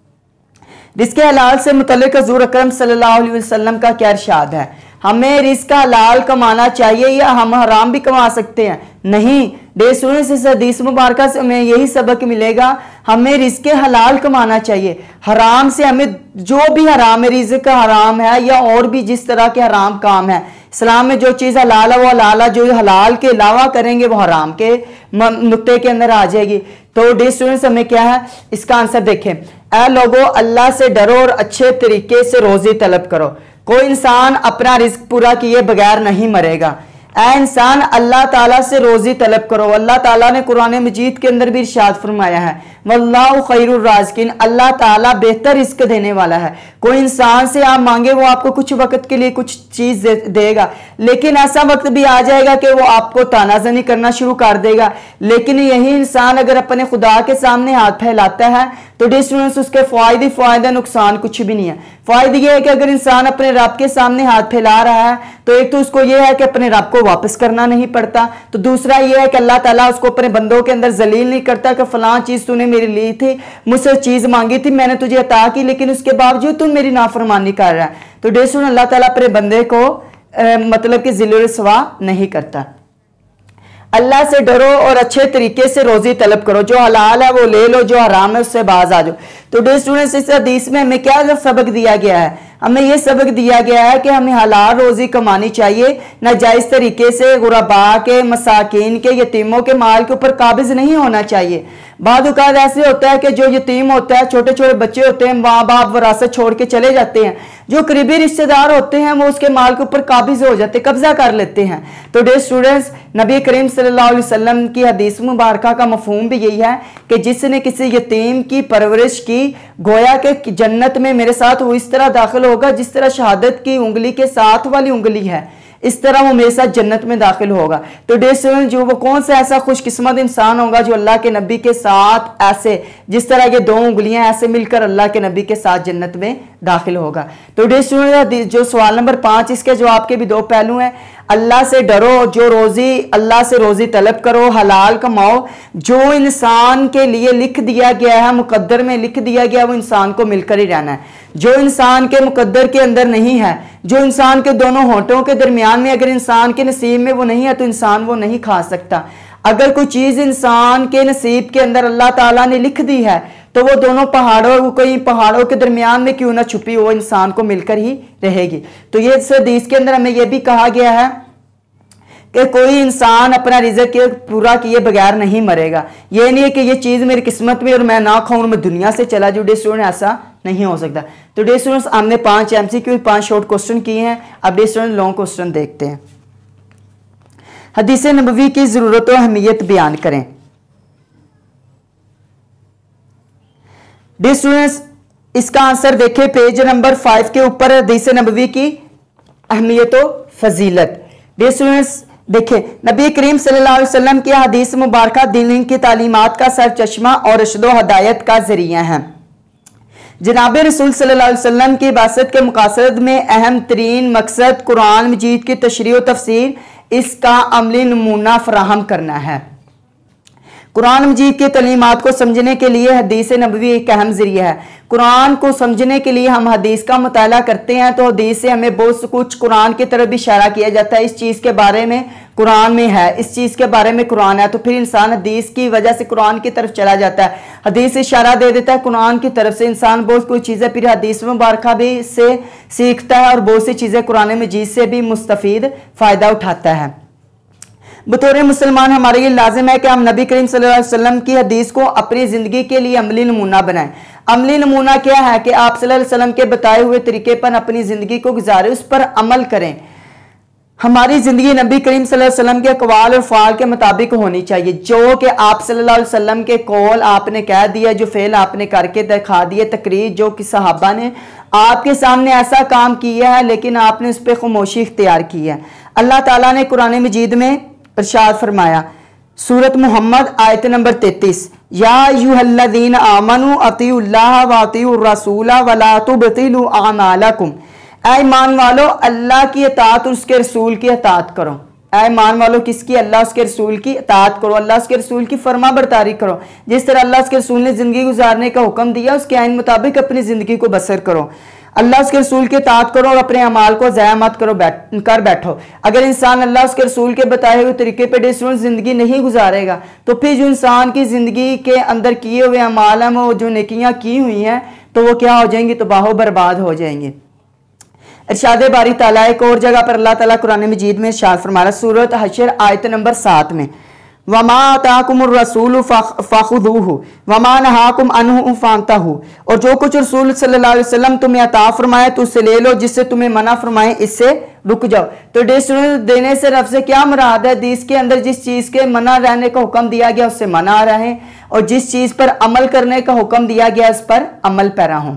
रिज़्क़ हलाल से मुतल्लिक़ हुज़ूर अकरम सल्लल्लाहु अलैहि वसल्लम का क्या इरशाद है? हमें रिज़्क़ हलाल कमाना चाहिए या हम हराम भी कमा सकते हैं? नहीं। डे स्टूडेंट्स, इस हदीस मुबारक से हमें यही सबक मिलेगा, हमें रिज़्क़ हलाल कमाना चाहिए। हराम से हमें, जो भी हराम है, रिज़्क़ हराम है या और भी जिस तरह के हराम काम है, इस्लाम में जो चीज़ हलाल है वो हलाल है, जो हलाल के अलावा करेंगे वो हराम के नुक्ते के अंदर आ जाएगी। तो डे स्टूडेंट्स, हमें क्या है इसका आंसर देखें। ऐ लोगो, अल्लाह से डरो और अच्छे तरीके से रोज़ी तलब करो। कोई इंसान अपना रिज़्क़ पूरा किए बगैर नहीं मरेगा। ऐ इंसान, अल्लाह ताला से रोज़ी तलब करो। अल्लाह ताला ने कुरान मजीद के अंदर भी इरशाद फरमाया है, वल्लाहु खैरुर राज़िकीन, अल्लाह ताला बेहतर रिज़्क़ देने वाला है। कोई इंसान से आप मांगे वो आपको कुछ वक्त के लिए कुछ चीज़ दे, देगा, लेकिन ऐसा वक्त भी आ जाएगा कि वो आपको तानाज़नी करना शुरू कर देगा। लेकिन यही इंसान अगर अपने खुदा के सामने हाथ फैलाता है तो डे स्टूडेंट्स, उसके फ़ायदे फ़ायदा, नुकसान कुछ भी नहीं है। फ़ायदा यह है कि अगर इंसान अपने रब के सामने हाथ फैला रहा है तो एक तो उसको यह है कि अपने रब को वापस करना नहीं पड़ता, तो दूसरा यह है कि अल्लाह ताला उसको अपने बंदों के अंदर जलील नहीं करता कि फलां चीज़ तूने मेरी ली थी, मुझसे चीज़ मांगी थी, मैंने तुझे अता की, लेकिन उसके बावजूद तू मेरी नाफरमानी कर रहा है। तो डे स्टूडेंट, अल्लाह ताला अपने बंदे को आ, मतलब कि ज़िल्ल रसवा नहीं करता। अल्लाह से डरो और अच्छे तरीके से रोज़ी तलब करो, जो हलाल है वो ले लो, जो हराम है उससे बाज आ जाओ। तो डे स्टूडेंट्स, इस हदीस में हमें क्या सबक दिया गया है? हमें ये सबक दिया गया है कि हमें हलाल रोज़ी कमानी चाहिए, नाजायज़ तरीके से गुरबा के, मसाकीन के, यतीमों के माल के ऊपर काबिज नहीं होना चाहिए। बाद औक़ात ऐसे होता है कि जो यतीम होता है, छोटे छोटे बच्चे होते हैं, माँ बाप विरासत छोड़ के चले जाते हैं, जो करीबी रिश्तेदार होते हैं वो उसके माल के ऊपर काबिज हो जाते, कब्जा कर लेते हैं। तो डे स्टूडेंट्स, नबी करीम सल्लल्लाहु अलैहि वसल्लम की हदीस मुबारक का मफहूम भी यही है कि जिसने किसी यतीम की परवरिश की, गोया के जन्नत में मेरे साथ वो इस तरह दाखिल होगा जिस तरह शहादत की उंगली के साथ वाली उंगली है। इस तरह वो मेरे साथ जन्नत में दाखिल होगा। तो डियर स्टूडेंट, जो वो कौन सा ऐसा खुशकिस्मत इंसान होगा जो अल्लाह के नबी के साथ ऐसे, जिस तरह के दो उंगलियां ऐसे मिलकर अल्लाह के नबी के साथ जन्नत में दाखिल होगा। तो डियर स्टूडेंट, जो सवाल नंबर पाँच, इसके जवाब के भी दो पहलू हैं। अल्लाह से डरो, जो रोज़ी अल्लाह से रोज़ी तलब करो, हलाल कमाओ। जो इंसान के लिए लिख दिया गया है, मुकद्दर में लिख दिया गया, वो इंसान को मिलकर ही रहना है। जो इंसान के मुकद्दर के अंदर नहीं है, जो इंसान के दोनों होंठों के दरमियान में अगर इंसान के नसीब में वो नहीं है, तो इंसान वो नहीं खा सकता। अगर कोई चीज़ इंसान के नसीब के अंदर अल्लाह ताला ने लिख दी है, तो वो दोनों पहाड़ों कोई पहाड़ों के दरमियान में क्यों ना छुपी हो, इंसान को मिलकर ही रहेगी। तो ये इस हदीस के अंदर हमें यह भी कहा गया है कि कोई इंसान अपना रिज़्क पूरा किए बगैर नहीं मरेगा। ये नहीं है कि ये चीज़ मेरी किस्मत में और मैं ना खाऊं, मैं दुनिया से चला जाऊं। डे स्टूडेंट, ऐसा नहीं हो सकता। तो डे स्टूडेंट्स, हमने पांच एमसीक्यू पांच शॉर्ट क्वेश्चन किए हैं। अब डे स्टूडेंट लॉन्ग क्वेश्चन देखते हैं। हदीस नबवी की ज़रूरत और अहमियत बयान करें। डे स्टूडेंट्स, इसका आंसर देखें पेज नंबर फाइव के ऊपर, हदीस नबवी की अहमियत और फजीलत। डे स्टूडेंट्स देखें, नबी करीम सल्लल्लाहु अलैहि वसल्लम की हदीस मुबारक दीन की तालीमात का सर चश्मा और इरशाद व हदायत का जरिया है। जनाब रसूल सल्लल्लाहु अलैहि वसल्लम की बासत के मकासद में अहम तरीन मकसद कुरान मजीद की तशरीह व तफसीर, इसका अमली नमूना फराहम करना है। कुरान मजीद की तलीमात को समझने के लिए हदीस नबवी एक अहम जरिया है। कुरान को समझने के लिए हम हदीस का मुताला करते हैं, तो हदीस से हमें बहुत कुछ कुरान की तरफ भी इशारा किया जाता है। इस चीज़ के बारे में कुरान में है, इस चीज़ के बारे में कुरान है, तो फिर इंसान हदीस की वजह से कुरान की तरफ चला जाता है। हदीस इशारा दे देता है कुरान की तरफ से, इंसान बहुत कुछ चीज़ें फिर हदीस मुबारक भी से सीखता है और बहुत सी चीज़ें कुरान मजीद से भी मुस्तफ़ीद फ़ायदा उठाता है। बतौर मुसलमान हमारे लिए लाजिम है कि हम नबी करीम सल्लल्लाहु अलैहि वसल्लम की हदीस को अपनी ज़िंदगी के लिए अमली नमूना बनाएं। अमली नमूना क्या है कि आप सल्लल्लाहु अलैहि वसल्लम के बताए हुए तरीके पर अपनी ज़िंदगी को गुजारें, उस पर अमल करें। हमारी ज़िंदगी नबी करीम सल्लल्लाहु अलैहि वसल्लम के अक़वाल और फ़ाल के मुताबिक होनी चाहिए। जो कि आप सल्लल्लाहु अलैहि वसल्लम के कौल आपने कह दिया, जो फ़ेल आपने करके दिखा दिए, तकरीर जो कि सहाबा ने आपके सामने ऐसा काम किया है, लेकिन आपने उस पर खामोशी इख्तियार की है। अल्लाह ताला ने कुरान मजीद में इरशाद फरमाया, सूरत मोहम्मद आयत नंबर तैतीस, या अय्युहल्लज़ीना आमनू अतीउल्लाह व अतीउर रसूला वला तुबतिलू अमालकुम। ऐ ईमान वालो, अल्लाह की इताअत और उसके रसूल की इताअत करो। ऐ ईमान वालो, किसकी? अल्लाह उसके रसूल की इताअत करो, अल्लाह उसके रसूल की फरमा बरदारी करो। जिस तरह अल्लाह उसके रसूल ने ज़िंदगी गुजारने का हुक्म दिया, उसके आइन मुताबिक अपनी ज़िंदगी को बसर करो। अल्लाह उसके रसूल की इताअत करो और अपने अमाल को ज़ाया मत करो, बैठ कर बैठो। अगर इंसान अल्लाह उसके रसूल के बताए हुए तरीके पर डिस्टेंस ज़िंदगी नहीं गुजारेगा, तो फिर जो इंसान की ज़िंदगी के अंदर किए हुए अमाल हैं, वो जो नेकियां की हुई हैं, तो वो क्या हो जाएंगी? तो बाहो बर्बाद हो जाएंगे। इरशाद बारी ताला एक और जगह पर अल्लाह ताला कुरान मजीद में इरशाद फरमा रहा, सूरत हशर आयत नंबर सात में, वमा आताकुमुर रसूल फखुदूहु वमा नहाकुम अन्हु फंतहु। और जो कुछ रसूल सल्लल्लाहु अलैहि वसल्लम तुम्हें अता फरमाए तो उससे ले लो, जिससे तुम्हें मना फरमाए इससे रुक जाओ। तो डिस्टेंस देने से रब से क्या मुराद है? हदीस के अंदर जिस चीज़ के मना रहने का हुक्म दिया गया उससे मना रहे, और जिस चीज़ पर अमल करने का हुक्म दिया गया उस पर अमल पैरा हों।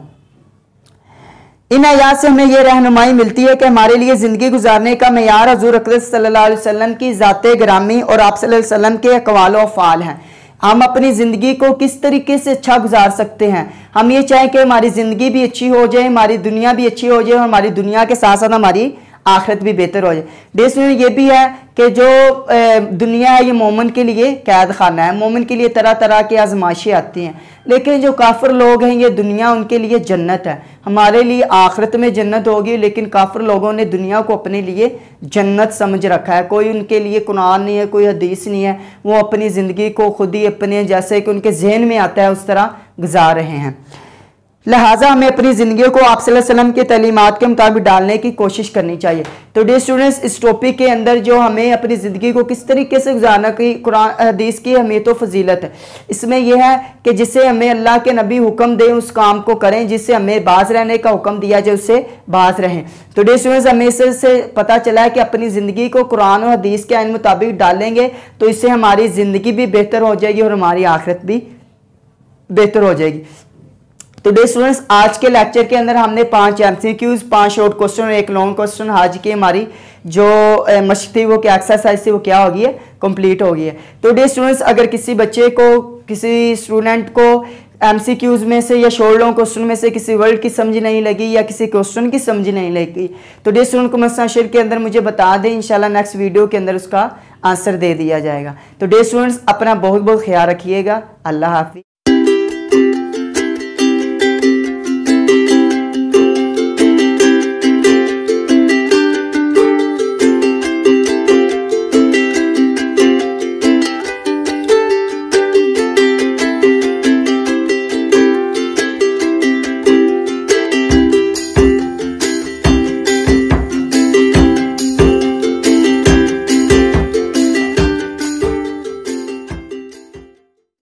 इन आयात से हमें यह रहनुमाई मिलती है कि हमारे लिए ज़िंदगी गुजारने का मेयार हज़ूर अक़दस सल्लल्लाहु अलैहि वसल्लम की ज़ाते ग्रामी और आप सल्लल्लाहु अलैहि वसल्लम के अक़वाल व फ़ाल हैं। हम अपनी ज़िंदगी को किस तरीके से अच्छा गुजार सकते हैं। हम ये चाहें कि हमारी ज़िंदगी भी अच्छी हो जाए, हमारी दुनिया भी अच्छी हो जाए, और हमारी दुनिया के साथ साथ हमारी आखिरत भी बेहतर हो जाए। देश में ये भी है कि जो दुनिया है ये मोमिन के लिए कैद खाना है, मोमिन के लिए तरह तरह की आजमाइशें आती हैं, लेकिन जो काफिर लोग हैं ये दुनिया उनके लिए जन्नत है। हमारे लिए आखिरत में जन्नत होगी, लेकिन काफिर लोगों ने दुनिया को अपने लिए जन्नत समझ रखा है। कोई उनके लिए कुरान नहीं है, कोई हदीस नहीं है, वो अपनी ज़िंदगी को खुद ही अपने जैसे कि उनके जहन में आता है उस तरह गुजार रहे हैं। लिहाजा हमें अपनी ज़िंदगी को आप सल्लल्लाहु अलैहि वसल्लम के तालीमात के मुताबिक डालने की कोशिश करनी चाहिए। तो डियर स्टूडेंट्स, इस टॉपिक के अंदर जो हमें अपनी ज़िंदगी को किस तरीके से गुजारना की कुरान हदीस की अहमियत व फजीलत है, इसमें यह है कि जिससे हमें अल्लाह के नबी हुक्म दें उस काम को करें, जिससे हमें बाज रहने का हुक्म दिया जाए उससे बाज रहें। तो डियर स्टूडेंट्स, हमें इससे पता चला है कि अपनी ज़िंदगी को कुरान और हदीस के आइन मुताबिक डालेंगे तो इससे हमारी ज़िंदगी भी बेहतर हो जाएगी और हमारी आखिरत भी बेहतर हो जाएगी। तो डे स्टूडेंट्स, आज के लेक्चर के अंदर हमने पांच एमसीक्यूज, पांच शॉर्ट क्वेश्चन और एक लॉन्ग क्वेश्चन, आज की हमारी जो मशक थी वो क्या एक्सरसाइज थी वो क्या हो गई है, कंप्लीट हो गई है। तो डे स्टूडेंट्स, अगर किसी बच्चे को, किसी स्टूडेंट को एमसीक्यूज में से या शॉर्ट लॉन्ग क्वेश्चन में से किसी वर्ड की समझ नहीं लगी या किसी क्वेश्चन की समझ नहीं लगी, तो डे स्टूडेंट को मसला शेयर के अंदर मुझे बता दें, इंशाल्लाह नेक्स्ट वीडियो के अंदर उसका आंसर दे दिया जाएगा। तो डे स्टूडेंट्स, अपना बहुत बहुत ख्याल रखिएगा। अल्लाह हाफिज़।